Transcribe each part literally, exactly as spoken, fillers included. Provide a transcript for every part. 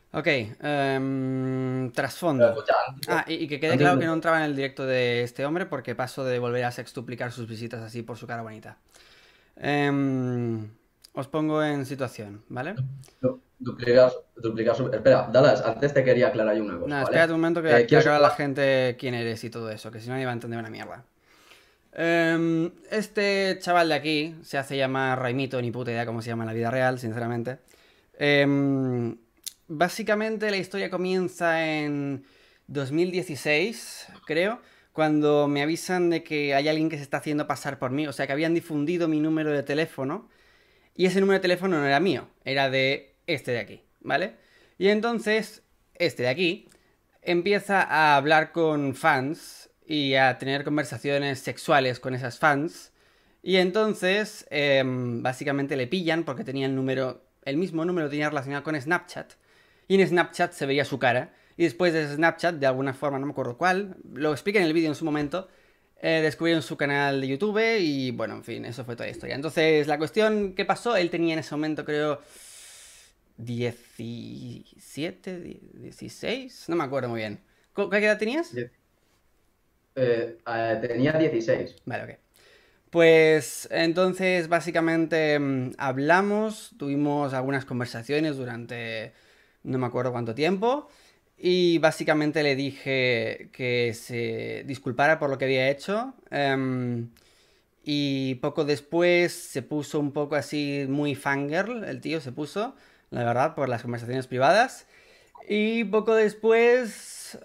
Ok, em, Pero trasfondo. escucha, antes de, Ah, y, y que quede antes claro de- que no entraba en el directo de este hombre porque paso de volver a sextuplicar sus visitas así por su cara bonita. Em, os pongo en situación, ¿vale? du- duplicar, duplicar su- Espera, Dallas, antes te quería aclarar yo una cosa, Nada, ¿vale? espérate un momento que, Eh, que ¿quieres un aclara la debate? gente quién eres y todo eso, que si no iba a entender una mierda. Em, este chaval de aquí se hace llamar Raimito, ni puta idea cómo se llama en la vida real, sinceramente. Em, Básicamente la historia comienza en dos mil dieciséis, creo, cuando me avisan de que hay alguien que se está haciendo pasar por mí, o sea que habían difundido mi número de teléfono y ese número de teléfono no era mío, era de este de aquí, ¿vale? Y entonces, este de aquí empieza a hablar con fans y a tener conversaciones sexuales con esas fans. Y entonces, eh, básicamente le pillan porque tenía el número, el mismo número tenía relacionado con Snapchat. Y en Snapchat se veía su cara. Y después de Snapchat, de alguna forma, no me acuerdo cuál, lo explica en el vídeo en su momento, eh, descubrieron su canal de YouTube y bueno, en fin, eso fue toda la historia. Entonces, la cuestión que pasó, él tenía en ese momento, creo, diecisiete, dieciséis, no me acuerdo muy bien. ¿Cu- ¿Qué edad tenías? Die- eh, eh, tenía dieciséis. Vale, ok. Pues entonces básicamente mm, hablamos, tuvimos algunas conversaciones durante no me acuerdo cuánto tiempo y básicamente le dije que se disculpara por lo que había hecho, em, y poco después se puso un poco así muy fangirl, el tío se puso, la verdad, por las conversaciones privadas. Y poco después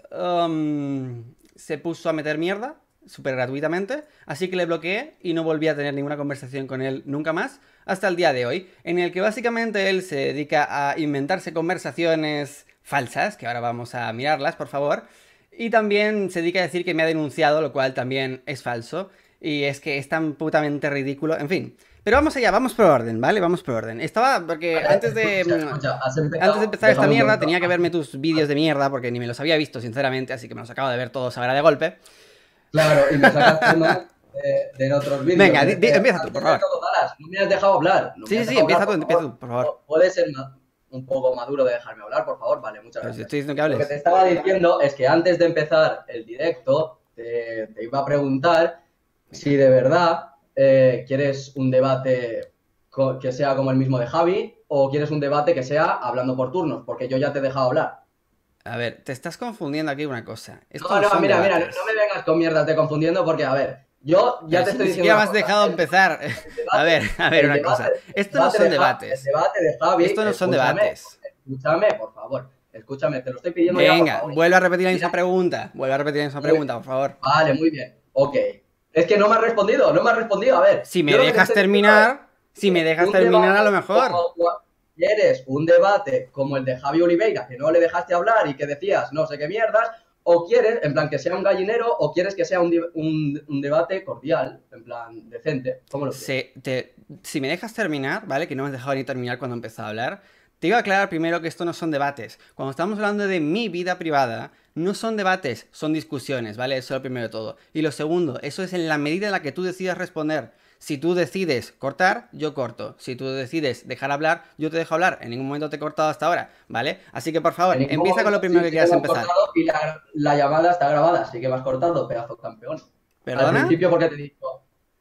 um, se puso a meter mierda, súper gratuitamente. Así que le bloqueé y no volví a tener ninguna conversación con él nunca más. Hasta el día de hoy, en el que básicamente él se dedica a inventarse conversaciones falsas, que ahora vamos a mirarlas, por favor. Y también se dedica a decir que me ha denunciado, lo cual también es falso. Y es que es tan putamente ridículo. En fin. Pero vamos allá, vamos por orden, ¿vale? Vamos por orden. Estaba, porque Vale, antes de... escucha, mm, escucha, has antes de empezado, empezar esta déjame un mierda momento. tenía que has- verme tus vídeos has- de mierda porque ni me los había visto, sinceramente, así que me los acabo de ver todos ahora de golpe. Claro, y me sacas temas de, de otros vídeos. Venga, di- De, di- de- empieza tú, por antes de favor. todo, Dallas, no me has dejado hablar. No Sí, me sí, has sí, dejado hablar, empieza tú, por empieza favor. tú, por favor. Pu- ¿Puedes ser ma- un poco maduro de dejarme hablar, por favor? Vale, muchas Pero si gracias. estoy diciendo que Lo que hables. te estaba diciendo es que antes de empezar el directo, te, te iba a preguntar Venga. si de verdad eh, quieres un debate co- que sea como el mismo de Javi o quieres un debate que sea hablando por turnos, porque yo ya te he dejado hablar. A ver, te estás confundiendo aquí una cosa. Estos No, no no, son mira, mira, no, no me debates. vengas con mierdas de confundiendo porque, a ver, yo ya Pero te si estoy ni diciendo siquiera me una has cosa. dejado El, empezar. el A debate, ver, a ver, el una debate, cosa. el Estos no debate son de Ja- el debates. debate de Javi, Estos no son escúchame, debates. escúchame, por favor, escúchame, te lo estoy pidiendo ya, por Venga, favor. vuelve a repetir la misma Mira, pregunta. Vuelve a repetir la misma muy, pregunta, por favor. vale, muy bien, ok. Es que no me has respondido, no me has respondido. A ver, Si me yo lo que te dejas estoy diciendo es terminar, si me que dejas un terminar a debate lo mejor. como quieres un debate como el de Javi Oliveira, que no le dejaste hablar y que decías no sé qué mierdas, o quieres, en plan, que sea un gallinero, o quieres que sea un, un, un debate cordial, en plan, decente. ¿Cómo lo quieres? Se, te- si me dejas terminar, ¿vale? Que no me has dejado ni terminar cuando empecé a hablar. Te iba a aclarar primero que esto no son debates. Cuando estamos hablando de mi vida privada, no son debates, son discusiones, ¿vale? Eso es lo primero de todo. Y lo segundo, eso es en la medida en la que tú decidas responder. Si tú decides cortar, yo corto. Si tú decides dejar hablar, yo te dejo hablar. En ningún momento te he cortado hasta ahora, ¿vale? Así que por En favor, ningún empieza con momento lo primero sí, que sí que quieras me has empezar. cortado y la, la llamada está grabada, así que me has cortado, pedazo campeón. Al ¿Perdona? principio, porque te digo,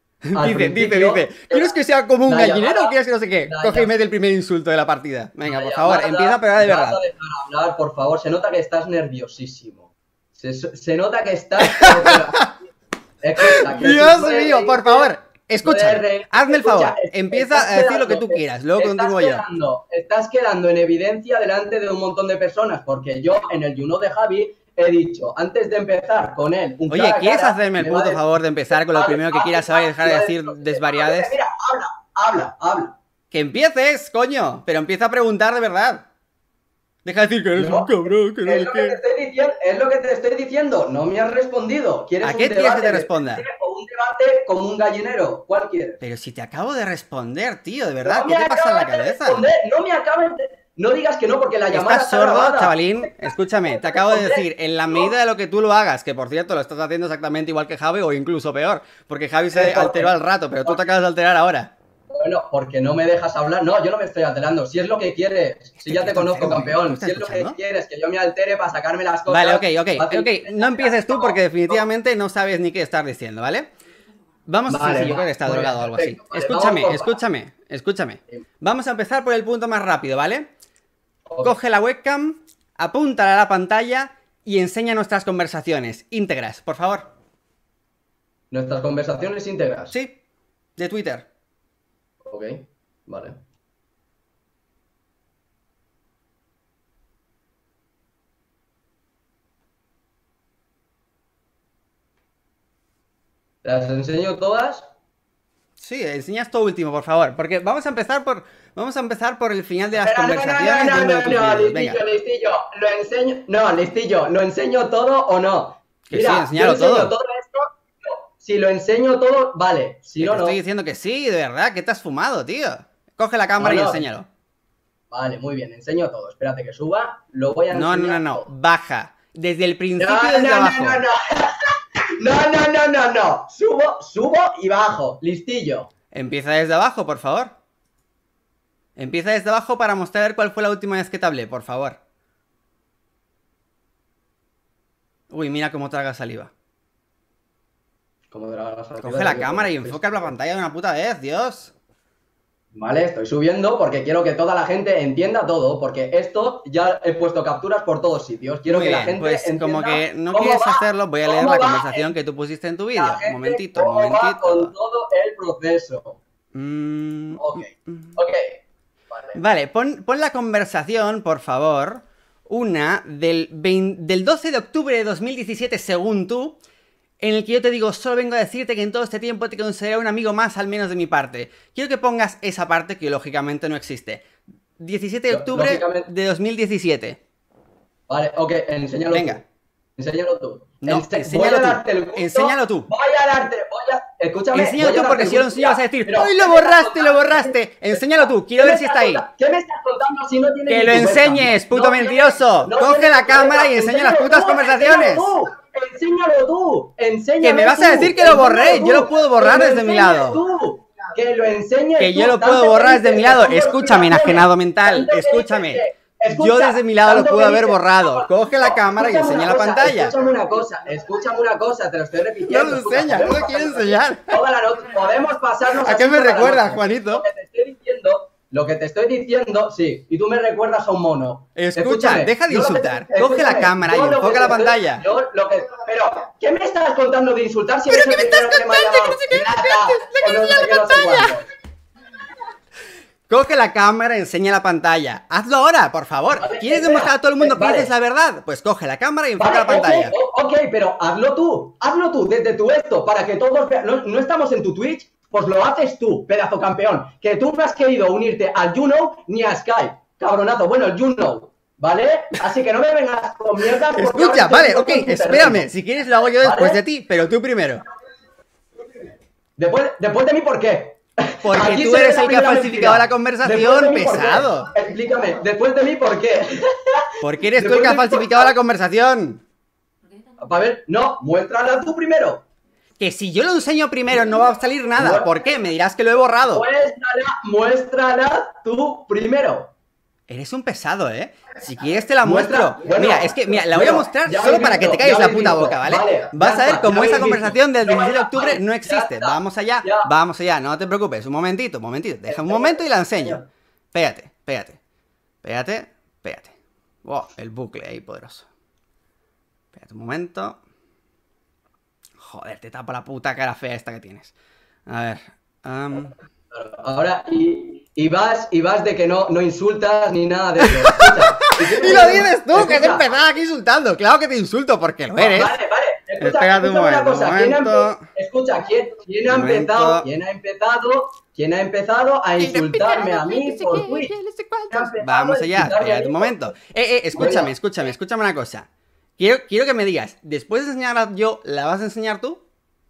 al Dice, dice, principio, dice. ¿Quieres que sea como un la gallinero o llamada, quieres que no sé qué? la, Coge y llam- mete el primer insulto de la partida. Venga, la por favor, empieza, llamada, pero ahora de vas a verdad. dejar hablar, por favor. Se nota que estás nerviosísimo. Se, se nota que estás. Pero, pero, escucha, que si Dios puedes mío, por reírte, favor, puedes escúchame. reír. Hazme el Escucha, favor. es- estás Empieza a decir lo que quedando, tú quieras. Luego estás continúo yo. quedando, estás quedando en evidencia delante de un montón de personas, porque yo en el Juno de Javi he dicho, antes de empezar con él, un Oye, cara a ¿quieres cara, hacerme el me va a puto decir, favor de empezar con lo vale, primero que quieras saber y dejar de va a decir lo que- desvariades? Mira, habla, habla, habla. Que empieces, coño. Pero empieza a preguntar de verdad. Deja de decir que eres un No, cabrón, que no es sé lo que te qué. estoy diciendo, es lo que te estoy diciendo. No me has respondido. ¿Quieres ¿A un qué quieres que debate te decente responda? o un debate como un gallinero? ¿Cuál quieres? Pero si te acabo de responder, tío, de verdad, No ¿qué me te pasa en la acabas de cabeza? responder, no me acabas de... No digas que no, porque la llamada ¿Estás está sordo, grabada. chavalín? Escúchame, te acabo de decir, en la No, medida de lo que tú lo hagas, que por cierto lo estás haciendo exactamente igual que Javi o incluso peor, porque Javi se ¿por alteró qué? al rato, pero tú te acabas de alterar ahora. Bueno, porque no me dejas hablar. No, yo no me estoy alterando. Si es lo que quieres, si ya te conozco, campeón. Si es lo que quieres, que yo me altere para sacarme las cosas. Vale, ok, ok, ok. No empieces tú porque definitivamente no sabes ni qué estás diciendo, ¿vale? Vamos, vale, sí, sí, yo creo que está drogado o algo así. Vale, escúchame, escúchame, escúchame. Vamos a empezar por el punto más rápido, ¿vale? Okay. Coge la webcam, apúntala a la pantalla y enseña nuestras conversaciones íntegras, por favor. ¿Nuestras conversaciones íntegras? Sí, de Twitter. Ok, vale. ¿Las enseño todas? Sí, enseñas todo último, por favor. Porque vamos a empezar por. Vamos a empezar por el final de las Pero conversaciones. No, no, no, no, no, no, listillo, Venga. listillo. Lo enseño. No, listillo, ¿lo enseño todo o no? Que Mira, sí, enséñalo yo enseño todo. todo esto. Si lo enseño todo, vale. Si que no, te no. Estoy diciendo que sí, de verdad. ¿Qué te has fumado, tío? Coge la cámara no, no. y enséñalo. Vale, muy bien, enseño todo. Espérate que suba. Lo voy a no, enseñar. No, no, no, todo. Baja. Desde el principio, no, desde no, abajo. No, no, no. No, no, no, no, no. Subo, subo y bajo. Listillo. Empieza desde abajo, por favor. Empieza desde abajo para mostrar cuál fue la última vez que te hablé, por favor. Uy, mira cómo traga saliva. ¿Cómo traga la saliva? Coge la cámara y enfoca la pantalla de una puta vez, Dios. Vale, estoy subiendo porque quiero que toda la gente entienda todo, porque esto ya he puesto capturas por todos sitios. Quiero Muy que bien, la gente pues entienda como que no cómo quieres va, hacerlo, voy a leer la conversación el... que tú pusiste en tu vídeo. Un momentito, cómo un momentito. Va con todo el proceso. Mm, ok, mm, ok. Vale, vale pon, pon la conversación, por favor. Una del, veinte, del doce de octubre de dos mil diecisiete, según tú, en el que yo te digo, solo vengo a decirte que en todo este tiempo te considero un amigo más, al menos de mi parte. Quiero que pongas esa parte que lógicamente no existe. diecisiete de octubre lógicamente... de dos mil diecisiete. Vale, ok, enséñalo Venga. tú. Enséñalo tú. No, Ense enséñalo voy a tú. darte el gusto, Enséñalo tú. Voy a darte, voy a... Escúchame. Enséñalo tú porque si lo enseñas vas a decir, pero, ¡ay, lo borraste, lo borraste! Enséñalo tú, quiero ver si está ahí. ¿Qué me estás contando si no tienes Que lo enseñes, puto no, mentiroso. No, Coge la cámara y enseña las putas tú, conversaciones. Tú, enséñalo tú, enséñalo Que me vas tú, a decir que lo borré, yo lo puedo borrar desde mi lado. Tú, que lo enseñes Que yo tú, lo puedo borrar desde mi lado. Escúchame, enajenado mental, escúchame. Escucha, yo desde mi lado lo puedo haber borrado. Coge la cámara y enseña la pantalla. Escúchame una cosa, escúchame una cosa, te lo estoy repitiendo. No lo enseña, no lo quiere enseñar. Toda la noche podemos pasarnos. ¿A qué me recuerdas, Juanito? Lo que te estoy diciendo, lo que te estoy diciendo, sí, y tú me recuerdas a un mono. Escucha, escúchame, deja de insultar. Te, Coge la cámara y enfoca la pantalla. Yo lo que, pero, ¿qué me estás contando de insultar si ¿Pero eres qué el me estás primero que me ha contando? llamado? Que no sé qué Nada, me o no sé qué, no sé cuánto. Coge la cámara y enseña la pantalla. Hazlo ahora, por favor. Vale, ¿Quieres espera, demostrar a todo el mundo que vale. dices la verdad? Pues coge la cámara y enfoca Vale, la pantalla. Okay, ok, pero hazlo tú. Hazlo tú desde tu esto para que todos vean. No, no estamos en tu Twitch, pues lo haces tú, pedazo campeón. Que tú no has querido unirte al YouKnow ni a Skype. Cabronazo. Bueno, el YouKnow. ¿Vale? Así que no me vengas con mierda. Escucha, vale, ok, espérame. Si quieres lo hago yo después ¿Vale? de ti, pero tú primero. Después, después de mí, ¿por qué? Porque Aquí tú eres el que ha falsificado la conversación, de pesado. Explícame, después de mí, ¿por qué? Porque eres tú el que ha falsificado la conversación. A ver, no, muéstrala tú primero. Que si yo lo enseño primero no va a salir nada. ¿Por qué? Me dirás que lo he borrado. Muéstrala, muéstrala tú primero. Eres un pesado, ¿eh? Si quieres te la muestro. Muestra, bueno, mira, es que mira, la voy bueno, a mostrar solo visto, para que te calles la puta visto, boca, ¿vale? vale Vas a ver cómo esa conversación visto. del diecisiete de octubre vale, no existe. está, Vamos allá, ya. vamos allá, no te preocupes. Un momentito, un momentito. Deja un momento y la enseño. Pégate, pégate. Pégate, pégate. Wow, el bucle ahí poderoso. Espérate un momento. Joder, te tapo la puta cara fea esta que tienes. A ver. Um... Ahora, y, y vas y vas de que no, no insultas ni nada de eso. Escucha, y lo dices tú, escucha. Que te empezaba aquí insultando. Claro que te insulto porque lo eres. Vale, vale. Escucha, Espérate un momento, una cosa. un ¿Quién momento. ha, escucha, ¿quién, quién ha empezado? ¿Quién ha empezado? ¿Quién ha empezado a insultarme a mí por Twitch? Vamos allá, espérate un momento. Eh, eh, escúchame, escúchame, escúchame una cosa. Quiero, quiero que me digas, después de enseñarla yo, ¿la vas a enseñar tú?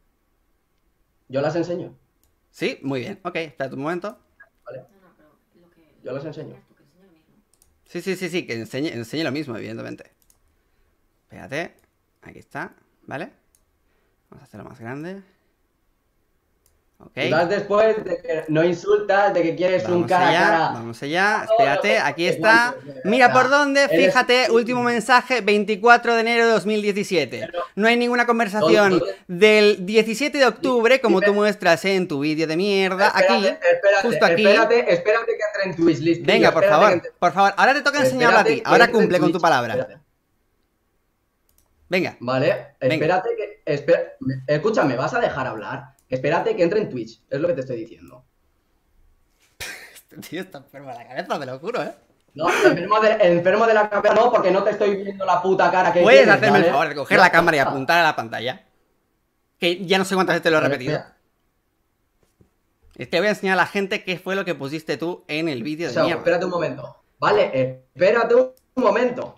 Yo las enseño. Sí, muy bien. Ok, espérate un momento. Vale. Yo las enseño. Sí, sí, sí, sí, que enseñe, enseñe lo mismo, evidentemente. Espérate. Aquí está, ¿vale? Vamos a hacerlo más grande. Ok. Y vas después de que no insultas, de que quieres un Vamos cara a allá, cara. vamos allá. No, Espérate, no, aquí no, está. no, no, no, Mira no, por dónde, eres- fíjate, último mensaje, veinticuatro de enero de dos mil diecisiete. Pero- No hay ninguna conversación ¿Dónde- del diecisiete de octubre, como dime- tú muestras en tu vídeo de mierda, aquí, Espérate, espérate, justo aquí. Espérate, espérate que entre en tu wishlist. Venga, tío, por espérate favor, que entre- por favor. Ahora te toca enseñarlo a ti. espérate que Ahora entre en cumple con tu Twitch, palabra. espérate. Venga. Vale, Venga. espérate que. espera- escúchame, ¿vas a dejar hablar? Espérate que entre en Twitch, es lo que te estoy diciendo. Este tío está enfermo de la cabeza, te lo juro, ¿eh? No, enfermo de, enfermo de la cabeza no, porque no te estoy viendo la puta cara que ¿Puedes tienes, hacerme ¿vale? el favor de coger No, la cámara y apuntar a la pantalla? Que ya no sé cuántas veces te lo he Vale, repetido. espera. Es que voy a enseñar a la gente qué fue lo que pusiste tú en el vídeo O de sea, mierda. espérate un momento. Vale, espérate un momento.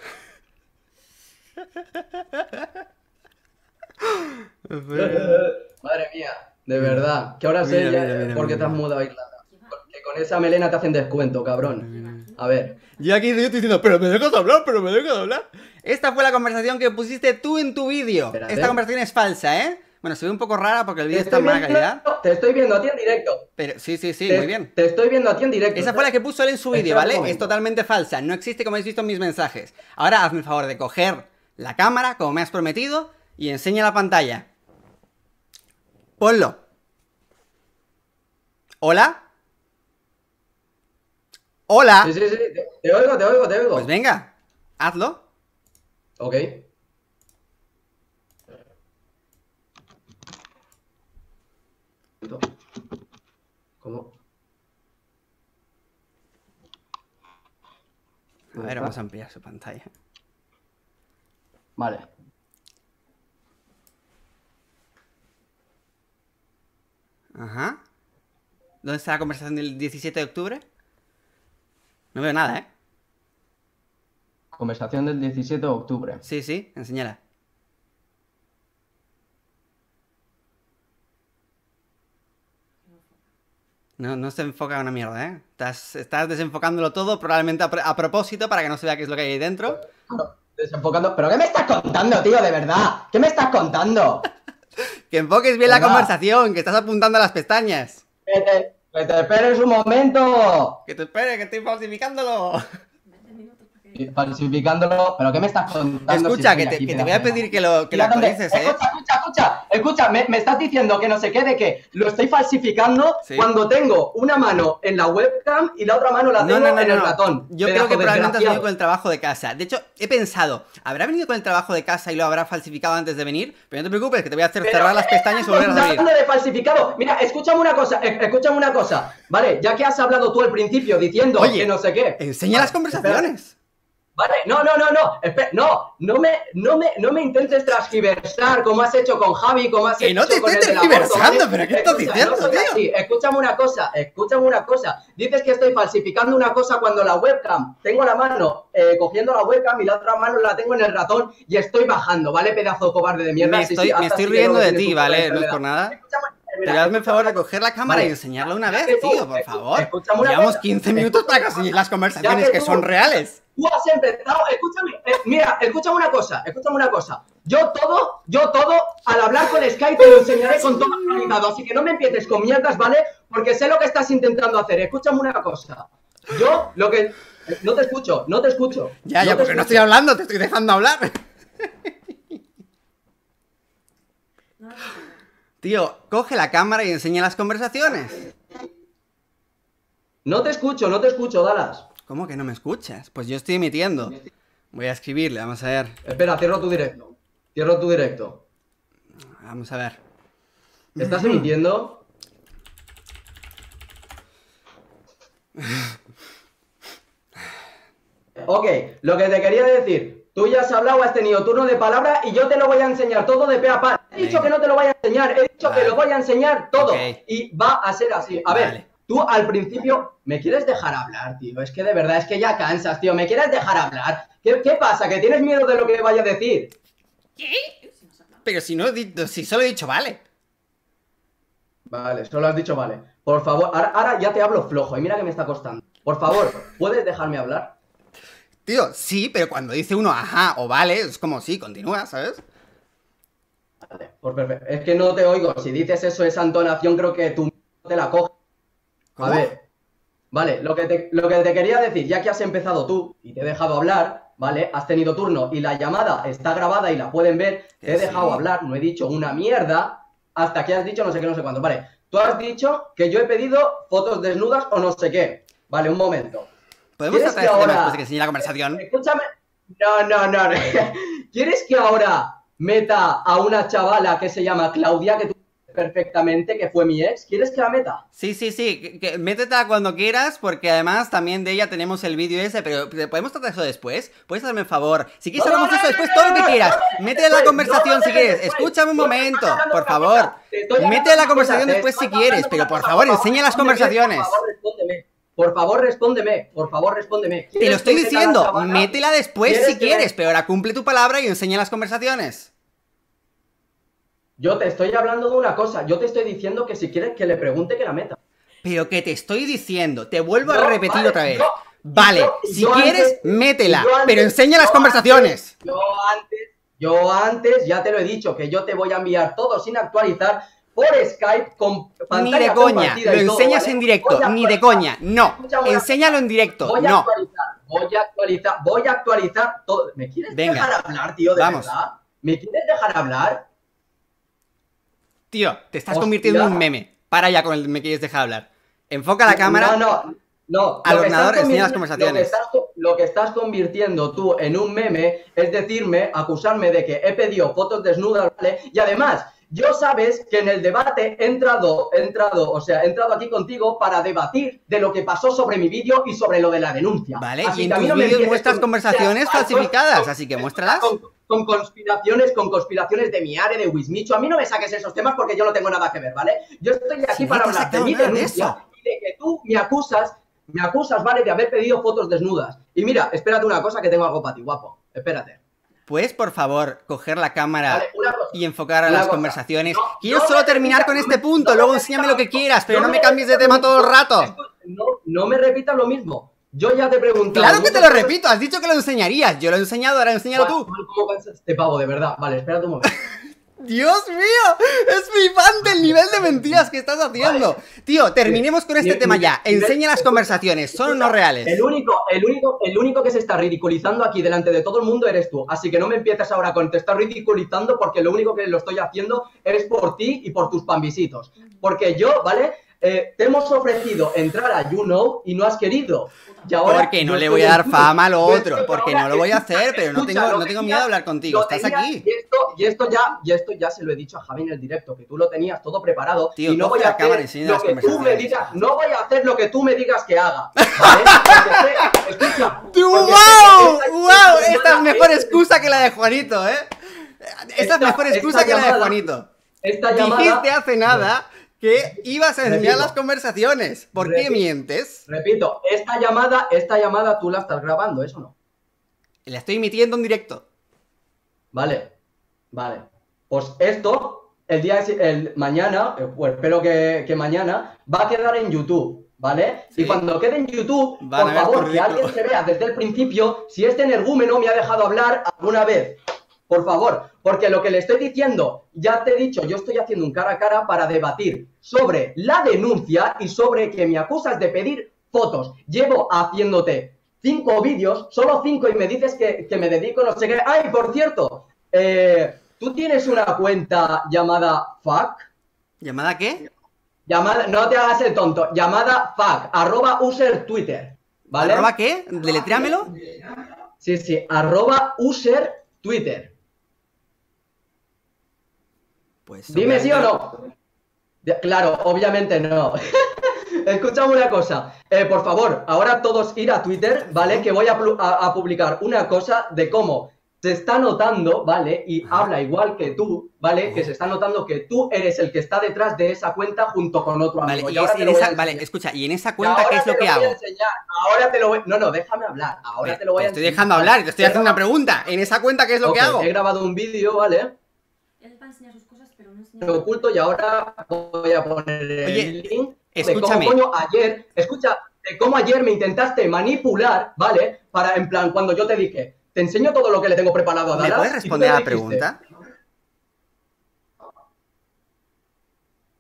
Madre mía, de verdad. Que ahora sé Mira, ya mira, mira, por qué mira, te has mira. mudado a Irlanda. Porque con esa melena te hacen descuento, cabrón. A ver. Yo aquí yo estoy diciendo, pero me dejas hablar, pero me dejas hablar. Esta fue la conversación que pusiste tú en tu vídeo. Espérate. Esta conversación es falsa, ¿eh? Bueno, se ve un poco rara porque el Te vídeo está estoy, en mala viendo, calidad. te estoy viendo a ti en directo. Pero sí, sí, sí, te, muy bien. Te estoy viendo a ti en directo. Esa fue la que puso él en su vídeo, Espera un ¿vale? momento. Es totalmente falsa. No existe como habéis visto en mis mensajes. Ahora hazme el favor de coger la cámara, como me has prometido, y enseña la pantalla. Ponlo. ¿Hola? ¿Hola? Sí, sí, sí. Te, te oigo, te oigo, te oigo. Pues venga, hazlo. Ok. ¿Cómo? A ver, vamos a ampliar su pantalla. Vale. Ajá. ¿Dónde está la conversación del diecisiete de octubre? No veo nada, ¿eh? Conversación del diecisiete de octubre. Sí, sí, enséñala. No, no se enfoca una mierda, ¿eh? Estás, estás desenfocándolo todo, probablemente a, pr- a propósito, para que no se vea qué es lo que hay ahí dentro. Claro, desenfocando. ¿Pero qué me estás contando, tío? De verdad. ¿Qué me estás contando? Que enfoques bien la Venga. conversación, que estás apuntando a las pestañas. Que te, que te esperes un momento. Que te espere, que estoy falsificándolo. Y falsificándolo. ¿Pero qué me estás contando? Escucha, si que estoy te, aquí, que te voy a espera, pedir que lo, que lo Mira dónde- actualices, ¿eh? Escucha, escucha, escucha, escucha, me, me estás diciendo que no sé qué, de que lo estoy falsificando Sí. cuando tengo una mano en la webcam y la otra mano la tengo No, no, no, en el no. ratón. Yo pedazo creo que probablemente has desgraciado. venido con el trabajo de casa. De hecho, he pensado, ¿habrá venido con el trabajo de casa y lo habrá falsificado antes de venir? Pero no te preocupes, que te voy a hacer Pero, cerrar las pestañas y volver a hablando abrir. de falsificado. Mira, escúchame una cosa, eh, escúchame una cosa. Vale, ya que has hablado tú al principio diciendo Oye, que no sé qué. Enseña Vale, las conversaciones. Vale, no, no, no, no, espe- no, no me, no me, no me intentes transgiversar como has hecho con Javi, como has Que hecho no te con estoy el del aborto, tergiversando, ¿vale? pero ¿qué estás Escucha, diciendo, no soy tío? así. Escúchame una cosa, escúchame una cosa. Dices que estoy falsificando una cosa cuando la webcam, tengo la mano eh, cogiendo la webcam y la otra mano la tengo en el ratón y estoy bajando, ¿vale? Pedazo cobarde de mierda. Me Sí, estoy, sí, me hasta estoy sí que riendo no de tienes ti, un poco de ¿vale? No es enfermedad. por nada. Escúchame, Pero hazme el favor de coger la cámara Vale. y enseñarla una Ya vez, que tú- tío, por escu- favor. escúchame una Llevamos cosa. quince minutos para conseguir las conversaciones Ya que tú- son reales. Tú has empezado, escúchame, eh, mira, escúchame una cosa, escúchame una cosa. Yo todo, yo todo, al hablar con Skype te lo enseñaré con todo actualizado, así que no me empieces con mierdas, ¿vale? Porque sé lo que estás intentando hacer. Escúchame una cosa. Yo, lo que... eh, No te escucho, no te escucho. Ya, ya, te porque no estoy escucho. hablando, te estoy dejando hablar. Tío, coge la cámara y enseña las conversaciones. No te escucho, no te escucho, Dallas. ¿Cómo que no me escuchas? Pues yo estoy emitiendo. Voy a escribirle, vamos a ver. Espera, cierro tu directo. Cierro tu directo. Vamos a ver. ¿Estás emitiendo? Ok, lo que te quería decir, tú ya has hablado, has tenido turno de palabra y yo te lo voy a enseñar todo de pe a pa. He dicho Venga. que no te lo voy a enseñar, he dicho Vale. que lo voy a enseñar todo. Ok. Y va a ser así. A Vale. ver, tú al principio, ¿me quieres dejar hablar, tío? Es que de verdad, es que ya cansas, tío. ¿Me quieres dejar hablar? ¿Qué, qué pasa? ¿Que tienes miedo de lo que vaya a decir? Pero si no he dicho, si solo he dicho vale. Vale, solo has dicho vale. Por favor, ahora, ahora ya te hablo flojo y mira que me está costando. Por favor, ¿puedes dejarme hablar? Tío, sí, pero cuando dice uno ajá o vale, es como sí, continúa, ¿sabes? Vale, pues perfecto. Es que no te oigo. Si dices eso, esa entonación, creo que tú te la coges. A ver, vale, lo que, te, lo que te quería decir, ya que has empezado tú y te he dejado hablar, ¿vale? Has tenido turno y la llamada está grabada y la pueden ver, te he dejado sí. hablar, no he dicho una mierda, hasta que has dicho no sé qué, no sé cuánto. Vale, tú has dicho que yo he pedido fotos desnudas o no sé qué. Vale, un momento. ¿Podemos ¿Quieres tratar que este tema ahora... después de que enseñe la conversación? Escúchame. No, no, no. ¿Quieres que ahora meta a una chavala que se llama Claudia, que tú perfectamente, que fue mi ex? ¿Quieres que la meta? Sí, sí, sí, que, que méteta cuando quieras, porque además también de ella tenemos el vídeo ese, pero ¿podemos tratar eso después? ¿Puedes hacerme un favor? Si quieres No, hablamos no, de eso no, después, no, todo lo no, que no, quieras. no, no, Mete en la después, conversación no, si no, quieres. después. Escúchame un No, te momento, estoy hablando por una favor. cosa, te estoy hablando Mete la una conversación cosa, te después si estoy quieres, hablando pero una por cosa, favor, por enseña las respóndeme, conversaciones. Por favor, respóndeme. Por favor, respóndeme. Por favor, respóndeme. Te lo ¿Quieres estoy que meta a la diciendo, chavala? métela después ¿Quieres si que quieres, me- pero ahora cumple tu palabra y enseña las conversaciones. Yo te estoy hablando de una cosa. Yo te estoy diciendo que si quieres que le pregunte que la meta. Pero que te estoy diciendo, te vuelvo a No, repetir vale, otra vez. yo- Vale, yo- si yo quieres, antes- métela, yo antes- pero enseña las yo conversaciones. antes- yo antes, yo antes ya te lo he dicho, que yo te voy a enviar todo sin actualizar por Skype con pantalla Ni de coña, compartida lo y todo, enseñas ¿vale? en directo, Voy a ni de actualizar. coña, no. Escúchame una Enséñalo en directo, Voy a no. actualizar, voy a actualizar, voy a actualizar todo. ¿Me quieres Venga. dejar hablar, tío, de Vamos. verdad? ¿Me quieres dejar hablar? Tío, te estás Hostia. convirtiendo en un meme. Para ya con el me quieres dejar hablar. Enfoca la cámara. No, no, no. Al Lo que estás ordenador, enseña las convirti- conversaciones. Lo que, estás, co- lo que estás convirtiendo tú en un meme es decirme, acusarme de que he pedido fotos desnudas, ¿vale? Y además, yo sabes que en el debate he entrado, he entrado, o sea, he entrado aquí contigo para debatir de lo que pasó sobre mi vídeo y sobre lo de la denuncia. Vale, Así y en que a mí tus no me vídeos empieces muestras con- conversaciones con- falsificadas, con- así que muéstralas. Con, con conspiraciones, con conspiraciones de Miare, de Wismicho. A mí no me saques esos temas porque yo no tengo nada que ver, ¿vale? Yo estoy aquí Si no para te he hablar de sacado mi nada de denuncia eso. y de que tú me acusas, me acusas, ¿vale? De haber pedido fotos desnudas. Y mira, espérate una cosa que tengo algo para ti, guapo. Espérate. ¿Puedes, por favor, coger la cámara Vale, una cosa. y enfocar a Una las cosa. conversaciones? No, Quiero no solo me terminar repitas, con no este me- punto, no luego me enséñame repitas lo que lo mismo. quieras, pero No no me me cambies de repitas tema lo todo el mismo. rato. No, no me repitas lo mismo. Yo ya te he preguntado. Claro que te muchas lo veces- repito, has dicho que lo enseñarías. Yo lo he enseñado, ahora enséñalo tú. ¿Cómo cansas este pavo, de verdad? Vale, espérate un momento. Dios mío, es flipante el nivel de mentiras que estás haciendo. Tío, terminemos con este Mi- tema mi- ya. mi- Enseña las conversaciones, son o no reales. El único, el único, el único que se está ridiculizando aquí delante de todo el mundo eres tú. Así que no me empieces ahora con te estás ridiculizando porque lo único que lo estoy haciendo es por ti y por tus pambisitos. Porque yo, ¿vale? Eh, te hemos ofrecido entrar a You Know y no has querido. Y ahora Porque no yo le estoy voy a en dar tú. fama a lo Yo otro, estoy porque ahora- no lo voy a escucha, hacer, pero no escucha, tengo, lo no tengo tenías- miedo de hablar contigo. lo Estás tenías- aquí. Y esto, y esto ya, y esto ya se lo he dicho a Javi en el directo, que tú lo tenías todo preparado. Tío, y no coge voy a la cámara y hacer enseña lo las que tú me conversaciones. digas. No voy a hacer lo que tú me digas que haga. ¿Vale? Porque sé- escucha. ¡Wow! porque sé que ¡Wow! esta- Esta es mejor excusa que la de Juanito, ¿eh? Esta es Esta- mejor excusa esta que la de llamada- Juanito. Esta llamada. Dijiste hace nada que ibas a enseñar Repito. las conversaciones. ¿Por qué Repito. mientes? Repito, esta llamada, esta llamada tú la estás grabando, ¿eso no? La estoy emitiendo en directo. Vale, vale. Pues esto, el día, el mañana, eh, pues espero que, que mañana, va a quedar en YouTube, ¿vale? Sí. Y cuando quede en YouTube, Van a por ver tu favor, que ridículo. alguien se vea desde el principio si este energúmeno me ha dejado hablar alguna vez. Por favor, porque lo que le estoy diciendo, ya te he dicho, yo estoy haciendo un cara a cara para debatir sobre la denuncia y sobre que me acusas de pedir fotos. Llevo haciéndote cinco vídeos, solo cinco, y me dices que, que me dedico no sé qué. ¡Ay, por cierto! Eh, ¿Tú tienes una cuenta llamada fuck? ¿Llamada qué? Llamada, no te hagas el tonto, llamada fuck, arroba user Twitter, ¿vale? ¿Arroba qué? ¿Deletréamelo? Sí, sí, arroba user Twitter. Pues Dime sí o obviamente- no. De- claro, obviamente no. Escúchame una cosa. Eh, por favor, ahora todos ir a Twitter, ¿vale? Que voy a, plu- a- a publicar una cosa de cómo se está notando, ¿vale? Y Ajá. habla igual que tú, ¿vale? Que se está notando que tú eres el que está detrás de esa cuenta junto con otro Vale, amigo. y Y ahora es- te en lo voy a esa, vale, enseñar. escucha, y en esa Y cuenta, ahora ¿qué es te lo que voy hago? a enseñar. Ahora te lo voy... No, no, déjame hablar. Ahora te lo voy a Te estoy enseñar. dejando hablar, te estoy haciendo una He pregunta. En esa cuenta, ¿qué es lo que grabado- hago? He grabado un vídeo, ¿vale? Él va a enseñar sus cosas, pero no enseña. Lo oculto y ahora voy a poner el Oye, link escúchame. de cómo coño ayer, escucha, de cómo ayer me intentaste manipular, ¿vale? Para, en plan, cuando yo te dije, te enseño todo lo que le tengo preparado a ¿Me Dallas. puedes y tú responder a me la dijiste, pregunta?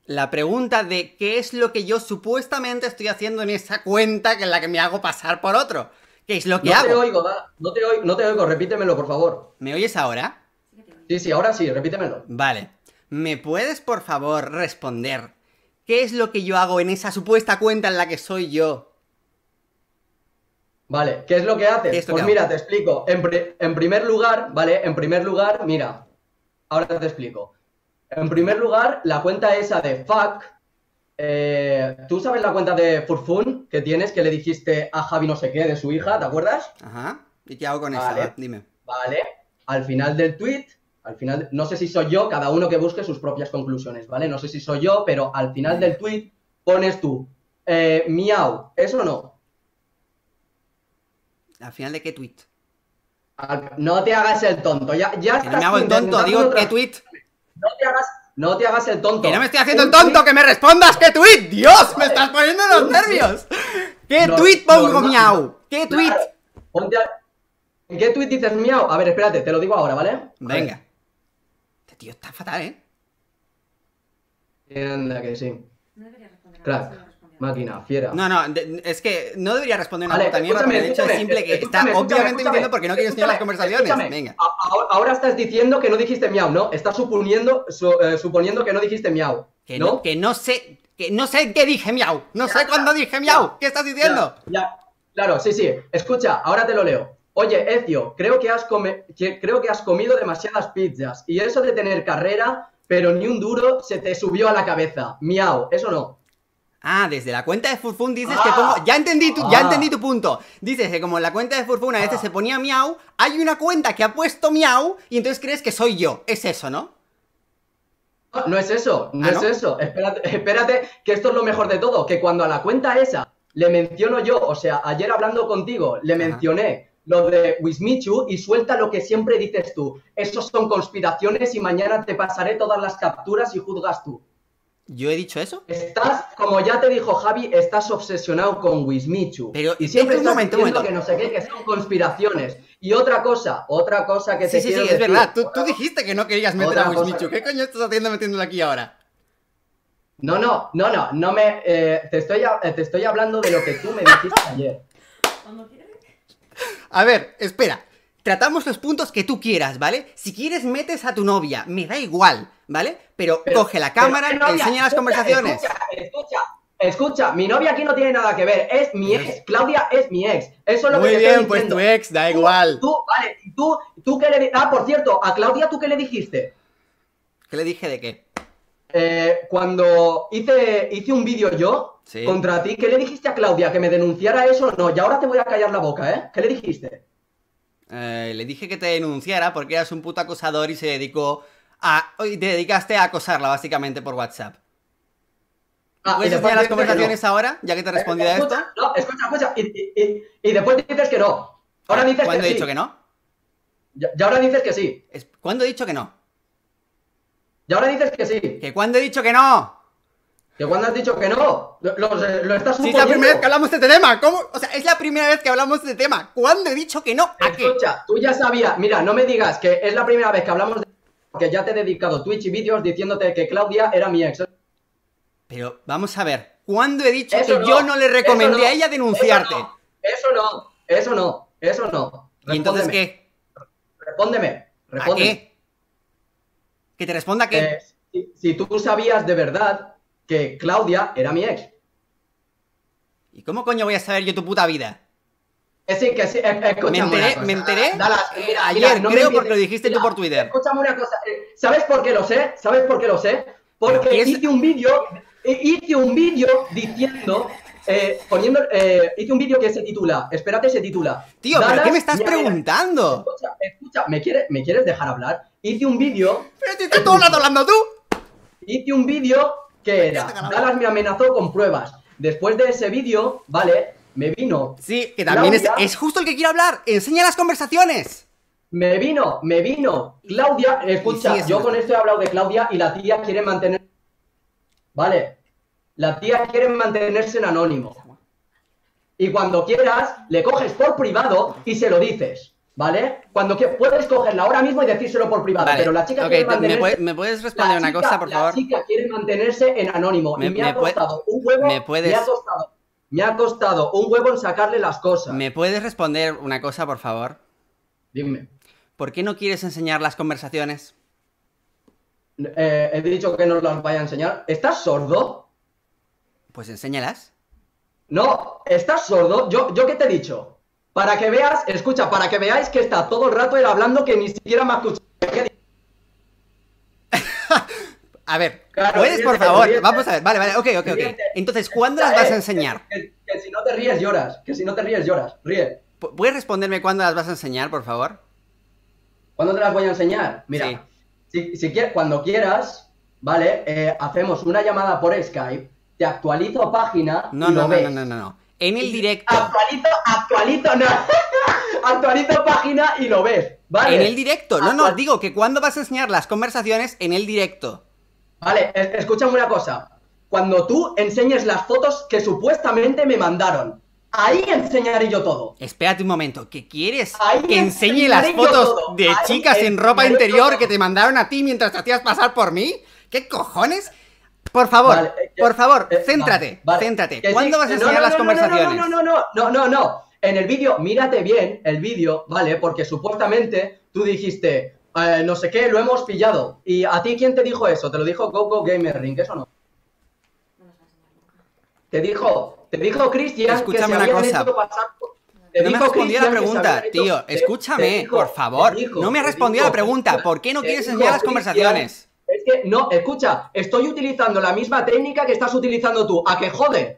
La pregunta de qué es lo que yo supuestamente estoy haciendo en esa cuenta que en la que me hago pasar por otro. ¿Qué es lo que No hago? te oigo, da, no te oigo, no te oigo, repítemelo, por favor. ¿Me oyes ahora? Sí que te oigo. Sí, sí, ahora sí, repítemelo. Vale. ¿Me puedes, por favor, responder qué es lo que yo hago en esa supuesta cuenta en la que soy yo? Vale, ¿qué es lo que haces? ¿Qué es lo Pues que mira, hago? te explico. En, pri- en primer lugar, ¿vale? En primer lugar, mira, ahora te explico. En primer lugar, la cuenta esa de fuck, eh, ¿tú sabes la cuenta de Furfun que tienes, que le dijiste a Javi no sé qué de su hija, ¿te acuerdas? Ajá. ¿Y qué hago con esa? Vale. Va, dime. Vale, al final del tweet, al final, no sé si soy yo, cada uno que busque sus propias conclusiones, ¿vale? No sé si soy yo, pero al final del tweet pones tú, eh, miau, ¿eso o no? ¿Al final de qué tweet? Al- No te hagas el tonto, ya, ya Que no estás me hago el tonto, intentando digo otra- qué tweet. No te hagas, no te hagas el tonto. Que no me estoy haciendo el Un tonto, tweet- que me respondas qué tweet. Dios, me estás poniendo los nervios. ¿Qué No, tweet pongo, normal. miau? ¿Qué tweet? Claro, ponte a- ¿En qué tweet dices miau? A ver, espérate, te lo digo ahora, ¿vale? Venga. Este tío está fatal, ¿eh? Anda que sí. No debería responder a Crack, nada, solo responder a- máquina, fiera. No, no, de- es que no debería responder una Vale, puta mierda, escúchame, porque de hecho es escúchame, simple que está escúchame, escúchame, obviamente escúchame, mintiendo porque no quiere enseñar las escúchame, conversaciones. escúchame. Venga. A- a- Ahora estás diciendo que no dijiste miau, ¿no? Estás suponiendo, su- eh, suponiendo que no dijiste miau, Que no, ¿no? que no sé, que no sé qué dije miau. No sé cuándo dije miau. ¿Qué estás diciendo? Ya, ya. Claro, sí, sí. Escucha, ahora te lo leo. Oye, Ezio, creo que has come- que- creo que has comido demasiadas pizzas. Y eso de tener carrera, pero ni un duro se te subió a la cabeza. Miau, eso no. Ah, desde la cuenta de Furfun dices Ah. que pongo... Ya entendí tu, ya Ah. entendí tu punto. Dices que como en la cuenta de Furfun a veces Ah. se ponía miau, hay una cuenta que ha puesto miau y entonces crees que soy yo. Es eso, ¿no? No, no es eso, no, ¿Ah, es no? eso. Espérate, espérate, que esto es lo mejor de todo. Que cuando a la cuenta esa le menciono yo, o sea, ayer hablando contigo, le Ajá. mencioné lo de Wismichu y suelta lo que siempre dices tú. Esos son conspiraciones y mañana te pasaré todas las capturas y juzgas tú. ¿Yo he dicho eso? Estás, como ya te dijo Javi, estás obsesionado con Wismichu. Pero, y siempre un estás momento, un diciendo momento. que no sé qué, que son conspiraciones. Y otra cosa, otra cosa que Sí, te sí, quiero sí, es decir. verdad. Tú, tú dijiste que no querías meter Otra a cosa Wismichu. que- ¿Qué coño estás haciendo metiéndolo aquí ahora? No, no, no, no, no me, eh, te estoy, a- eh, te estoy hablando de lo que tú me dijiste ayer. Cuando quieres. A ver, espera. Tratamos los puntos que tú quieras, ¿vale? Si quieres, metes a tu novia. Me da igual, ¿vale? Pero, Pero- coge la pero, cámara, ¿qué novia? enseña las Escucha, conversaciones. Escucha, escucha, escucha, mi novia aquí no tiene nada que ver, es mi Dios. ex, Claudia es mi ex. Eso es lo Muy que te bien, estoy pues diciendo. tu ex, da Tú- igual. Tú, vale, y tú, tú qué le di- Ah, por cierto, a Claudia, ¿tú qué le dijiste? ¿Qué le dije de qué? Eh, cuando hice, hice un vídeo yo Sí. contra ti, ¿qué le dijiste a Claudia? ¿Que me denunciara eso o no? Y ahora te voy a callar la boca, ¿eh? ¿Qué le dijiste? Eh, le dije que te denunciara porque eras un puto acosador y se dedicó a... y te dedicaste a acosarla básicamente por WhatsApp. Ah, y ¿Puedes después enseñar las dices que conversaciones no. ahora? Ya que te he respondido a esto. Escucha, no, escucha, escucha. Y, y- y- y después dices que no. Ahora dices ¿Cuándo que he sí. dicho que no? Y, y ahora dices que sí. Es- ¿Cuándo he dicho que no? Y ahora dices que sí. ¿Que cuándo he dicho que no? Que cuando has dicho que no. Lo, lo- lo estás Si es suponiendo. la primera vez que hablamos de este tema, ¿cómo? O sea, es la primera vez que hablamos de este tema. ¿Cuándo he dicho que no? ¿A qué? Escucha, tú ya sabías. Mira, no me digas que es la primera vez que hablamos de... Porque ya te he dedicado Twitch y vídeos diciéndote que Claudia era mi ex. Pero vamos a ver, ¿cuándo he dicho Eso que no, yo no le recomendé eso no, a ella denunciarte? Eso no, eso no, eso no. Eso no. ¿Y entonces Respóndeme, qué? Respóndeme. ¿A Respóndeme. qué? ¿Que te responda qué? Eh, si, si tú sabías de verdad que Claudia era mi ex. ¿Y cómo coño voy a saber yo tu puta vida? Que sí, que sí. eh, eh, escúchame Me enteré- una cosa. me enteré, Dallas, eh, mira, ayer, mira, no me creo, empieces. porque lo dijiste tú Mira, por Twitter. Escúchame una cosa. eh, ¿Sabes por qué lo sé? ¿Sabes por qué lo sé? Porque Pero ¿qué es? hice un vídeo, eh, hice un vídeo diciendo, eh, poniendo, eh, hice un vídeo que se titula, espérate, se titula. Tío, ¿pero Dallas qué me estás y Alex. preguntando? Escucha, escucha, ¿me quieres, ¿me quieres dejar hablar? Hice un vídeo, ¿Pero si estás todo el rato hablando tú? hice un vídeo que era, Ya te ganaba. Dallas me amenazó con pruebas. Después de ese vídeo, ¿vale? Me vino Sí, que también es, Claudia. es justo el que quiero hablar. Enseña las conversaciones. Me vino, me vino Claudia, escucha, Y sí, es yo cierto. con esto he hablado de Claudia y la tía quiere mantener... Vale, la tía quiere mantenerse en anónimo. Y cuando quieras, le coges por privado y se lo dices. ¿vale? Cuando que puedes cogerla ahora mismo y decírselo por privado, Vale, pero la chica ok, quiere te- ¿me mantenerse... puedes, me puedes responder la una chica- cosa, por favor? La chica quiere mantenerse en anónimo Me- y me, me ha pue- costado un huevo, me puedes- me ha costado, me ha costado un huevo en sacarle las cosas. ¿Me puedes responder una cosa, por favor? Dime. ¿Por qué no quieres enseñar las conversaciones? Eh, he dicho que nos las vaya a enseñar. ¿Estás sordo? Pues enséñalas. No, ¿estás sordo? ¿Yo, yo qué te he dicho? Para que veas, escucha, para que veáis que está todo el rato él hablando que ni siquiera me ha escuchado. A ver, Claro, ¿puedes, por ríete, favor? ríete. Vamos a ver, vale, vale, ok, ok, ok. Ríete. Entonces, ¿cuándo las vas a Eh, enseñar? Que, que si no te ríes lloras, que si no te ríes lloras, ríe. Pu- ¿Puedes responderme cuándo las vas a enseñar, por favor? ¿Cuándo te las voy a enseñar? Mira, Sí. si, si quieres, cuando quieras, ¿vale? Eh, hacemos una llamada por Skype, te actualizo página No, y no, lo no, ves. no, no, no, no. En el directo. Actualizo, actualizo, no. Actualizo página y lo ves, ¿vale? En el directo. No, no, Actual- digo que cuándo vas a enseñar las conversaciones en el directo. Vale, es- escúchame una cosa. Cuando tú enseñes las fotos que supuestamente me mandaron, ahí enseñaré yo todo. Espérate un momento, ¿qué quieres? Ahí ¿Que enseñe enseñaré las yo fotos todo. de Ahí chicas en ropa enseñaré interior todo. que te mandaron a ti mientras te hacías pasar por mí? ¿Qué cojones? Por favor, Vale, eh, que- por favor, eh, céntrate, vale, vale. céntrate. Que ¿Cuándo sí, vas a eh, no, enseñar no, las no, no, conversaciones? No, no, no, no, no, no, no. En el vídeo, mírate bien el vídeo, ¿vale? Porque supuestamente tú dijiste, eh, no sé qué, lo hemos pillado. ¿Y a ti quién te dijo eso? Te lo dijo Coco Gamer Ring, ¿eso no? No nos va a enseñar nunca. Te dijo, te dijo Cristian que Escúchame se una habían cosa. hecho pasar por- te No me has dijo respondido a la Cristian que se pregunta, habían hecho- tío. te- Escúchame, te dijo- por favor. te dijo- No me has te respondido a la dijo- pregunta. ¿Por qué no te quieres dijo enseñar las Cristian- conversaciones? Es que, no, escucha, estoy utilizando la misma técnica que estás utilizando tú. ¿A que jode?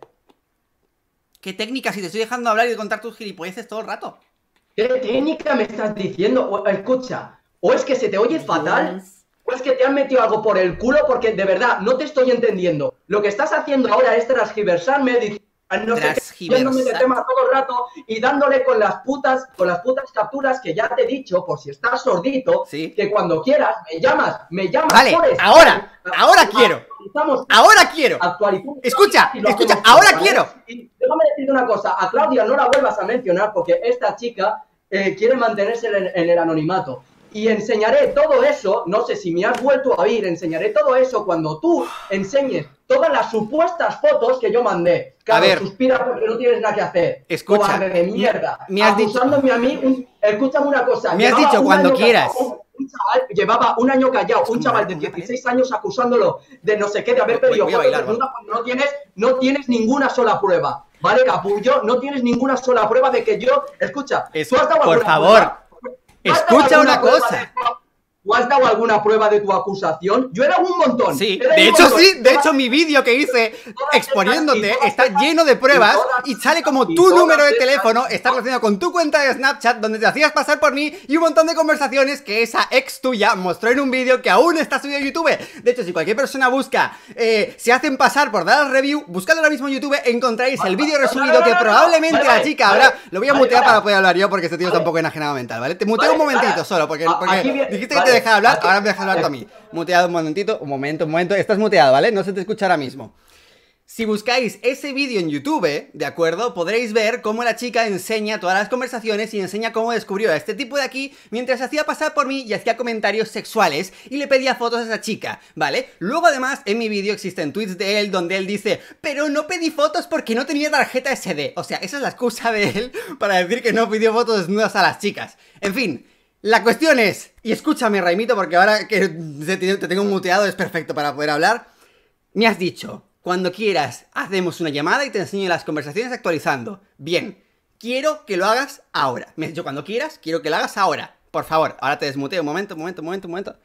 ¿Qué técnica? Si te estoy dejando hablar y contar tus gilipolleces todo el rato. ¿Qué técnica me estás diciendo? O- escucha, o es que se te oye fatal, o es que te han metido algo por el culo, porque de verdad no te estoy entendiendo. Lo que estás haciendo ahora es transgiversarme, diciendo, no sé qué, Transgiversar. yéndome de tema todo el rato y dándole con las putas, con las putas capturas que ya te he dicho, por si estás sordito, Sí. que cuando quieras me llamas, me llamas. Vale, por Skype, ahora, ahora quiero. actualizamos- Ahora quiero. actualizamos Escucha, y lo escucha, hacemos ahora todo, ¿vale? quiero. Y déjame decirte una cosa, a Claudia no la vuelvas a mencionar porque esta chica eh, quiere mantenerse en, en el anonimato. Y enseñaré todo eso, no sé si me has vuelto a oír, enseñaré todo eso cuando tú enseñes todas las supuestas fotos que yo mandé. Claro, A ver. suspira porque no tienes nada que hacer. Escucha, Cobarde de mierda. me- me has dicho- acusándome a mí, un- escúchame una cosa. Me has llevaba dicho un cuando año quieras. callado, un chaval llevaba un año callado, un como chaval una- de como una dieciséis años acusándolo de no sé qué, de haber Voy- pedido voy a fotos bailar, desnudas cuando no tienes, no tienes ninguna sola prueba. ¿Vale, capullo? No tienes ninguna sola prueba de que yo... Escucha, Es- ¿tú has dado por alguna favor, prueba? ¿Tú has dado escucha alguna una prueba cosa. de tu- ¿Tú has dado alguna prueba de tu acusación? Yo era un montón. Sí, Era de un hecho montón. sí, de Todas- hecho mi vídeo que hice todas exponiéndote estas- y todas está estas- lleno de pruebas y todas y sale como estas- y tu todas número de estas- teléfono está relacionado con tu cuenta de Snapchat donde te hacías pasar por mí y un montón de conversaciones que esa ex tuya mostró en un vídeo que aún está subido a YouTube. De hecho, si cualquier persona busca, eh, se hacen pasar por dar al review, buscando ahora mismo en YouTube, encontráis el vídeo no, no, resubido no, que no, no, probablemente vale, la vale, chica vale, habrá... Lo voy a vale, mutear para. para poder hablar yo porque este tío está un Vale. poco enajenado mental, ¿vale? Te muteo Vale, un momentito para. solo porque, A- porque aquí viene- dijiste que vale, te dejaba hablar, aquí- ahora me dejas hablar tú a mí. Muteado un momentito, un momento, un momento. Estás muteado, ¿vale? No se te escucha ahora mismo. Si buscáis ese vídeo en YouTube, ¿de acuerdo? Podréis ver cómo la chica enseña todas las conversaciones y enseña cómo descubrió a este tipo de aquí mientras se hacía pasar por mí y hacía comentarios sexuales y le pedía fotos a esa chica, ¿vale? Luego además en mi vídeo existen tweets de él donde él dice, pero no pedí fotos porque no tenía tarjeta ese de. O sea, esa es la excusa de él para decir que no pidió fotos desnudas a las chicas. En fin. La cuestión es, y escúchame Raimito porque ahora que te tengo muteado es perfecto para poder hablar, me has dicho, cuando quieras hacemos una llamada y te enseño las conversaciones actualizando. Bien, quiero que lo hagas ahora. Me has dicho cuando quieras, quiero que lo hagas ahora. Por favor, ahora te desmuteo, un momento, un momento, un momento, un momento.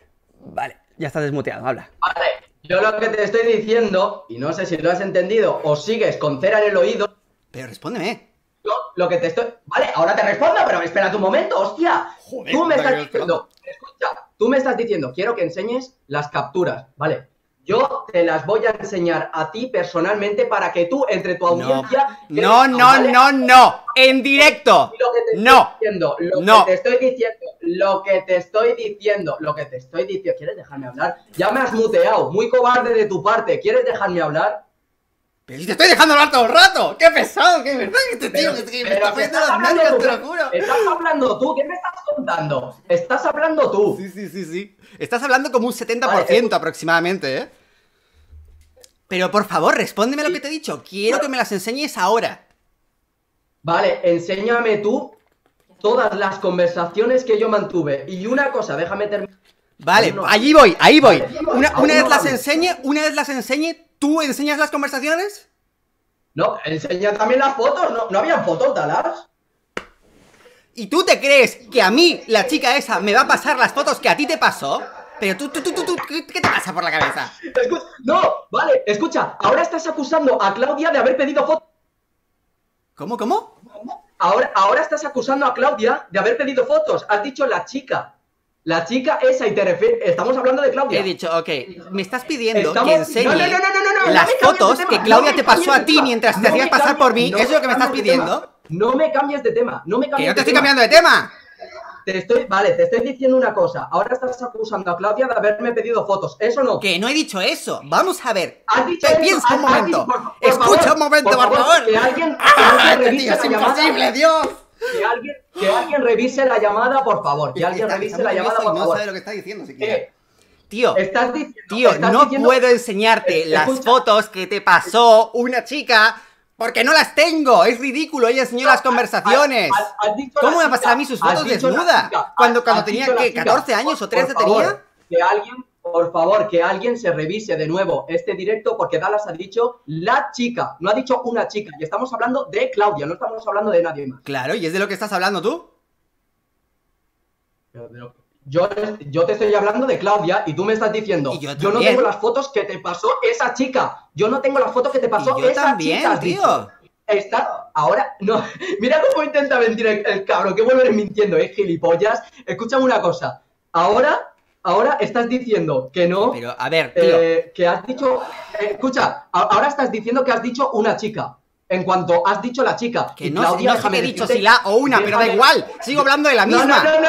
Vale, ya estás desmuteado, habla. Vale, yo lo que te estoy diciendo, y no sé si lo has entendido o sigues con cera en el oído, Pero respóndeme. yo lo que te estoy... Vale, ahora te respondo, pero espérate un momento, hostia. Joder, tú me puta, estás que diciendo, escucha, tú me estás diciendo, quiero que enseñes las capturas, ¿vale? Yo te las voy a enseñar a ti personalmente para que tú, entre tu No, audiencia... no, no, ¿vale? no, no, en directo. Y lo que te estoy No, diciendo, lo no. que te estoy diciendo, lo que te estoy diciendo, lo que te estoy diciendo, ¿quieres dejarme hablar? Ya me has muteado, muy cobarde de tu parte, ¿quieres dejarme hablar? Pero si te estoy dejando hablar todo el rato. ¡Qué pesado! ¡Qué verdad que este tío! Pero, Que me pero está que poniendo estás las hablando nalgas, tú, te lo juro. Estás hablando tú, ¿qué me estás contando? Estás hablando tú. Sí, sí, sí, sí. Estás hablando como un setenta por ciento Vale, aproximadamente, ¿eh? Pero por favor, respóndeme lo que te he dicho. Quiero que me las enseñes ahora. Vale, enséñame tú todas las conversaciones que yo mantuve. Y una cosa, déjame terminar. Vale, Aún no. allí voy, ahí voy. Vale, Una, aún una no vez las hables. enseñe, una vez las enseñe, ¿tú enseñas las conversaciones? No, enseña también las fotos. No, no habían fotos, Dallas. ¿Y tú te crees que a mí, la chica esa, me va a pasar las fotos que a ti te pasó? Pero tú, tú, tú, tú, tú, ¿qué qué te pasa por la cabeza? Escucha, no, vale, escucha. Ahora estás acusando a Claudia de haber pedido fotos. ¿Cómo, cómo? Ahora, ahora estás acusando a Claudia de haber pedido fotos. Has dicho la chica. La chica esa y te refieres. Estamos hablando de Claudia. He dicho, ok, me estás pidiendo Estamos- que enseñe No, no, no, no, no, no, no las me cambies de fotos tema, que no Claudia me te pasó cambies a de ti tema, mientras te no hacías me pasar cambies- por mí. no ¿Eso es lo que me estás cambies de tema. pidiendo? No me cambies de tema, no me Que cambies no te de estoy tema. cambiando de tema. Te estoy, vale, te estoy diciendo una cosa. Ahora estás acusando a Claudia de haberme pedido fotos. ¿Eso no? Que no he dicho eso. Vamos a ver. ¿Has dicho Pe- eso? Piensa ¿Has- un has momento. dicho- por- por Escucha favor, un momento, por por favor. Que alguien, que ¡Ah! alguien Este revise tío es la llamada. imposible, Dios. Que alguien, que alguien revise la llamada, por favor. Que alguien Está- revise está la muy llamada, nervioso y por no favor. sabe lo que está diciendo siquiera. Eh, Tío, estás diciendo, tío, estás no diciendo- puedo enseñarte Eh, las escucha. fotos que te pasó una chica porque no las tengo. Es ridículo. Ella enseñó las conversaciones. Has- has dicho ¿Cómo la me va a pasar a mí chica, sus has fotos dicho la desnuda? chica, Cuando, has- cuando has tenía, dicho la ¿qué? chica. ¿catorce años o trece Por favor, tenía? Que alguien, por favor, que alguien se revise de nuevo este directo porque Dallas ha dicho la chica, no ha dicho una chica. Y estamos hablando de Claudia, no estamos hablando de nadie más. Claro, ¿y es de lo que estás hablando tú? Pero- pero Yo, yo te estoy hablando de Claudia y tú me estás diciendo, Y yo yo, no también. tengo las fotos que te pasó esa chica. Yo no tengo las fotos que te pasó Y yo esa también, chica. has tío. dicho. Está, ahora, no, mira cómo intenta mentir el, el cabrón, que vuelve mintiendo, es gilipollas. Escúchame una cosa, ahora, ahora estás diciendo que no, Pero, a ver, tío. eh, que has dicho, eh, escucha, a- ahora estás diciendo que has dicho una chica. En cuanto has dicho la chica. Que y no, sé- Claudia, no sé déjame qué he dicho, decirte- si la o una, pero da déjame- igual. Sigo hablando de la no, misma. no, no, no.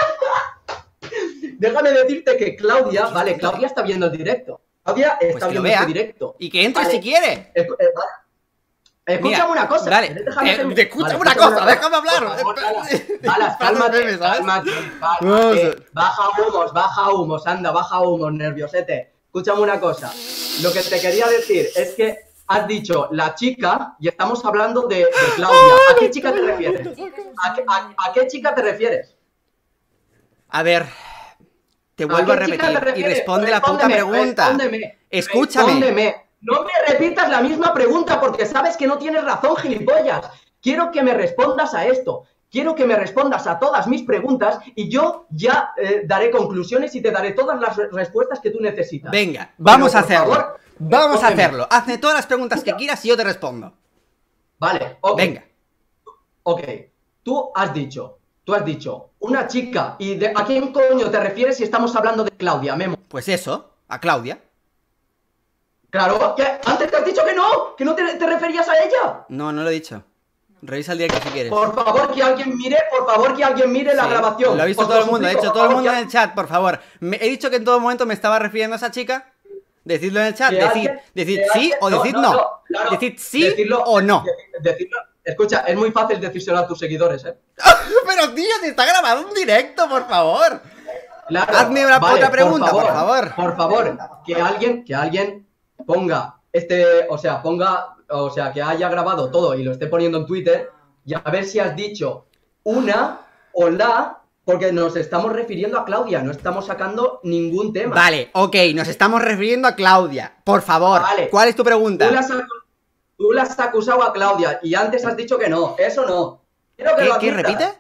Déjame decirte que Claudia, vale, Claudia está viendo el directo. Claudia Pues está que lo viendo vea. este directo. Y que entre Vale. si quiere. Escu- eh, vale. Escúchame Mira, una cosa. vale, déjame eh, terminar. escúchame Vale, una escúchame cosa, déjame hablar. Por favor, Dallas, Dallas, Para cálmate, los memes, ¿sabes? cálmate, Vamos cálmate. a- Baja humos, baja humos, anda, baja humos, nerviosete. Escúchame una cosa. Lo que te quería decir es que has dicho la chica y estamos hablando de, de Claudia. ¿A qué chica te refieres? ¿A qué, a- a qué chica te refieres? A ver, te vuelvo a, qué chica te repetir y refieres? responde la puta Respóndeme, pregunta. respóndeme, Escúchame. respóndeme. No me repitas la misma pregunta porque sabes que no tienes razón, gilipollas. Quiero que me respondas a esto. Quiero que me respondas a todas mis preguntas y yo ya eh, daré conclusiones y te daré todas las re- respuestas que tú necesitas. Venga, vamos Pero, a por hacerlo. favor, Vamos a respóndeme. hacerlo. Hazme todas las preguntas que quieras y yo te respondo. Vale, ok. Venga. Ok. Tú has dicho, tú has dicho, una chica. ¿Y de, a quién coño te refieres si estamos hablando de Claudia, Memo? Pues eso, a Claudia. Claro, que antes te has dicho que no, que no te, te referías a ella. No, no lo he dicho. Revisa el directo si quieres. Por favor, que alguien mire, por favor, que alguien mire la Sí, grabación. Lo ha visto Os todo el mundo, ha suplico, dicho por todo el favor, mundo que- en el chat, por favor. Me- he dicho que en todo momento me estaba refiriendo a esa chica. Decidlo en el chat, que decid, alguien- decid que sí alguien- o decid no. claro, Decid sí decirlo- o no. de- decirlo- escucha, es muy fácil decírselo a tus seguidores, ¿eh? Pero tío, se está grabando un directo, por favor. Claro, Hazme una otra pregunta, por favor. Por favor, que alguien, que alguien ponga este, o sea, ponga, o sea, que haya grabado todo y lo esté poniendo en Twitter y a ver si has dicho una o la, porque nos estamos refiriendo a Claudia, no estamos sacando ningún tema. Vale, ok, nos estamos refiriendo a Claudia. Por favor, Vale. ¿cuál es tu pregunta? Tú la, has, acu- tú la has acusado a Claudia y antes has dicho que no, eso no. Quiero que ¿Qué, lo qué admitas. repite?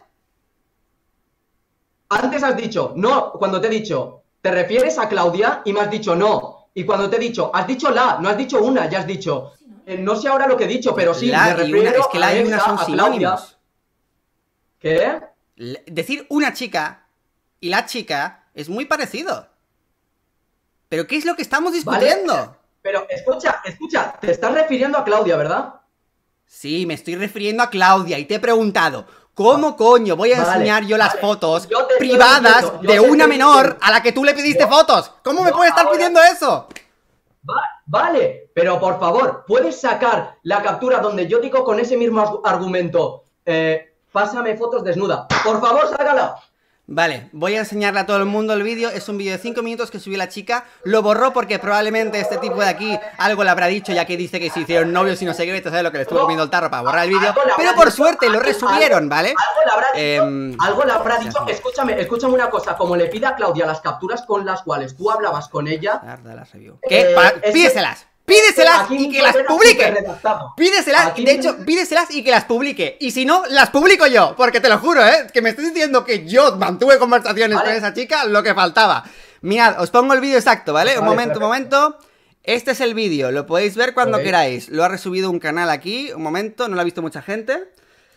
Antes has dicho no, cuando te he dicho, ¿te refieres a Claudia? Y me has dicho no. Y cuando te he dicho, has dicho la, no has dicho una, ya has dicho, eh, no sé ahora lo que he dicho, pero sí, La me y refiero una, es que la a y una esa, son a Claudia. sinónimos. ¿Qué? L- Decir una chica y la chica es muy parecido. ¿Pero qué es lo que estamos discutiendo? Vale, pero escucha, escucha, te estás refiriendo a Claudia, ¿verdad? Sí, me estoy refiriendo a Claudia y te he preguntado, ¿cómo coño voy a Vale, enseñar yo las vale. fotos Yo te estoy privadas diciendo, yo de te una estoy menor diciendo. a la que tú le pediste Yo- fotos? ¿Cómo me yo puedes estar ahora- pidiendo eso? Va- Vale, pero por favor, ¿puedes sacar la captura donde yo digo con ese mismo argumento, eh, pásame fotos desnuda? Por favor, sácala. Vale, voy a enseñarle a todo el mundo el vídeo. Es un vídeo de cinco minutos que subió la chica. Lo borró porque probablemente este tipo de aquí algo le habrá dicho, ya que dice que se hicieron novios y no sé qué, ¿sabes lo que le estuvo comiendo el tarro para borrar el vídeo? Pero por suerte lo resubieron, ¿vale? Algo le habrá dicho, eh, algo le habrá dicho. Escúchame, escúchame una cosa. Como le pida a Claudia las capturas con las cuales tú hablabas con ella. ¿Qué? Eh, Pídeselas. Pídeselas y que las publique. Pídeselas, Aquí de hecho, pídeselas y que las publique. Y si no, las publico yo. Porque te lo juro, ¿eh? Que me estás diciendo que yo mantuve conversaciones ¿Vale? con esa chica, lo que faltaba. Mirad, os pongo el vídeo exacto, ¿vale? Un Vale, momento, un momento. Este es el vídeo, lo podéis ver cuando Ok. queráis. Lo ha resubido un canal aquí, un momento, no lo ha visto mucha gente.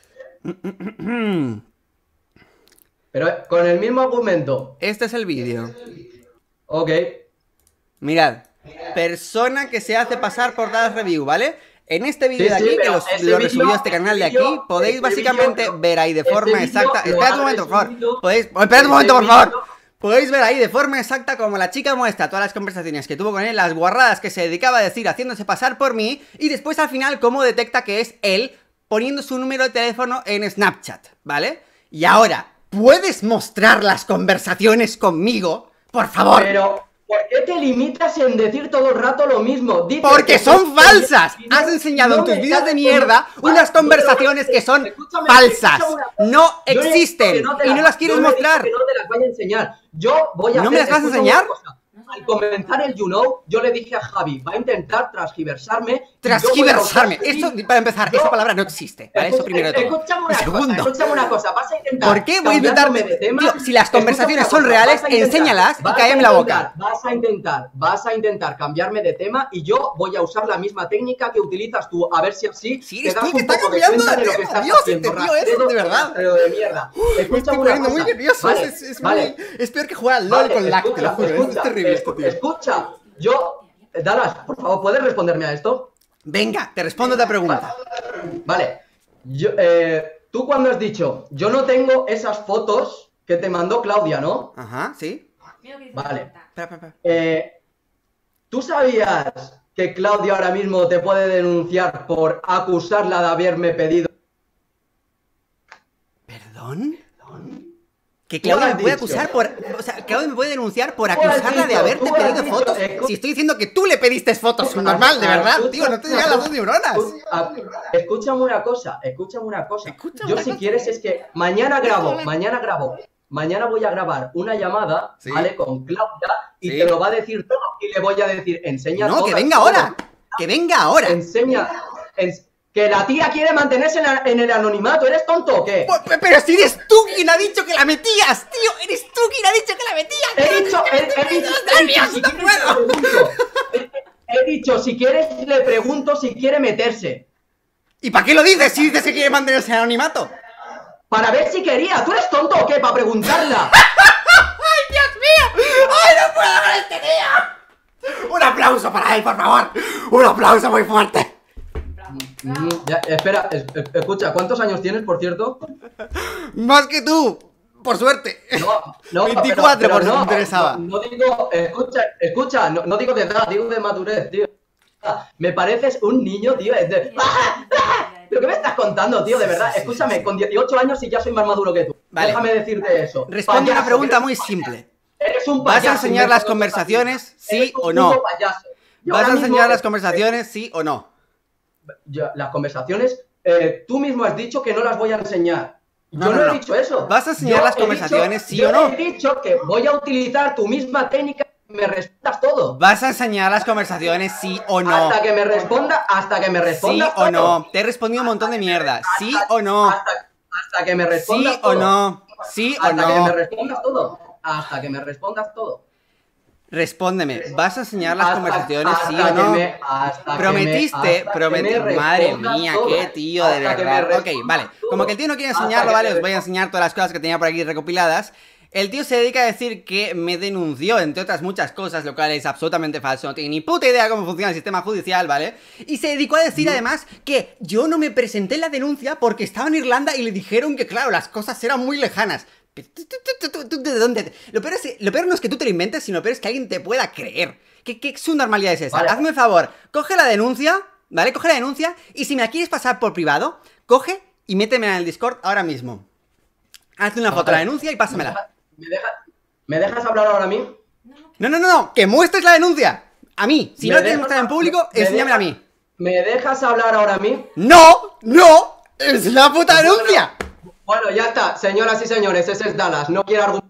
Pero eh, con el mismo argumento. Este es el vídeo. Ok. Mirad, persona que se hace pasar por Dallas Review, ¿vale? En este vídeo Sí, de sí, aquí, que pero los- ese lo vídeo- resubió este canal de ese aquí, vídeo- podéis ese básicamente vídeo- ver ahí de ese forma vídeo exacta. lo Esperad ha un momento, por favor. resubido- Podéis, oh, esperad un momento, por ese favor. vídeo- Podéis ver ahí de forma exacta como la chica muestra todas las conversaciones que tuvo con él, las guarradas que se dedicaba a decir haciéndose pasar por mí, y después al final cómo detecta que es él poniendo su número de teléfono en Snapchat, ¿vale? Y ahora, ¿puedes mostrar las conversaciones conmigo? Por favor. Pero, ¿por qué te limitas en decir todo el rato lo mismo? Dices Porque que son tú- falsas. y no- Has enseñado no en tus me vídeos de estás- mierda Vale, unas no, conversaciones pero- que son escúchame, falsas. escúchame una- No Yo no he dicho existen que no te y no las- las quieres yo no he dicho mostrar. que no te las vaya a enseñar. Yo voy a ¿No me hacer- las vas a escúchame enseñar? una cosa. Al comenzar el You Know, yo le dije a Javi, va a intentar transgiversarme. y yo voy a Transgiversarme. usar- Esto, para empezar, Yo- esa palabra no existe. ¿Vale? Eso primero de todo. Escúchame una Y segundo, cosa, escúchame una cosa, vas a intentar. ¿por qué voy a intentar? cambiarme de tema? Tío, si las conversaciones Escúchame son una cosa, reales, vas a intentar- enséñalas y vas a cállame la boca. intentar- Vas a intentar, vas a intentar cambiarme de tema y yo voy a usar la misma técnica que utilizas tú, a ver si así Si te eres das tú el que un está poco de cambiando cuenta de de lo que tema. estás Dios, haciendo. este tío es, rastrero, de verdad. rastrero de mierda. Me estoy Escúchame una poniendo muy cosa. nervioso. Vale, es, es vale. muy- es peor que jugar al LOL Vale, con lag, te lo escucha, juro. escucha, es terrible este escu- tío. Escucha, yo, Dallas, por favor, ¿puedes responderme a esto? Venga, te respondo a la pregunta. Vale, yo, eh, tú cuando has dicho, yo no tengo esas fotos que te mandó Claudia, ¿no? Ajá, sí. Mira lo que dice Vale. la carta. Espera, espera, espera. Eh, ¿Tú sabías que Claudia ahora mismo te puede denunciar por acusarla de haberme pedido? ¿Perdón? Que Tú lo Claudia has me puede dicho. acusar por... O sea, Claudia me puede denunciar por Tú lo has acusarla de dicho, haberte tú lo has pedido dicho, fotos. escu- Si estoy diciendo que tú le pediste fotos, normal, de verdad, Escucha- tío, no te llegan las dos neuronas. Ah, Escúchame una cosa, escúchame una cosa. Escúchame Yo una si cosa. quieres es que mañana grabo, mañana grabo, mañana voy a grabar una llamada, Sí. ¿vale? Con Claudia y Sí. te lo va a decir todo y le voy a decir, enseña No, que todas, venga todo. ahora. Que venga ahora. Enseña, ens- que la tía quiere mantenerse en, la- en el anonimato, ¿eres tonto o qué? Pe- pe- Pero si eres tú quien ha dicho que la metías, tío. Eres tú quien ha dicho que la metías. He dicho, he, he dicho, he dicho, si no quieres puedo. le pregunto. He, he dicho, si quieres le pregunto si quiere meterse. ¿Y para qué lo dices si dices que quiere mantenerse en anonimato? Para ver si quería. ¿Tú eres tonto o qué? Para preguntarla. ¡Ay, Dios mío! ¡Ay, no puedo con este tío! Un aplauso para él, por favor. Un aplauso muy fuerte. Mm, ya, espera, es- es- escucha, ¿cuántos años tienes, por cierto? Más que tú, por suerte. No, no, veinticuatro, pero- por pero si te no, interesaba. No, no digo, escucha, escucha, no, no digo de edad, digo de madurez, tío. Me pareces un niño, tío. Es de... ¡Ah! ¡Ah! ¿Pero qué me estás contando, tío? De verdad, Sí, sí, sí, escúchame, sí, sí. con dieciocho años y ya soy más maduro que tú. Vale. Déjame decirte eso. Responde una Payaso, pregunta eres- muy simple. Eres un ¿Vas a payaso, enseñar me las jodas, conversaciones, sí eres un o no? puto payaso. Yo ¿Vas a ahora mismo- enseñar las conversaciones, sí o no? Yo- las conversaciones, eh, tú mismo has dicho que no las voy a enseñar. Yo No, no, no, no. he dicho eso. ¿Vas a enseñar Yo las he conversaciones, dicho- sí yo o no? He dicho que voy a utilizar tu misma técnica y me respondas todo. ¿Vas a enseñar las conversaciones, sí o no? Hasta que me responda, hasta que me ¿Sí respondas o todo. no? Te he respondido un montón de mierda. ¿Sí o no? Hasta, hasta que me respondas ¿Sí todo. o no? ¿Sí o Hasta que me no? respondas todo. Hasta que me respondas todo. Respóndeme, ¿vas a enseñar las Hasta- conversaciones, sí hasta o que no? me- hasta que Prometiste, me- hasta que prometiste. me Madre respondas mía, todo. qué tío, de Hasta que me verdad. Ok, respondas vale. todo. Como que el tío no quiere Hasta enseñarlo, que ¿vale? me Os voy a respondas. enseñar todas las cosas que tenía por aquí recopiladas. El tío se dedica a decir que me denunció, entre otras muchas cosas, lo cual es absolutamente falso. No tiene ni puta idea cómo funciona el sistema judicial, ¿vale? Y se dedicó a decir además que yo no me presenté en la denuncia porque estaba en Irlanda y le dijeron que, claro, las cosas eran muy lejanas. Pero tú- tú- tú- tú- tú- ¿De dónde? te- Lo peor, es, lo peor no es que tú te lo inventes, sino lo peor es que alguien te pueda creer. ¿Qué, qué subnormalidad es esa? Vale. Hazme el favor, coge la denuncia, ¿vale? Coge la denuncia y si me la quieres pasar por privado, coge y métemela en el Discord ahora mismo. Hazle una foto de la Vale. denuncia y pásamela. ¿Me, deja- ¿Me dejas hablar ahora a mí? No, no, no, no, que muestres la denuncia. A mí. Si ¿Me no la quieres dejas- mostrar en público, me enséñamela a dejas- mí. ¿Me dejas hablar ahora a mí? ¡No! ¡No! ¡Es la puta denuncia! Bueno, ya está, señoras y señores, ese es Dallas, no quiere argumentar.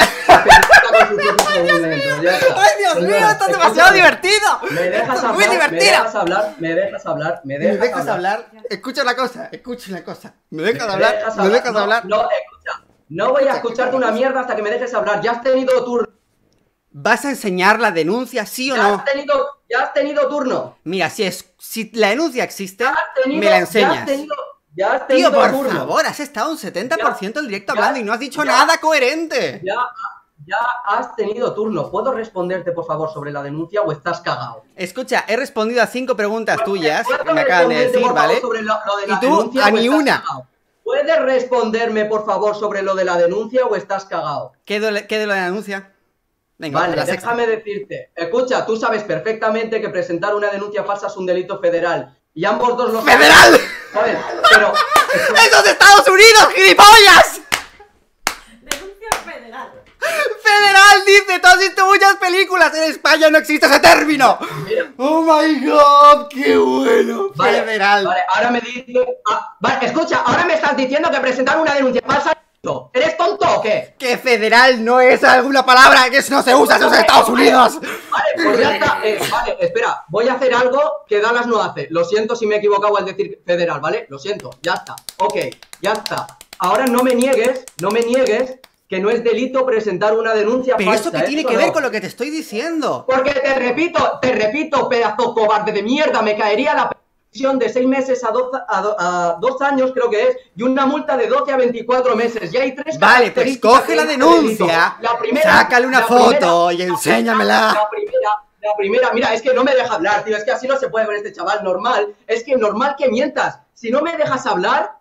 ¡Ay, Dios mío! ¡Esto es demasiado divertido! ¿Me dejas ¡Esto es hablar? muy ¿Me divertido! dejas hablar? ¿Me dejas hablar? ¿Me ¿Me dejas, dejas hablar? Escucha una cosa, escucha una cosa. ¿Me dejas hablar? ¿Me dejas no, hablar? No, escucha. No voy a escucharte una mierda hasta que me dejes hablar. Ya has tenido turno. ¿Vas a enseñar la denuncia, sí o Ya no? has tenido, ya has tenido turno. Mira, si es si la denuncia existe, Ya has tenido, me la Ya enseñas. has tenido, ya has tenido Tío, por turno. favor, has estado un setenta por ciento del directo Ya, hablando y no has dicho ya, nada coherente. Ya, ya has tenido turno. ¿Puedo responderte, por favor, sobre la denuncia o estás cagado? Escucha, he respondido a cinco preguntas tuyas ¿Puedo que me acaban de responderte, decir, por favor, ¿vale? sobre lo- lo de la Y tú, denuncia a o ni estás una. cagao? ¿Puedes responderme, por favor, sobre lo de la denuncia o estás cagado? ¿Qué de, qué de lo de la denuncia? Venga, Vale, la sexta. déjame decirte. Escucha, tú sabes perfectamente que presentar una denuncia falsa es un delito federal. Y ambos dos lo saben. ¡Federal! ¿Sabes? Pero... ¡Eso es de Estados Unidos, gilipollas! Denuncia federal. ¡Federal! Dice, tú has visto muchas películas. En España no existe ese término. Mira, ¡Oh my god! ¡Qué bueno! vale, Federal. Vale, ahora me dices... ah, vale, escucha, ahora me estás diciendo que presentar una denuncia falsa... ¿Eres tonto o qué? Que federal no es alguna palabra que eso no se usa en los Estados Unidos. Vale, pues ya está. Eh, vale, espera, voy a hacer algo que Dallas no hace. Lo siento si me he equivocado al decir federal, ¿vale? Lo siento, ya está. Ok, ya está. Ahora no me niegues, no me niegues que no es delito presentar una denuncia Pero falsa. eso qué tiene ¿eso que no? ver con lo que te estoy diciendo. Porque te repito, te repito, pedazo cobarde de mierda, me caería la prisión de seis meses a dos, a, do- a dos años, creo que es, y una multa de doce a veinticuatro meses. Y hay tres Vale, pues características coge de la este denuncia, delito. La primera, sácale una la foto primera- y enséñamela. La primera, la primera, mira, es que no me deja hablar, tío, es que así no se puede con este chaval, normal, es que normal que mientas. Si no me dejas hablar,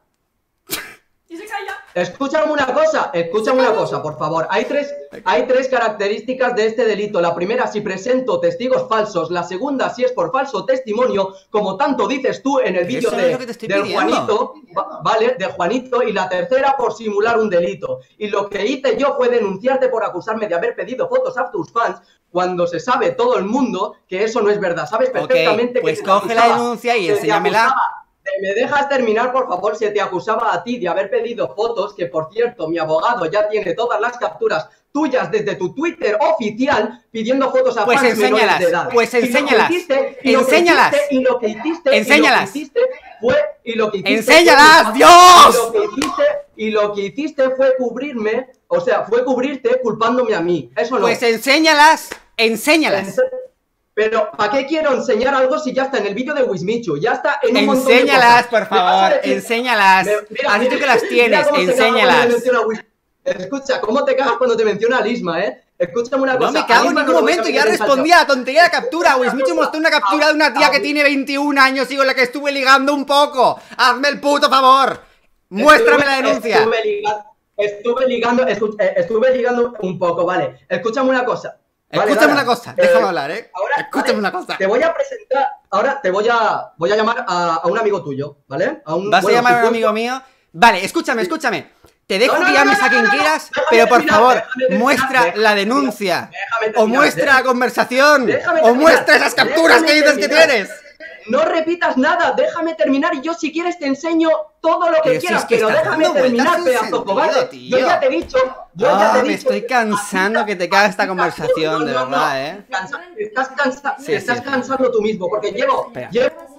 Y se calla. escúchame una cosa, escúchame una cosa, por favor. Hay tres, hay tres características de este delito. La primera, si presento testigos falsos. La segunda, si es por falso testimonio, como tanto dices tú en el Pero vídeo eso no de, es lo que te estoy del pidiendo. Juanito, va- ¿vale? De Juanito. Y la tercera, por simular un delito. Y lo que hice yo fue denunciarte por acusarme de haber pedido fotos a tus fans cuando se sabe todo el mundo que eso no es verdad. Sabes perfectamente que pues se te coge la acusaba- denuncia y se te enséñamela. acusaba. ¿Me dejas terminar, por favor? Se te acusaba a ti de haber pedido fotos, que por cierto, mi abogado ya tiene todas las capturas tuyas desde tu Twitter oficial pidiendo fotos a Pues fans menores enséñalas, de edad. pues Y lo que enséñalas, hiciste- y lo que enséñalas. hiciste- Y lo que hiciste, Enséñalas. Y lo que hiciste fue, y lo que hiciste ¡Enséñalas, fue- Dios! Y lo que hiciste, y lo que hiciste fue cubrirme, o sea, fue cubrirte culpándome a mí. Eso no. Pues enséñalas, enséñalas. Ense- Pero, ¿para qué quiero enseñar algo si ya está en el vídeo de Wismichu? Ya está en un montón de Enséñalas, cosas. por ¿Me vas a favor, decir- enséñalas. Me- mira, Has dicho mira, que las mira tienes, cómo se caga cuando enséñalas. te menciona Wis- Escucha, ¿cómo te cagas cuando te menciona a Lisma, eh? Escúchame una cosa. No me a cago en Lisma ningún no lo voy a momento, ya meter en respondí a salsa. la tontería de la captura. Wismichu mostró una captura de una tía que tiene veintiún años y con la que estuve ligando un poco. Hazme el puto favor. Muéstrame la Estuve- denuncia. Estuve ligando, estuve ligando, escu- eh, estuve ligando un poco, vale. Escúchame una cosa. Vale, Escúchame Dara, una cosa, eh, déjame hablar, eh. Ahora, Escúchame vale, una cosa. Te voy a presentar, ahora te voy a, voy a llamar a, a un amigo tuyo, ¿vale? A un, ¿Vas a bueno, llamar a un supuesto- amigo mío? Vale, escúchame, escúchame. Te dejo No, no, que no, llames no, a quien no, no, no. quieras, Déjame pero por terminar, favor, déjame terminar, muestra déjame la terminar, denuncia. déjame O terminar, muestra la déjame- conversación. Déjame O terminar, muestra esas capturas que déjame dices que terminar. tienes. No repitas nada, déjame terminar y yo si quieres te enseño todo lo que Pero si quieras, es que pero estás déjame dando vueltas terminar, sin pedazo sentido, cobarde. tío. Yo ya te he dicho, yo ya Ah, te he me dicho. estoy cansando que te caga esta conversación, de No, no, no. verdad, eh. Cansa- estás cansa- Sí, te estás sí. cansando tú mismo, porque llevo, Espera. llevo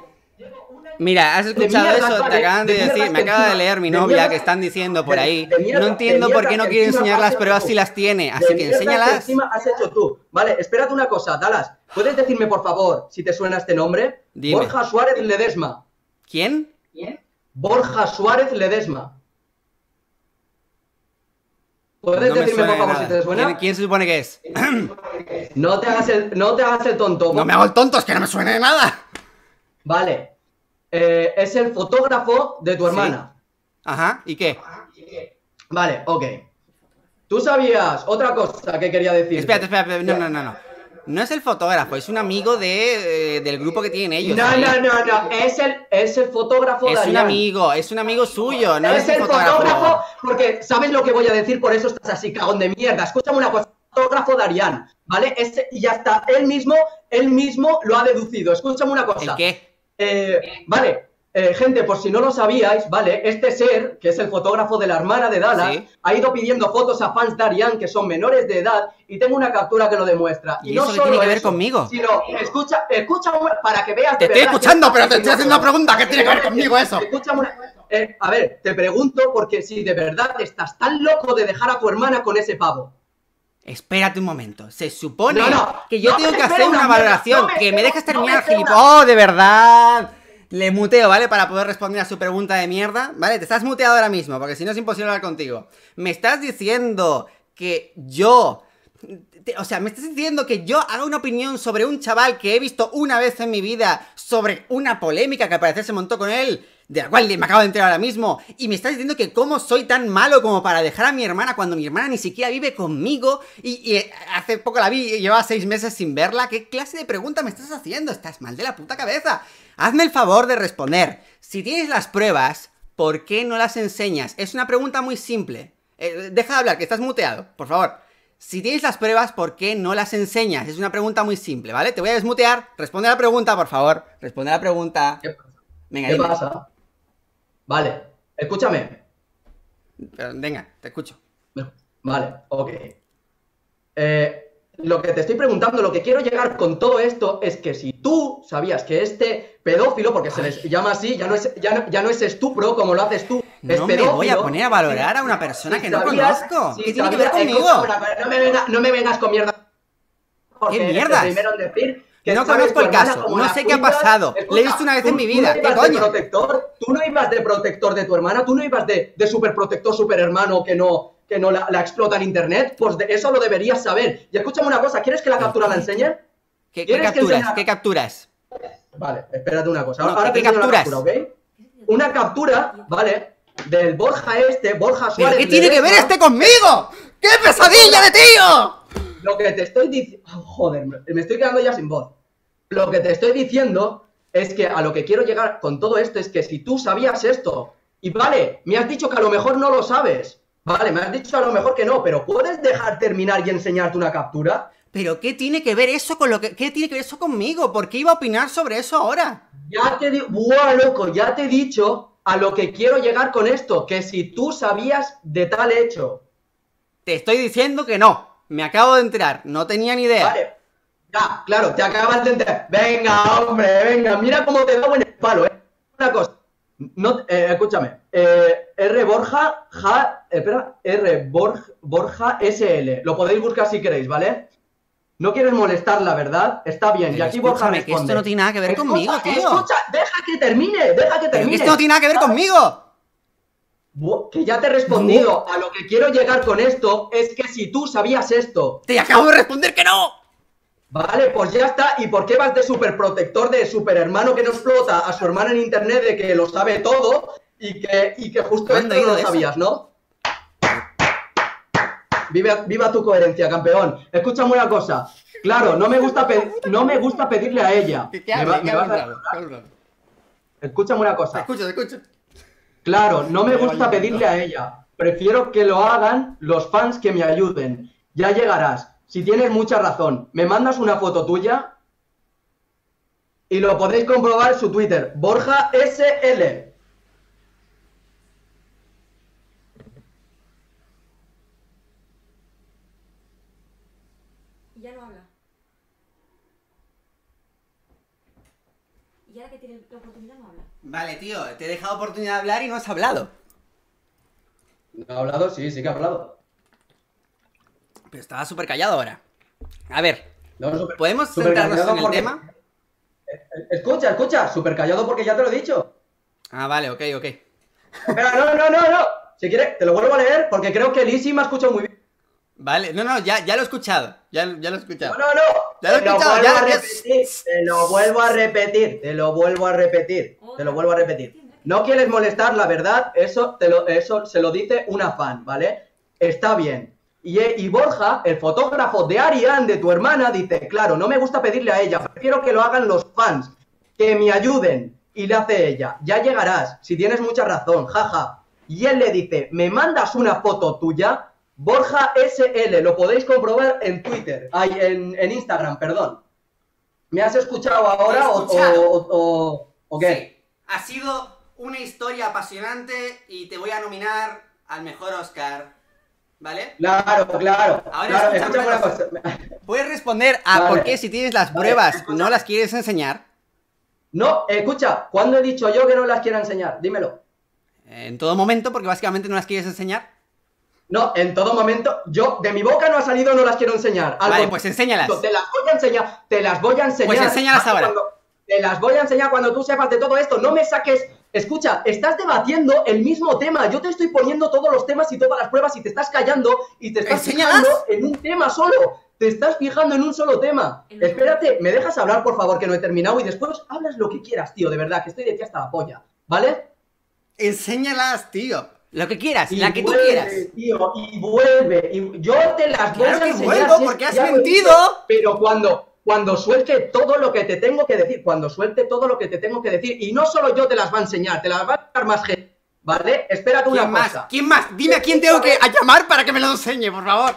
Mira, has escuchado mierdas, eso, te vale, acaban de de mierdas decir, me que acaba de encima- leer mi de novia mierdas- que están diciendo por de- ahí. de mierda- No de entiendo por qué mierdas no que quiere encima enseñar las has pruebas hecho si tú. las tiene, De así que mierdas que enséñalas. encima has hecho tú. Vale, espérate una cosa, Dallas. ¿Puedes decirme, por favor, si te suena este nombre? Dime. Borja Suárez Ledesma. ¿Quién? Borja Suárez Ledesma. ¿Puedes No me decirme, suena por de favor, si nada. te suena? ¿Quién, quién se supone que es? No te hagas el, no te hagas el tonto. No me hago el tonto, es que no me suena de nada. Vale. Eh, es el fotógrafo de tu hermana. Ajá, ¿y qué? Vale, ok. Tú sabías otra cosa que quería decir. Espérate, espérate, no, no, no, no. No es el fotógrafo, es un amigo de, eh, del grupo que tienen ellos. No, ¿sí? no, no, no, es el, es el fotógrafo Es de un Arián. amigo, es un amigo suyo, no Es es, el el fotógrafo. fotógrafo, porque sabes lo que voy a decir, por eso estás así, cagón de mierda. Escúchame una cosa, fotógrafo de Arián, ¿vale? Ese, y ya está, él mismo, él mismo lo ha deducido. Escúchame una cosa. ¿El qué? Eh, vale, eh, gente, por si no lo sabíais, ¿vale? Este ser, que es el fotógrafo de la hermana de Dallas, ¿Sí? ha ido pidiendo fotos a fans de Arián que son menores de edad y tengo una captura que lo demuestra. ¿Y no eso qué solo tiene que ver eso, conmigo? Sino, escucha, escucha para que veas. Te de estoy verdad escuchando, que- pero te estoy haciendo una pregunta. ¿Qué tiene que ver conmigo eso? Escúchame una- eh, a ver, te pregunto porque si de verdad estás tan loco de dejar a tu hermana con ese pavo. Espérate un momento. Se supone No, no, que yo no tengo me que espera hacer una una mierda, valoración. no me que me espera- dejes no me terminar, espera gilipollas. una- ¡Oh, de verdad! Le muteo, ¿vale? Para poder responder a su pregunta de mierda. ¿Vale? Te estás muteado ahora mismo, porque si no es imposible hablar contigo. Me estás diciendo que yo... te- O sea, me estás diciendo que yo haga una opinión sobre un chaval que he visto una vez en mi vida sobre una polémica que al parecer se montó con él, de la cual me acabo de enterar ahora mismo, y me estás diciendo que cómo soy tan malo como para dejar a mi hermana cuando mi hermana ni siquiera vive conmigo y, y hace poco la vi y llevaba seis meses sin verla. ¿Qué clase de pregunta me estás haciendo? Estás mal de la puta cabeza. Hazme el favor de responder. Si tienes las pruebas, ¿por qué no las enseñas? Es una pregunta muy simple. Eh, deja de hablar, que estás muteado, por favor. Si tienes las pruebas, ¿por qué no las enseñas? Es una pregunta muy simple, ¿vale? Te voy a desmutear. Responde a la pregunta, por favor. Responde a la pregunta. ¿Qué pasa? Venga, ¿Qué dime. pasa? Vale, escúchame. Pero, venga, te escucho. Vale, ok. Eh, lo que te estoy preguntando, lo que quiero llegar con todo esto es que si tú sabías que este pedófilo, porque se les llama así, ya no es, ya no, ya no es estupro como lo haces tú, es No me pedófilo. voy a poner a valorar a una persona Si que no sabías- conozco. si ¿Qué tiene que ver sabías- conmigo? escúchame una cosa, No me, venga- no me vengas con mierda. Porque eres el mierdas? primero en decir que No sabes conozco tu el hermana caso, como no las sé qué ha uñas. pasado. Escucha, Le he visto una vez tú- en mi tú vida, no ¿qué ibas de coño? protector, tú no ibas de protector de tu hermana, tú no ibas de, de superprotector, super hermano que no, que no la, la explota en internet, pues de eso lo deberías saber. Y escúchame una cosa, ¿quieres que la captura la enseñe? ¿Qué, qué ¿Quieres que capturas? enseñe- ¿Qué capturas? Vale, espérate una cosa. No, Ahora ¿qué te enseño la capturas? captura, ¿ok? Una captura, ¿vale? Del Borja este, Borja ¿Pero Suárez. qué tiene que ver Ledesma. este conmigo? ¡Qué pesadilla de tío! Lo que te estoy diciendo... Joder, me me estoy quedando ya sin voz. Lo que te estoy diciendo es que a lo que quiero llegar con todo esto es que si tú sabías esto, y vale, me has dicho que a lo mejor no lo sabes, vale, me has dicho a lo mejor que no, pero ¿puedes dejar terminar y enseñarte una captura? ¿Pero qué tiene que ver eso con lo que... ¿Qué tiene que ver eso conmigo? ¿Por qué iba a opinar sobre eso ahora? Ya te digo, ¡buah, loco! Ya te he dicho a lo que quiero llegar con esto, que si tú sabías de tal hecho, Te estoy diciendo que no. Me acabo de enterar. No tenía ni idea. vale, ya, claro, te acabas de enterar. Venga, hombre, venga, mira cómo te da buen palo, eh. Una cosa, no, eh, escúchame, eh, R Borja, ja, espera, R Borja, Borja S L, lo podéis buscar si queréis, ¿vale? No quieres molestarla, ¿verdad? Está bien, Pero y aquí Borja escúchame, que responde. esto no tiene nada que ver Escucha, conmigo, tío. Escucha, deja que termine, deja que Pero termine. que esto no tiene nada que ver conmigo. Bu- Que ya te he respondido. A lo que quiero llegar con esto es que si tú sabías esto, Te acabo de responder que no. vale, pues ya está. ¿Y por qué vas de superprotector, de superhermano que no explota a su hermana en internet, de que lo sabe todo y que, y que justo ¿Cuándo esto he no ido lo de eso? sabías, ¿no? Viva, viva tu coherencia, campeón. Escúchame una cosa. Claro, no me gusta, pe- no me gusta pedirle a ella. ¿Qué, qué Me va- hables? me ¿Qué vas a- hables? ¿Qué hables? Escúchame una Te cosa. escucho, te escucho. Claro, no me gusta pedirle a ella. Prefiero que lo hagan los fans que me ayuden. Ya llegarás. Si tienes mucha razón, me mandas una foto tuya y lo podéis comprobar en su Twitter. Borja S L. Y ya no habla. Y ahora que tiene la oportunidad no habla. Vale, tío, te he dejado oportunidad de hablar y no has hablado. ¿No ha hablado? Sí, sí que ha hablado. Pero estaba súper callado ahora. A ver, No, super- ¿podemos super centrarnos callado en el porque- tema? Escucha, escucha, súper callado porque ya te lo he dicho. Ah, vale, ok, ok. Espera, no, no, no, no. Si quieres, te lo vuelvo a leer porque creo que Lizzy me ha escuchado muy bien. Vale, no, no, ya, ya lo he escuchado. Ya, ya lo he escuchado. No, no, no. Ya lo he Te lo escuchado, vuelvo ya, a ya. repetir. Te lo vuelvo a repetir. Te lo vuelvo a repetir. Te lo vuelvo a repetir. No quieres molestar, la verdad. Eso, te lo, eso se lo dice una fan, ¿vale? Está bien. Y, y Borja, el fotógrafo de Ariane, de tu hermana, dice, claro, no me gusta pedirle a ella, prefiero que lo hagan los fans, que me ayuden. Y le hace ella, ya llegarás, si tienes mucha razón, jaja. Y él le dice, ¿me mandas una foto tuya? Borja S L, lo podéis comprobar en Twitter, ay, en, en Instagram, perdón. ¿Me has escuchado ahora o, o, o, o qué? Sí, ha sido una historia apasionante y te voy a nominar al mejor Oscar, ¿vale? Claro, claro. Ahora claro, escúchame una cosa. ¿Puedes responder a Vale. por qué si tienes las Vale, pruebas escucha. no las quieres enseñar? No, escucha, ¿cuándo he dicho yo que no las quiero enseñar? Dímelo. En todo momento, porque básicamente no las quieres enseñar. No, en todo momento, yo, de mi boca no ha salido, no las quiero enseñar. Al Vale, contrario, pues enséñalas. Te las voy a enseñar, te las voy a enseñar. Pues enséñalas ahora. Cuando- te las voy a enseñar cuando tú sepas de todo esto. No me saques. Escucha, estás debatiendo el mismo tema. Yo te estoy poniendo todos los temas y todas las pruebas y te estás callando y te estás Enséñalas. fijando en un tema solo. Te estás fijando en un solo tema. En un- Espérate, ¿me dejas hablar, por favor, que no he terminado? Y después hablas lo que quieras, tío, de verdad, que estoy de ti hasta la polla. ¿Vale? Enséñalas, tío. Lo que quieras, Y la que tú vuelve, quieras. tío, y vuelve. Y yo te las voy Claro a que enseñar. vuelvo, si es porque que has ya lo he mentido. dicho, pero cuando, cuando suelte todo lo que te tengo que decir, cuando suelte todo lo que te tengo que decir, y no solo yo te las va a enseñar, te las va a dar más gente, ¿vale? Espérate una ¿Quién más? cosa. ¿Quién más? Dime a quién tengo que a llamar para que me lo enseñe, por favor.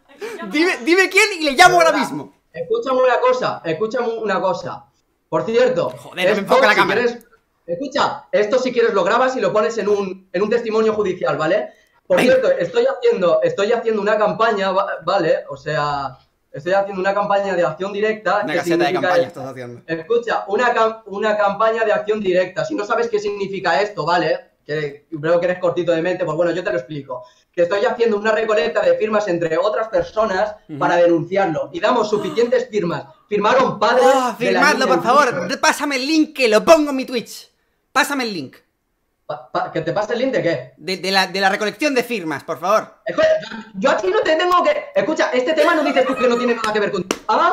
Dime, dime quién y le llamo ahora mismo. Escúchame una cosa, escúchame una cosa. Por cierto, Joder, no me esto, enfoca la si cámara. quieres- escucha, esto si quieres lo grabas y lo pones en un, en un testimonio judicial, ¿vale? Por Venga. cierto, estoy haciendo, estoy haciendo una campaña, va- ¿vale? O sea, estoy haciendo una campaña de acción directa. Una que caseta de significa campaña esto. estás haciendo. Escucha, una, cam- una campaña de acción directa. Si no sabes qué significa esto, ¿vale? Que veo que eres cortito de mente, pues bueno, yo te lo explico. Que estoy haciendo una recolecta de firmas entre otras personas Ujú. para denunciarlo. Y damos suficientes firmas. Firmaron padres. Oh, de la firmadlo, niña por favor. en Twitter. Pásame el link que lo pongo en mi Twitch. Pásame el link. Pa- pa- ¿Que te pase el link de qué? De, de la, de la recolección de firmas, por favor. Escucha, yo, yo aquí no te tengo que... Escucha, este tema no dices tú que no tiene nada que ver contigo. ¿Ah?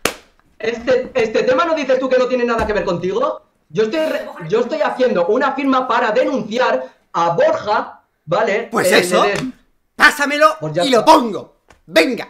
Este, este tema no dices tú que no tiene nada que ver contigo. Yo estoy, re- yo estoy haciendo una firma para denunciar a Borja, ¿vale? Pues Eh, eso. de- Pásamelo Pues ya y lo está. pongo. Venga.